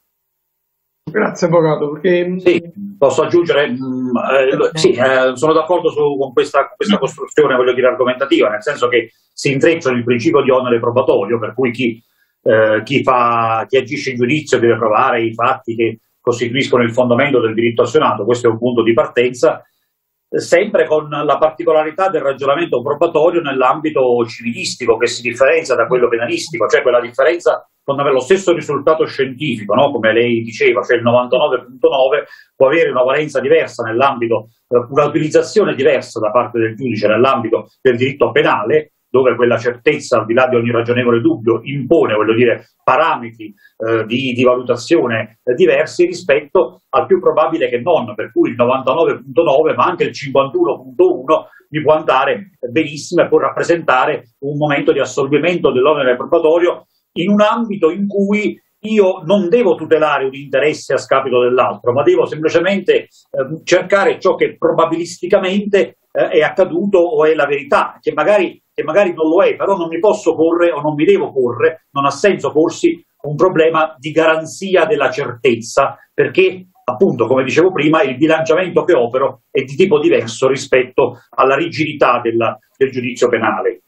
Grazie, Avvocato. Perché... Sì, posso aggiungere, mh, eh, sì, eh, sono d'accordo su, con questa, questa costruzione, voglio dire, argomentativa, nel senso che si intreccia il principio di onere probatorio, per cui chi Eh, chi, fa, chi agisce in giudizio deve provare i fatti che costituiscono il fondamento del diritto azionato. Questo è un punto di partenza, eh, sempre con la particolarità del ragionamento probatorio nell'ambito civilistico, che si differenzia da quello penalistico, cioè quella differenza possono avere lo stesso risultato scientifico, no? Come lei diceva, cioè il novantanove virgola nove può avere una valenza diversa nell'ambito, un'utilizzazione diversa da parte del giudice nell'ambito del diritto penale, dove quella certezza, al di là di ogni ragionevole dubbio, impone, voglio dire, parametri eh, di, di valutazione eh, diversi rispetto al più probabile che non, per cui il novantanove virgola nove, ma anche il cinquantuno virgola uno mi può andare benissimo e può rappresentare un momento di assorbimento dell'onere probatorio in un ambito in cui io non devo tutelare un interesse a scapito dell'altro, ma devo semplicemente eh, cercare ciò che probabilisticamente eh, è accaduto o è la verità, che magari, che magari non lo è, però non mi posso porre o non mi devo porre, non ha senso porsi un problema di garanzia della certezza, perché appunto, come dicevo prima, il bilanciamento che opero è di tipo diverso rispetto alla rigidità della, del giudizio penale.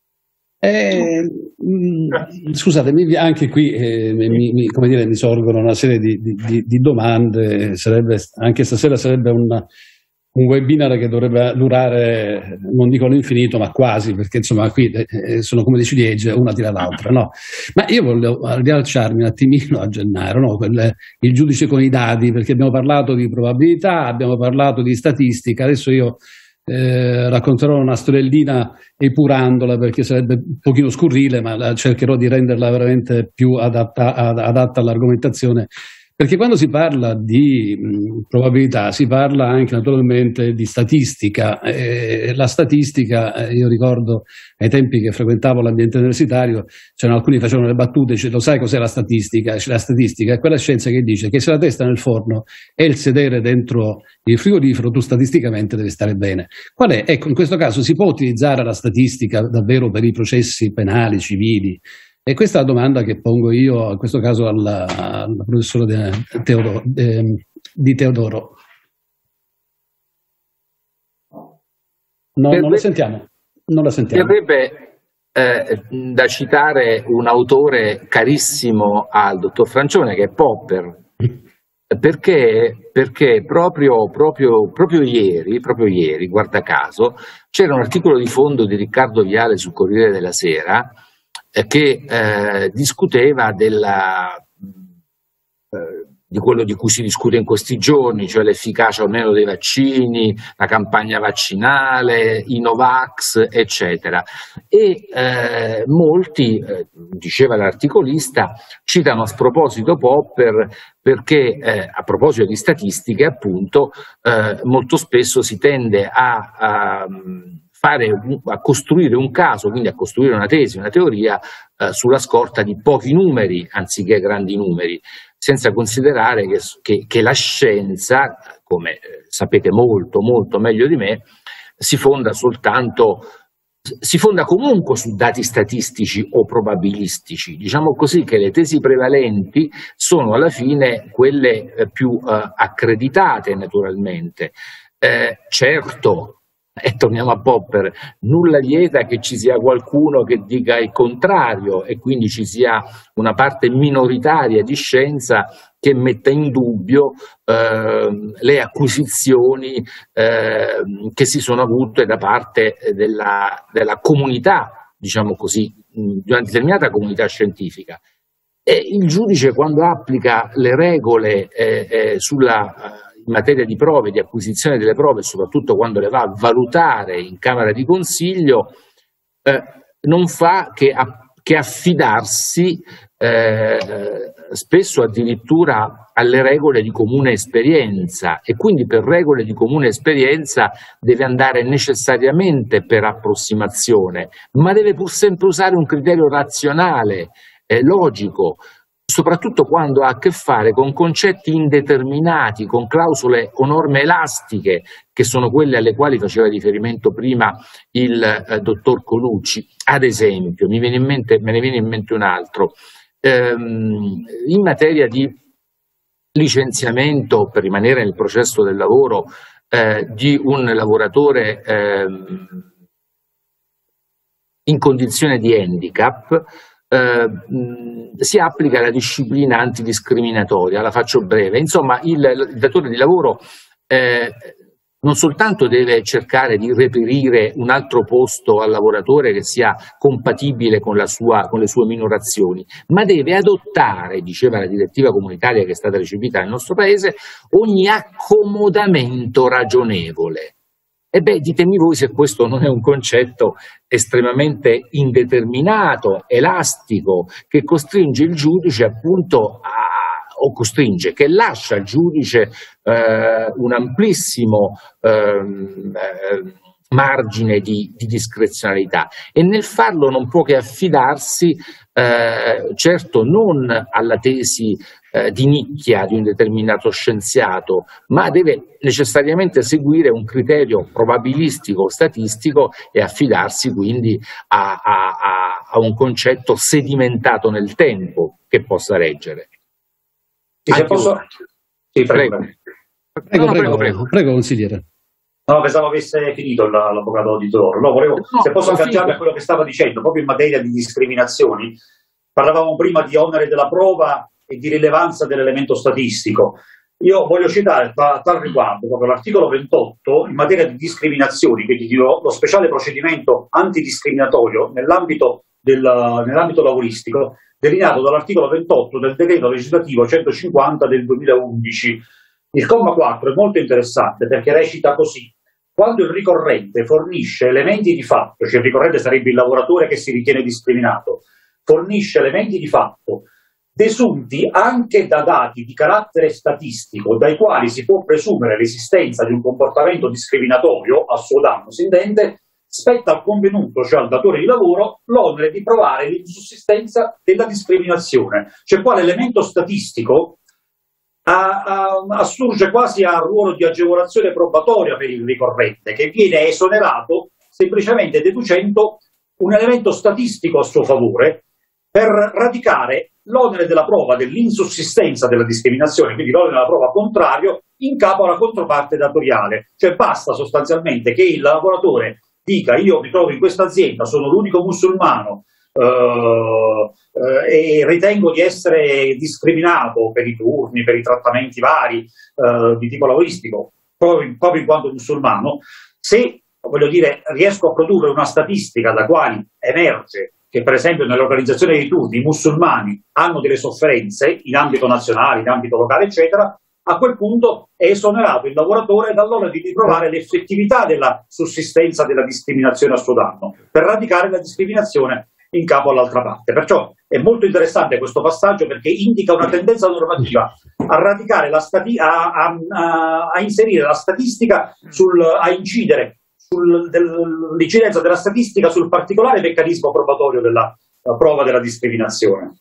Eh, mh, scusatemi, anche qui eh, mi, mi, come dire, mi sorgono una serie di, di, di domande. Sarebbe, anche stasera sarebbe un, un webinar che dovrebbe durare, non dico l'infinito, ma quasi, perché insomma qui eh, sono come dei ciliegie, una tira l'altra, no? Ma io voglio rialciarmi un attimino a Gennaro, no? Quel, il giudice con i dati, perché abbiamo parlato di probabilità, abbiamo parlato di statistica, adesso io Eh, racconterò una storiellina epurandola perché sarebbe un pochino scurrile, ma la, cercherò di renderla veramente più adatta, ad, adatta all'argomentazione, perché quando si parla di mh, probabilità si parla anche naturalmente di statistica. Eh, la statistica, eh, io ricordo ai tempi che frequentavo l'ambiente universitario, c'erano alcuni che facevano le battute, dice, lo sai cos'è la statistica? La statistica è quella scienza che dice che se la testa nel forno e il sedere dentro il frigorifero, tu statisticamente devi stare bene. Qual è? Ecco, in questo caso si può utilizzare la statistica davvero per i processi penali, civili? E questa è la domanda che pongo io, in questo caso, al, al professore de, Teodoro, de, di Teodoro. No, non la sentiamo. Non la sentiamo. Verrebbe eh, da citare un autore carissimo al dottor Francione, che è Popper, perché, perché proprio, proprio, proprio ieri, proprio ieri, guarda caso, c'era un articolo di fondo di Riccardo Viale sul Corriere della Sera eh, che eh, discuteva della, eh, di quello di cui si discute in questi giorni, cioè l'efficacia o meno dei vaccini, la campagna vaccinale, i Novax, eccetera. E eh, molti, eh, diceva l'articolista, citano a sproposito Popper perché eh, a proposito di statistiche, appunto, eh, molto spesso si tende a, a fare, a costruire un caso, quindi a costruire una tesi, una teoria eh, sulla scorta di pochi numeri anziché grandi numeri, senza considerare che, che, che la scienza, come eh, sapete molto, molto meglio di me, si fonda soltanto, si fonda comunque su dati statistici o probabilistici. Diciamo così che le tesi prevalenti sono alla fine quelle eh, più eh, accreditate, naturalmente. Eh, certo, e torniamo a Popper, nulla vieta che ci sia qualcuno che dica il contrario e quindi ci sia una parte minoritaria di scienza che metta in dubbio eh, le acquisizioni eh, che si sono avute da parte della, della comunità, diciamo così, di una determinata comunità scientifica. E il giudice, quando applica le regole eh, eh, sulla in materia di prove, di acquisizione delle prove, soprattutto quando le va a valutare in Camera di Consiglio, eh, non fa che, a, che affidarsi eh, spesso addirittura alle regole di comune esperienza, e quindi per regole di comune esperienza deve andare necessariamente per approssimazione, ma deve pur sempre usare un criterio razionale, eh, logico, soprattutto quando ha a che fare con concetti indeterminati, con clausole o norme elastiche, che sono quelle alle quali faceva riferimento prima il eh, dottor Colucci. Ad esempio, mi viene in mente, me ne viene in mente un altro, ehm, in materia di licenziamento, per rimanere nel processo del lavoro, eh, di un lavoratore ehm, in condizione di handicap, Eh, si applica la disciplina antidiscriminatoria, la faccio breve. Insomma, il, il datore di lavoro eh, non soltanto deve cercare di reperire un altro posto al lavoratore che sia compatibile con, la sua, con le sue minorazioni, ma deve adottare, diceva la direttiva comunitaria che è stata recepita nel nostro Paese, ogni accomodamento ragionevole. E beh, ditemi voi se questo non è un concetto estremamente indeterminato, elastico, che costringe il giudice appunto a o costringe, che lascia al giudice eh, un amplissimo ehm, eh, margine di, di discrezionalità, e nel farlo non può che affidarsi eh, certo non alla tesi eh, di nicchia di un determinato scienziato, ma deve necessariamente seguire un criterio probabilistico, statistico, e affidarsi quindi a, a, a, a un concetto sedimentato nel tempo che possa reggere. Se posso... Sì, prego. Prego, prego, prego, prego, prego, consigliere. No, pensavo avesse finito l'avvocato Di Toro. No, volevo, no, se posso agganciarmi a quello che stava dicendo, proprio in materia di discriminazioni. Parlavamo prima di onere della prova e di rilevanza dell'elemento statistico. Io voglio citare a tal riguardo proprio l'articolo ventotto in materia di discriminazioni, che ti dirò lo speciale procedimento antidiscriminatorio nell'ambito del, nell'ambito lavoristico, delineato dall'articolo ventotto del decreto legislativo centocinquanta del duemilaundici. Il comma quattro è molto interessante perché recita così: quando il ricorrente fornisce elementi di fatto, cioè il ricorrente sarebbe il lavoratore che si ritiene discriminato, fornisce elementi di fatto desunti anche da dati di carattere statistico dai quali si può presumere l'esistenza di un comportamento discriminatorio a suo danno, si intende, spetta al convenuto, cioè al datore di lavoro, l'onere di provare l'insussistenza della discriminazione, cioè quale elemento statistico a, a, assurge quasi a ruolo di agevolazione probatoria per il ricorrente, che viene esonerato semplicemente deducendo un elemento statistico a suo favore per radicare l'onere della prova dell'insussistenza della discriminazione, quindi l'onere della prova contrario, in capo alla controparte datoriale. Cioè basta sostanzialmente che il lavoratore dica: io mi trovo in questa azienda, sono l'unico musulmano uh, uh, e ritengo di essere discriminato per i turni, per i trattamenti vari uh, di tipo lavoristico, proprio, proprio in quanto musulmano. Se, voglio dire, riesco a produrre una statistica da quali emerge che per esempio nell'organizzazione dei turni i musulmani hanno delle sofferenze in ambito nazionale, in ambito locale, eccetera, a quel punto è esonerato il lavoratore dall'onere di riprovare l'effettività della sussistenza della discriminazione a suo danno, per radicare la discriminazione in capo all'altra parte. Perciò è molto interessante questo passaggio perché indica una tendenza normativa a radicare la stati- a, a, a, a inserire la statistica, sul, a incidere sull'incidenza della statistica sul particolare meccanismo probatorio della prova della discriminazione.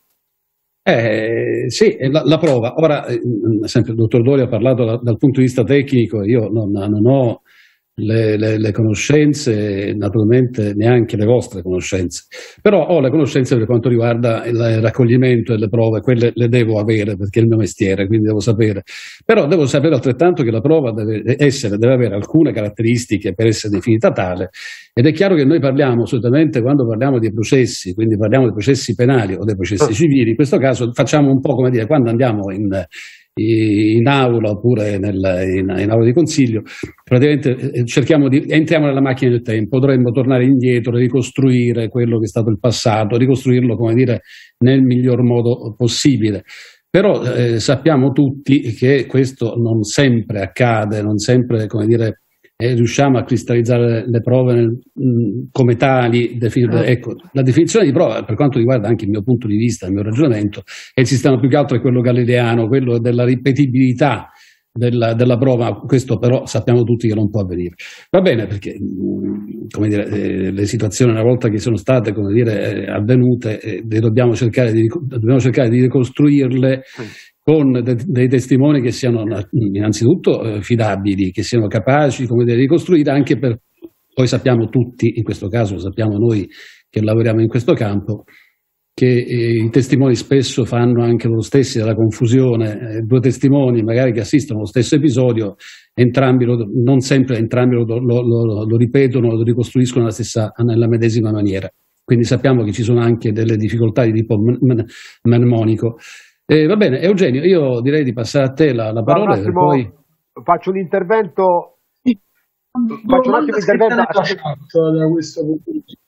Eh, sì, la, la prova. Ora, eh, sempre il dottor Dori ha parlato da, dal punto di vista tecnico, io non, non ho le, le, le conoscenze, naturalmente neanche le vostre conoscenze, però ho le conoscenze per quanto riguarda il raccoglimento delle prove, quelle le devo avere perché è il mio mestiere, quindi devo sapere. Però devo sapere altrettanto che la prova deve essere, deve avere alcune caratteristiche per essere definita tale, ed è chiaro che noi parliamo solitamente, quando parliamo di processi, quindi parliamo di processi penali o dei processi civili, in questo caso facciamo un po' come dire, quando andiamo in in aula oppure nel, in, in aula di consiglio, praticamente cerchiamo di entriamo nella macchina del tempo, dovremmo tornare indietro, ricostruire quello che è stato il passato, ricostruirlo, come dire, nel miglior modo possibile. Però eh, sappiamo tutti che questo non sempre accade, non sempre, come dire, eh, riusciamo a cristallizzare le prove nel, mh, come tali. Definire, ecco, la definizione di prova, per quanto riguarda anche il mio punto di vista, il mio ragionamento, è il sistema più che altro è quello galileano, quello della ripetibilità della, della prova. Questo però sappiamo tutti che non può avvenire. Va bene, perché mh, come dire, eh, le situazioni una volta che sono state, come dire, eh, avvenute, eh, dobbiamo cercare di, dobbiamo cercare di ricostruirle con de- dei testimoni che siano innanzitutto eh, fidabili, che siano capaci, come dire, di ricostruire anche per, poi sappiamo tutti, in questo caso sappiamo noi che lavoriamo in questo campo, che eh, i testimoni spesso fanno anche loro stessi della confusione, eh, due testimoni magari che assistono allo stesso episodio, entrambi lo, non sempre entrambi lo, lo, lo, lo ripetono, lo ricostruiscono nella stessa, nella medesima maniera. Quindi sappiamo che ci sono anche delle difficoltà di tipo mnemonico. Eh, va bene, Eugenio, io direi di passare a te la, la parola. Massimo, poi... faccio un intervento faccio un attimo intervento da questo punto di vista.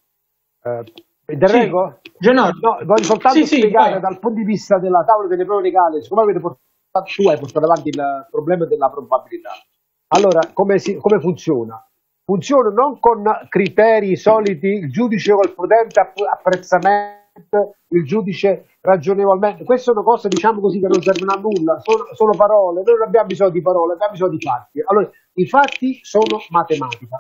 Eh, intervengo? Sì. No, voglio soltanto sì, spiegare sì, dal punto di vista della tavola delle prove legali, siccome avete portato, tu hai portato avanti il problema della probabilità. Allora, come, si, come funziona? Funziona non con criteri soliti, il giudice col prudente apprezzamento, il giudice ragionevolmente. Queste sono cose, diciamo così, che non servono a nulla, sono, sono parole, noi non abbiamo bisogno di parole, abbiamo bisogno di fatti. Allora, i fatti sono matematica.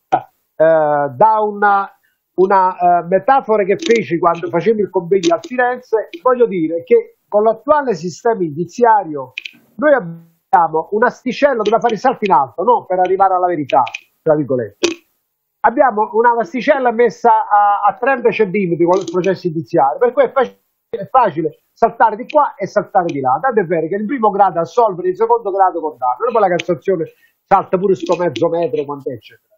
Eh, da una, una uh, metafora che feci quando facevo il convegno a Firenze, voglio dire che con l'attuale sistema indiziario noi abbiamo un'asticella dove fare i salti in alto, no? Per arrivare alla verità, tra virgolette. Abbiamo una asticella messa a, a trenta centimetri con il processo indiziario, per cui è facile, è facile saltare di qua e saltare di là. Tanto è vero che il primo grado assolve, il secondo grado condanna, e poi la Cassazione salta pure sto mezzo metro, quant'è, eccetera.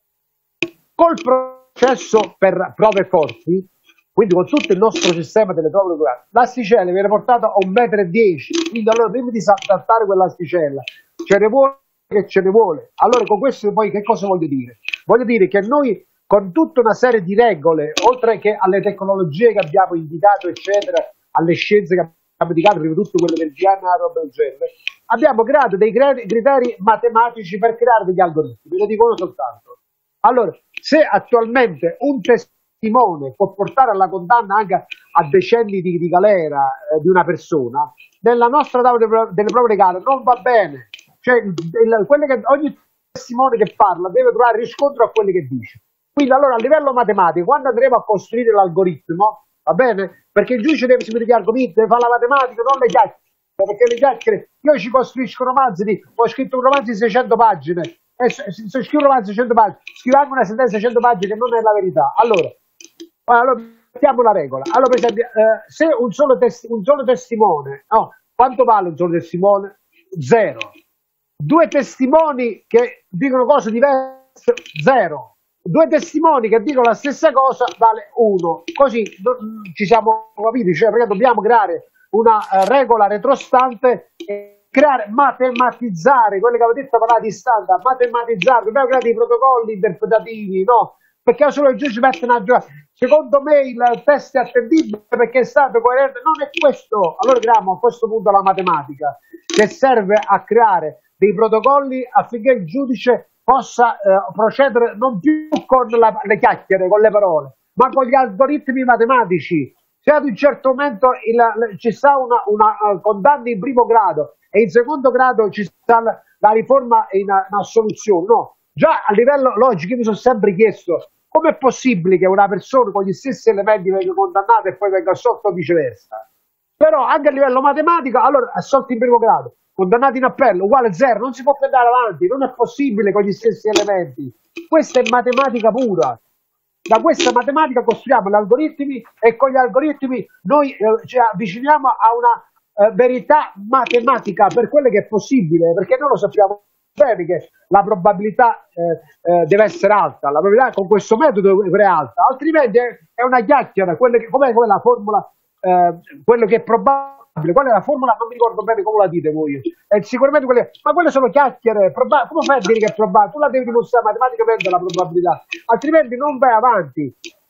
Col processo per prove forti, quindi con tutto il nostro sistema delle prove regolari, l'asticella viene portata a un metro e dieci, quindi allora prima di saltare quell'asticella ce ne vuole che ce ne vuole. Allora con questo poi che cosa voglio dire? Voglio dire che noi con tutta una serie di regole, oltre che alle tecnologie che abbiamo indicato, eccetera, alle scienze che abbiamo indicato, prima di tutto quelle del D N A, roba del genere, abbiamo creato dei criteri matematici per creare degli algoritmi, ve lo dico soltanto. Allora, se attualmente un testimone può portare alla condanna anche a decenni di, di galera eh, di una persona, nella nostra tavola delle prove legali non va bene. Cioè, il, il, che, ogni testimone che parla deve trovare riscontro a quello che dice. Quindi allora a livello matematico, quando andremo a costruire l'algoritmo, va bene? Perché il giudice deve seguire gli argomenti, deve fare la matematica, non le chiacchiere. Perché le chiacchiere, io ci costruisco romanzi di, ho scritto un romanzo di seicento pagine, e se, se scrivo un romanzo di seicento pagine, scrivo anche una sentenza di seicento pagine che non è la verità. Allora, allora mettiamo la regola. Allora, per esempio, eh, se un solo, tes- un solo testimone, no, quanto vale un solo testimone? Zero. Due testimoni che dicono cose diverse, zero. Due testimoni che dicono la stessa cosa, vale uno. Così no, ci siamo capiti, cioè perché dobbiamo creare una uh, regola retrostante e creare, matematizzare, quello che avevo detto parlare di standard, matematizzare, dobbiamo creare dei protocolli interpretativi, no? Perché solo il giudice mette una giornata. Secondo me il test è attendibile perché è stato coerente, non è questo. Allora creiamo a questo punto la matematica che serve a creare dei protocolli affinché il giudice possa eh, procedere non più con la, le chiacchiere, con le parole, ma con gli algoritmi matematici. Se ad un certo momento il, le, ci sta una, una uh, condanna in primo grado e in secondo grado ci sta la, la riforma in, in assoluzione, no? Già a livello logico io mi sono sempre chiesto come è possibile che una persona con gli stessi elementi venga condannata e poi venga assolta o viceversa. Però anche a livello matematico, allora assolto in primo grado, condannato in appello, uguale zero, non si può andare avanti, non è possibile con gli stessi elementi. Questa è matematica pura. Da questa matematica costruiamo gli algoritmi e con gli algoritmi noi eh, ci avviciniamo a una eh, verità matematica per quello che è possibile, perché noi lo sappiamo bene che la probabilità eh, eh, deve essere alta, la probabilità con questo metodo deve essere alta, altrimenti è, è una chiacchiera, quelle che, com'è quella formula, eh, quello che è probabile. Qual è la formula? Non mi ricordo bene come la dite voi. Eh, sicuramente quelle, ma quelle sono chiacchiere. Proba- come fai a dire che è probabile? Tu la devi dimostrare matematicamente la probabilità, altrimenti non vai avanti.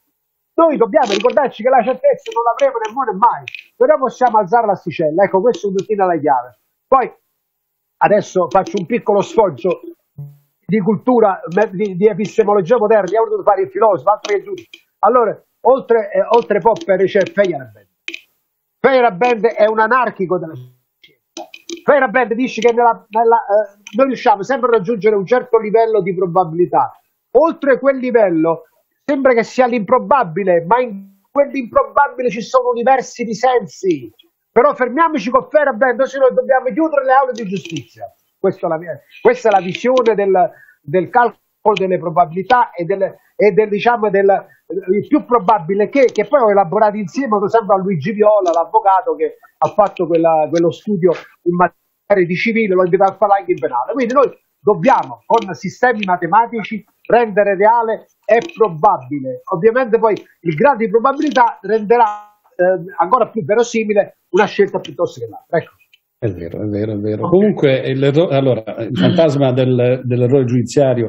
Noi dobbiamo ricordarci che la certezza non l'avremo nemmeno mai, però possiamo alzare l'asticella. Ecco, questo è un pochino la chiave. Poi adesso faccio un piccolo sfoggio di cultura, di, di epistemologia moderna. Io ho voluto fare il filosofo, altro che giudice. Allora, oltre, eh, oltre Popper c'è Feyerabend. Feyerabend è un anarchico della scienza. Feyerabend dice che nella, nella, eh, noi riusciamo sempre a raggiungere un certo livello di probabilità. Oltre quel livello sembra che sia l'improbabile, ma in quell'improbabile ci sono universi di sensi. Però fermiamoci con Feyerabend, se no dobbiamo chiudere le aule di giustizia. Questa è la, mia, questa è la visione del, del calcolo delle probabilità e del, e del diciamo del il più probabile che, che poi ho elaborato insieme sempre a Luigi Viola, l'avvocato che ha fatto quella, quello studio in materia di civile, lo invitato a parlare anche in penale. Quindi noi dobbiamo con sistemi matematici rendere reale e probabile. Ovviamente poi il grado di probabilità renderà eh, ancora più verosimile una scelta piuttosto che l'altra. Ecco. È vero, è vero, è vero. Okay. Comunque il, allora, il fantasma del, dell'errore giudiziario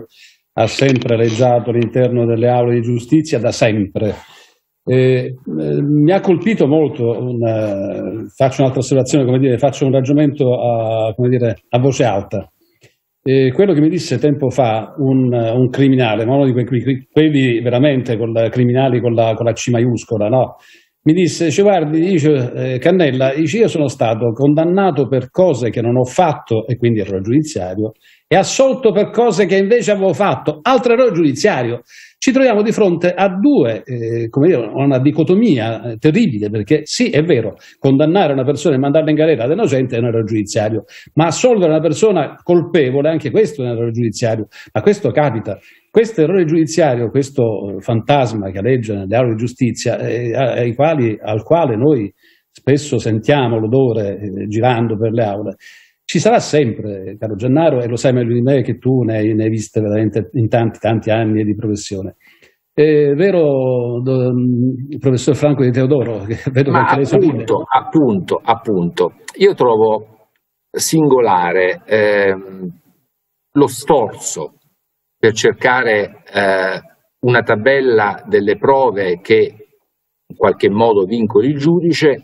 ha sempre leggiato all'interno delle aule di giustizia da sempre. Eh, eh, mi ha colpito molto, un, faccio un'altra osservazione, come dire, faccio un ragionamento a, come dire, a voce alta. Eh, quello che mi disse tempo fa un, un criminale, ma uno di quei, quelli veramente con la, criminali con la, con la C maiuscola, no? Mi disse, dice, guardi, dice, eh, Cannella, dice, io sono stato condannato per cose che non ho fatto e quindi errore giudiziario e assolto per cose che invece avevo fatto, altro errore giudiziario. Ci troviamo di fronte a due, eh, come dire, una dicotomia eh, terribile, perché sì, è vero, condannare una persona e mandarla in galera ad innocente è un errore giudiziario, ma assolvere una persona colpevole, anche questo è un errore giudiziario, ma questo capita. Questo errore giudiziario, questo fantasma che aleggia nelle aule di giustizia, eh, ai quali, al quale noi spesso sentiamo l'odore eh, girando per le aule, ci sarà sempre, caro Gennaro, e lo sai meglio di me che tu ne hai, ne hai viste veramente in tanti, tanti anni di professione. È vero, do, il professor Franco Di Teodoro? Che vedo Ma che appunto, appunto, appunto, io trovo singolare ehm, lo sforzo per cercare eh, una tabella delle prove che in qualche modo vincoli il giudice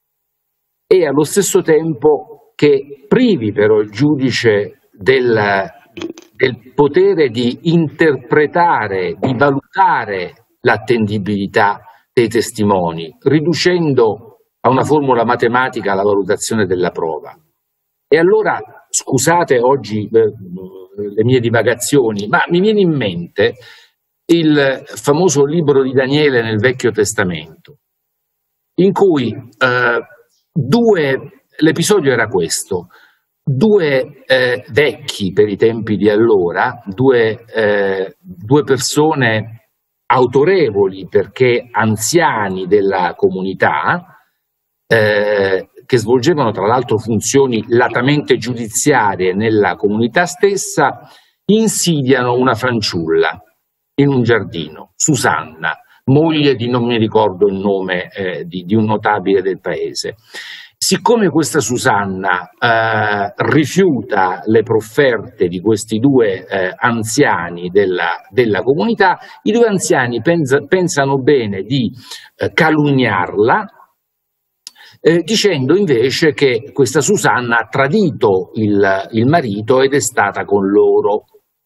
e allo stesso tempo che privi però il giudice del, del potere di interpretare, di valutare l'attendibilità dei testimoni, riducendo a una formula matematica la valutazione della prova. E allora, scusate oggi eh, le mie divagazioni, ma mi viene in mente il famoso libro di Daniele nel Vecchio Testamento, in cui eh, due, l'episodio era questo, due eh, vecchi per i tempi di allora, due, eh, due persone autorevoli perché anziani della comunità, eh, che svolgevano tra l'altro funzioni latamente giudiziarie nella comunità stessa, insidiano una fanciulla in un giardino, Susanna, moglie di non mi ricordo il nome eh, di, di un notabile del paese. Siccome questa Susanna eh, rifiuta le profferte di questi due eh, anziani della, della comunità, i due anziani pensa, pensano bene di eh, calunniarla, Eh, dicendo invece che questa Susanna ha tradito il, il marito ed è stata con loro.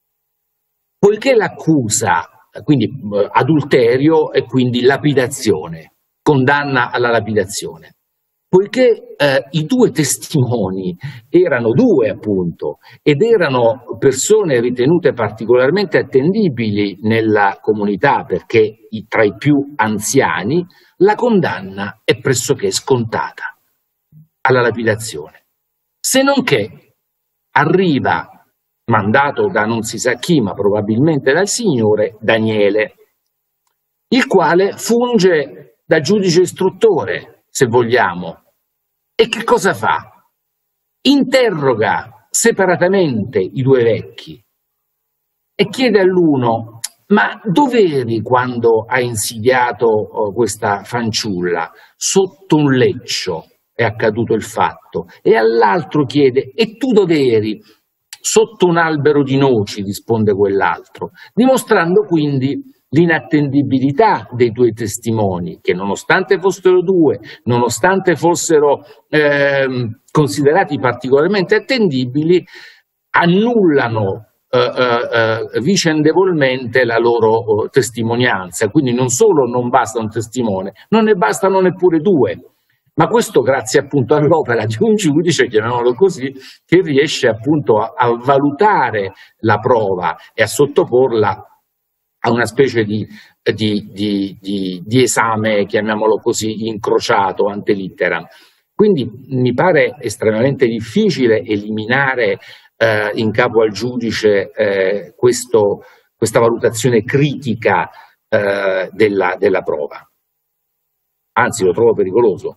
Poiché l'accusa, quindi eh, adulterio e quindi lapidazione, condanna alla lapidazione, poiché eh, i due testimoni erano due appunto ed erano persone ritenute particolarmente attendibili nella comunità perché i, tra i più anziani, la condanna è pressoché scontata alla lapidazione. Se non che arriva, mandato da non si sa chi, ma probabilmente dal Signore, Daniele, il quale funge da giudice istruttore, se vogliamo. E che cosa fa? Interroga separatamente i due vecchi e chiede all'uno: ma dov'eri quando hai insidiato oh, questa fanciulla? Sotto un leccio è accaduto il fatto. E all'altro chiede: e tu dov'eri? Sotto un albero di noci, risponde quell'altro, dimostrando quindi l'inattendibilità dei due testimoni, che nonostante fossero due, nonostante fossero eh, considerati particolarmente attendibili, annullano eh, eh, vicendevolmente la loro eh, testimonianza. Quindi non solo non basta un testimone, non ne bastano neppure due. Ma questo grazie appunto all'opera di un giudice, chiamiamolo così, che riesce appunto a, a valutare la prova e a sottoporla a una specie di, di, di, di, di esame, chiamiamolo così, incrociato ante litteram. Quindi mi pare estremamente difficile eliminare eh, in capo al giudice eh, questo, questa valutazione critica eh, della, della prova. Anzi, lo trovo pericoloso.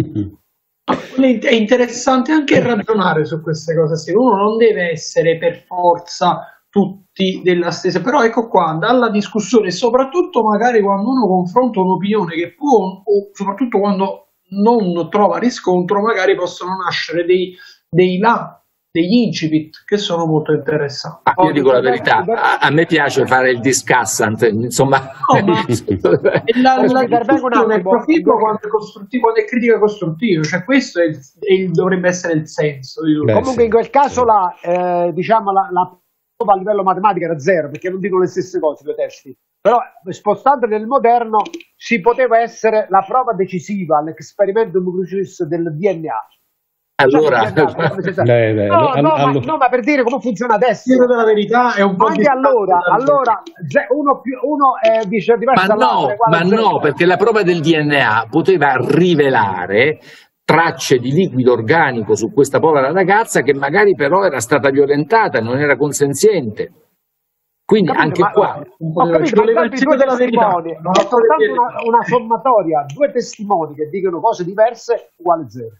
È interessante anche ragionare su queste cose, sì. Uno non deve essere per forza tutti della stessa, però ecco qua, dalla discussione, soprattutto magari quando uno confronta un'opinione che può, o soprattutto quando non trova riscontro, magari possono nascere dei, dei là degli incipit che sono molto interessanti. Ah, io dico la verità, a, a me piace fare il discussant, insomma. No, ma la, la, la discussione è proficua quando è costruttiva, quando è critica costruttiva, cioè questo è il, è il, dovrebbe essere il senso. Beh, comunque sì. In quel caso la, eh, diciamo la, la prova a livello matematico era zero, perché non dicono le stesse cose i due testi, però spostando nel moderno ci poteva essere la prova decisiva, l'experimentum crucis del D N A. Allora, beh, beh, no, no, allora. Ma, no, ma per dire come funziona adesso, dire della verità è un po' anche allora, allora uno più uno eh, dice diverso. Ma no, ma no, perché la prova del D N A poteva rivelare tracce di liquido organico su questa povera ragazza che magari però era stata violentata, non era consenziente. Quindi capito, anche ma, qua ho capito, ma due testimoni, è soltanto una, una sommatoria, due testimoni che dicono cose diverse uguale zero.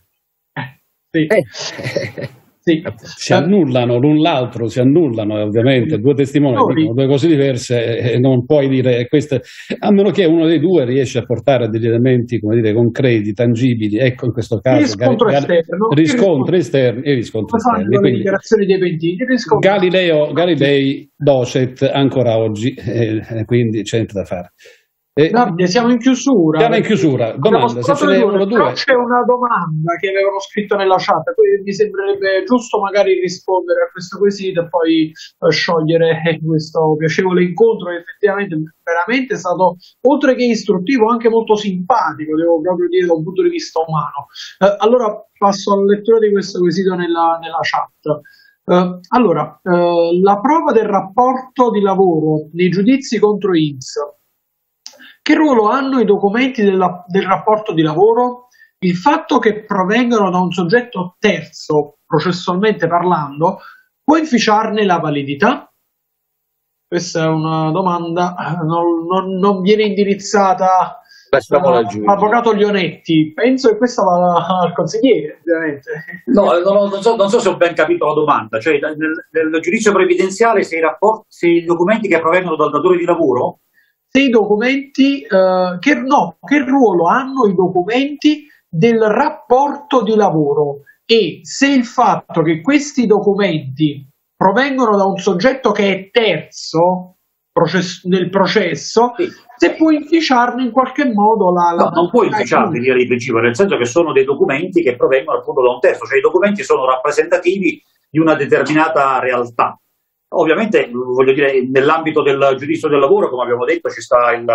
Sì. Eh. Sì. Si annullano l'un l'altro, si annullano ovviamente, due testimoni no, dicono due cose diverse e non puoi dire queste, a meno che uno dei due riesce a portare degli elementi, come dire, concreti, tangibili, ecco in questo caso riscontro Gal- esterno, riscontri esterni e riscontri esterni. Le dichiarazioni dei pentiti, Galileo Galilei docet ancora oggi, eh, quindi c'è niente da fare. Eh, Davide, siamo in chiusura. Siamo in chiusura. Domanda, se ce n'è uno o due. C'è una domanda che avevano scritto nella chat, poi mi sembrerebbe giusto magari rispondere a questo quesito e poi uh, sciogliere questo piacevole incontro che effettivamente veramente è stato, oltre che istruttivo, anche molto simpatico, devo proprio dire da un punto di vista umano. Uh, allora passo alla lettura di questo quesito nella, nella chat. Uh, allora, uh, la prova del rapporto di lavoro nei giudizi contro I N P S. Che ruolo hanno i documenti della, del rapporto di lavoro? Il fatto che provengano da un soggetto terzo, processualmente parlando, può inficiarne la validità? Questa è una domanda, non, non, non viene indirizzata all'avvocato Lionetti. Penso che questa va al consigliere, ovviamente. No, non, non, so, non so se ho ben capito la domanda. Cioè, nel, nel giudizio previdenziale, se i, rapporti, se i documenti che provengono dal datore di lavoro, i documenti, eh, che, no, che ruolo hanno i documenti del rapporto di lavoro e se il fatto che questi documenti provengono da un soggetto che è terzo process- nel processo, sì. Se può inficiarne in qualche modo la... la no, non può inficiarne in linea di principio, nel senso che sono dei documenti che provengono appunto da un terzo, cioè i documenti sono rappresentativi di una determinata realtà. Ovviamente, voglio dire, nell'ambito del giudizio del lavoro, come abbiamo detto, ci sta il,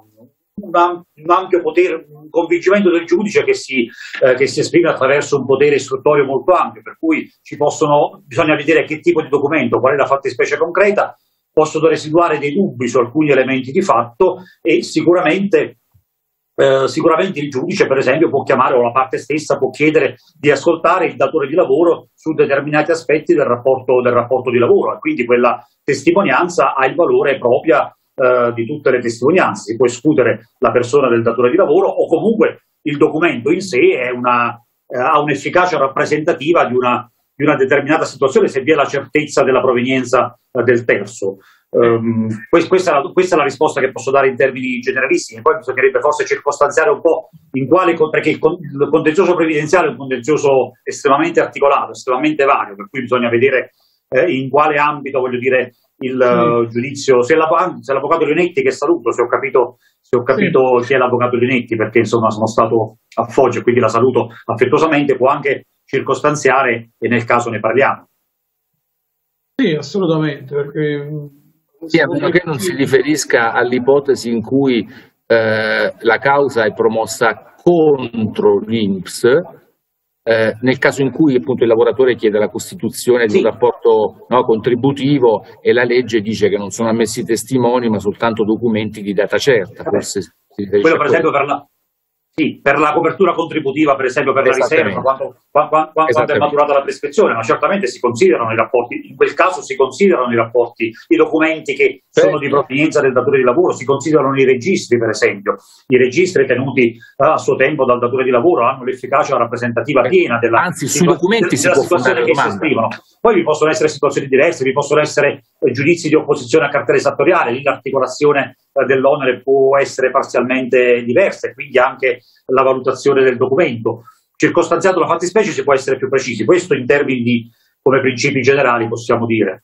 un, un ampio potere, un convincimento del giudice che si, eh, che si esprime attraverso un potere istruttorio molto ampio, per cui ci possono, bisogna vedere che tipo di documento, qual è la fattispecie concreta, possono residuare dei dubbi su alcuni elementi di fatto e sicuramente... Eh, sicuramente il giudice, per esempio, può chiamare o la parte stessa può chiedere di ascoltare il datore di lavoro su determinati aspetti del rapporto, del rapporto di lavoro e quindi quella testimonianza ha il valore propria eh, di tutte le testimonianze. Si può escludere la persona del datore di lavoro o comunque il documento in sé è una, eh, ha un'efficacia rappresentativa di una, di una determinata situazione se vi è la certezza della provenienza eh, del terzo. Um, questa, è la, questa è la risposta che posso dare in termini generalissimi, poi bisognerebbe forse circostanziare un po' in quale, perché il, il contenzioso previdenziale è un contenzioso estremamente articolato, estremamente vario, per cui bisogna vedere eh, in quale ambito, voglio dire, il mm. uh, giudizio, se, la, se l'avvocato Lionetti, che saluto, se ho capito, se ho capito sì. chi è l'avvocato Lionetti, perché insomma sono stato a Foggia, quindi la saluto affettuosamente, può anche circostanziare e nel caso ne parliamo. Sì, assolutamente, perché... Sì, a meno che non si riferisca all'ipotesi in cui eh, la causa è promossa contro l'I N P S, eh, nel caso in cui appunto il lavoratore chiede la costituzione sì. di un rapporto no, contributivo e la legge dice che non sono ammessi testimoni ma soltanto documenti di data certa. Forse si quello per esempio per la... Sì, per la copertura contributiva, per esempio per la riserva, quando, quando, quando è maturata la prescrizione, ma certamente si considerano i rapporti, in quel caso si considerano i rapporti, i documenti che certo. sono di provenienza del datore di lavoro, si considerano i registri per esempio, i registri tenuti uh, a suo tempo dal datore di lavoro hanno l'efficacia rappresentativa piena della, Anzi, sui documenti si può situazione che si esprimono. Poi vi possono essere situazioni diverse, vi possono essere eh, giudizi di opposizione a cartella esattoriale, lì l'articolazione eh, dell'onere può essere parzialmente diversa e quindi anche la valutazione del documento. Circostanziato la fattispecie si può essere più precisi, questo in termini di, come principi generali possiamo dire.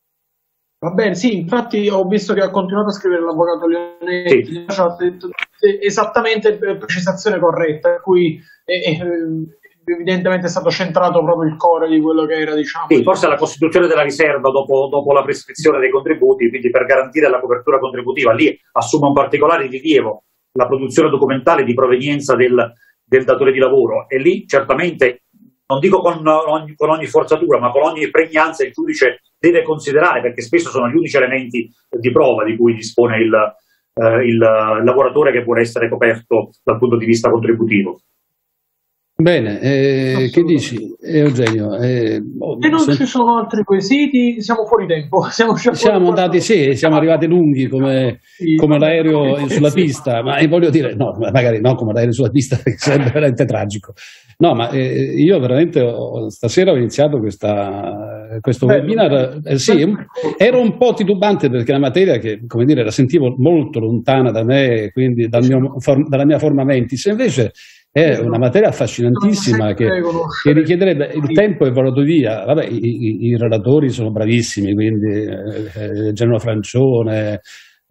Va bene, sì, infatti ho visto che ha continuato a scrivere l'avvocato Leonetti, sì. Ha detto esattamente precisazione corretta, per cui eh, eh, evidentemente è stato centrato proprio il core di quello che era, diciamo. Sì, forse la costituzione della riserva dopo, dopo la prescrizione dei contributi, quindi per garantire la copertura contributiva, lì assume un particolare rilievo la produzione documentale di provenienza del, del datore di lavoro, e lì certamente, non dico con ogni, con ogni forzatura, ma con ogni pregnanza il giudice deve considerare, perché spesso sono gli unici elementi di prova di cui dispone il, eh, il, il lavoratore, che può essere coperto dal punto di vista contributivo. Bene, eh, che dici Eugenio? Eh, e non sono... ci sono altri quesiti, siamo fuori tempo. Siamo, siamo andati, sì, siamo arrivati lunghi come, sì, come l'aereo sì, sulla sì. pista, ma voglio dire, no, magari no come l'aereo sulla pista, perché sarebbe veramente tragico. No, ma eh, io veramente ho, stasera ho iniziato questa, questo Bello. webinar, eh, sì, ero un po' titubante perché è una materia che, come dire, la sentivo molto lontana da me, quindi dal mio, dalla mia forma mentis, invece è una materia affascinantissima che, che richiederebbe il tempo e volato via. Vabbè, i, i, i relatori sono bravissimi, quindi eh, Genova Francione,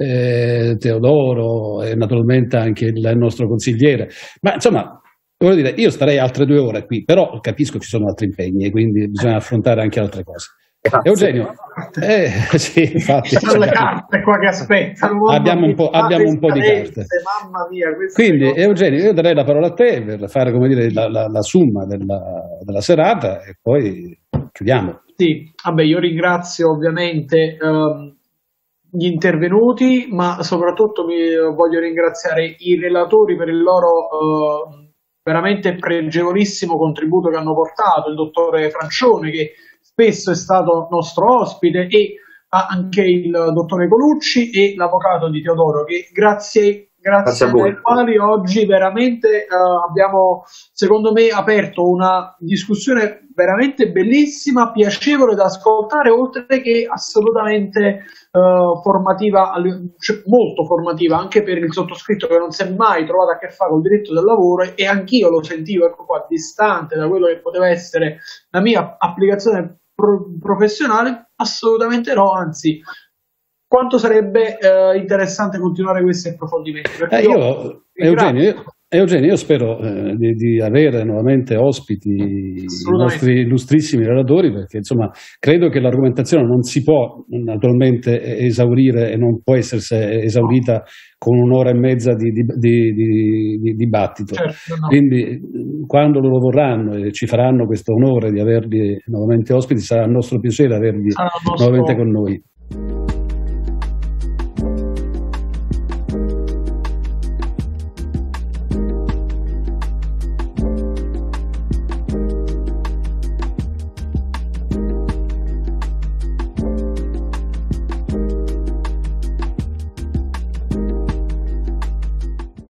eh, Teodoro e naturalmente anche il nostro consigliere. Ma insomma, voglio dire, io starei altre due ore qui, però capisco che ci sono altri impegni e quindi bisogna affrontare anche altre cose. Grazie. Eugenio, eh, sì, infatti, ci sono le carte qua che aspettano. Abbiamo un po', abbiamo un po' di carte. Mamma mia, quindi Eugenio, io darei la parola a te per fare, come dire, la, la, la somma della, della serata e poi chiudiamo. Sì, vabbè, io ringrazio ovviamente um, gli intervenuti, ma soprattutto mi voglio ringraziare i relatori per il loro uh, veramente pregevolissimo contributo che hanno portato, il dottore Francione, che spesso è stato nostro ospite, e anche il dottore Colucci e l'avvocato di Teodoro, che grazie, grazie, grazie ai quali oggi veramente uh, abbiamo, secondo me, aperto una discussione veramente bellissima, piacevole da ascoltare, oltre che assolutamente uh, formativa, cioè molto formativa anche per il sottoscritto, che non si è mai trovato a che fare col diritto del lavoro, e anch'io lo sentivo, ecco qua, distante da quello che poteva essere la mia applicazione professionale. Assolutamente no, anzi, quanto sarebbe eh, interessante continuare questi approfondimenti. Eh, io, io, Eugenio, io, Eugenio, io spero eh, di, di avere nuovamente ospiti i nostri illustrissimi relatori, perché insomma credo che l'argomentazione non si può naturalmente esaurire e non può essere esaurita con un'ora e mezza di, di, di, di, di dibattito. Certo, no. Quindi quando loro vorranno e ci faranno questo onore di averli nuovamente ospiti, sarà il nostro piacere averli nostro... nuovamente con noi.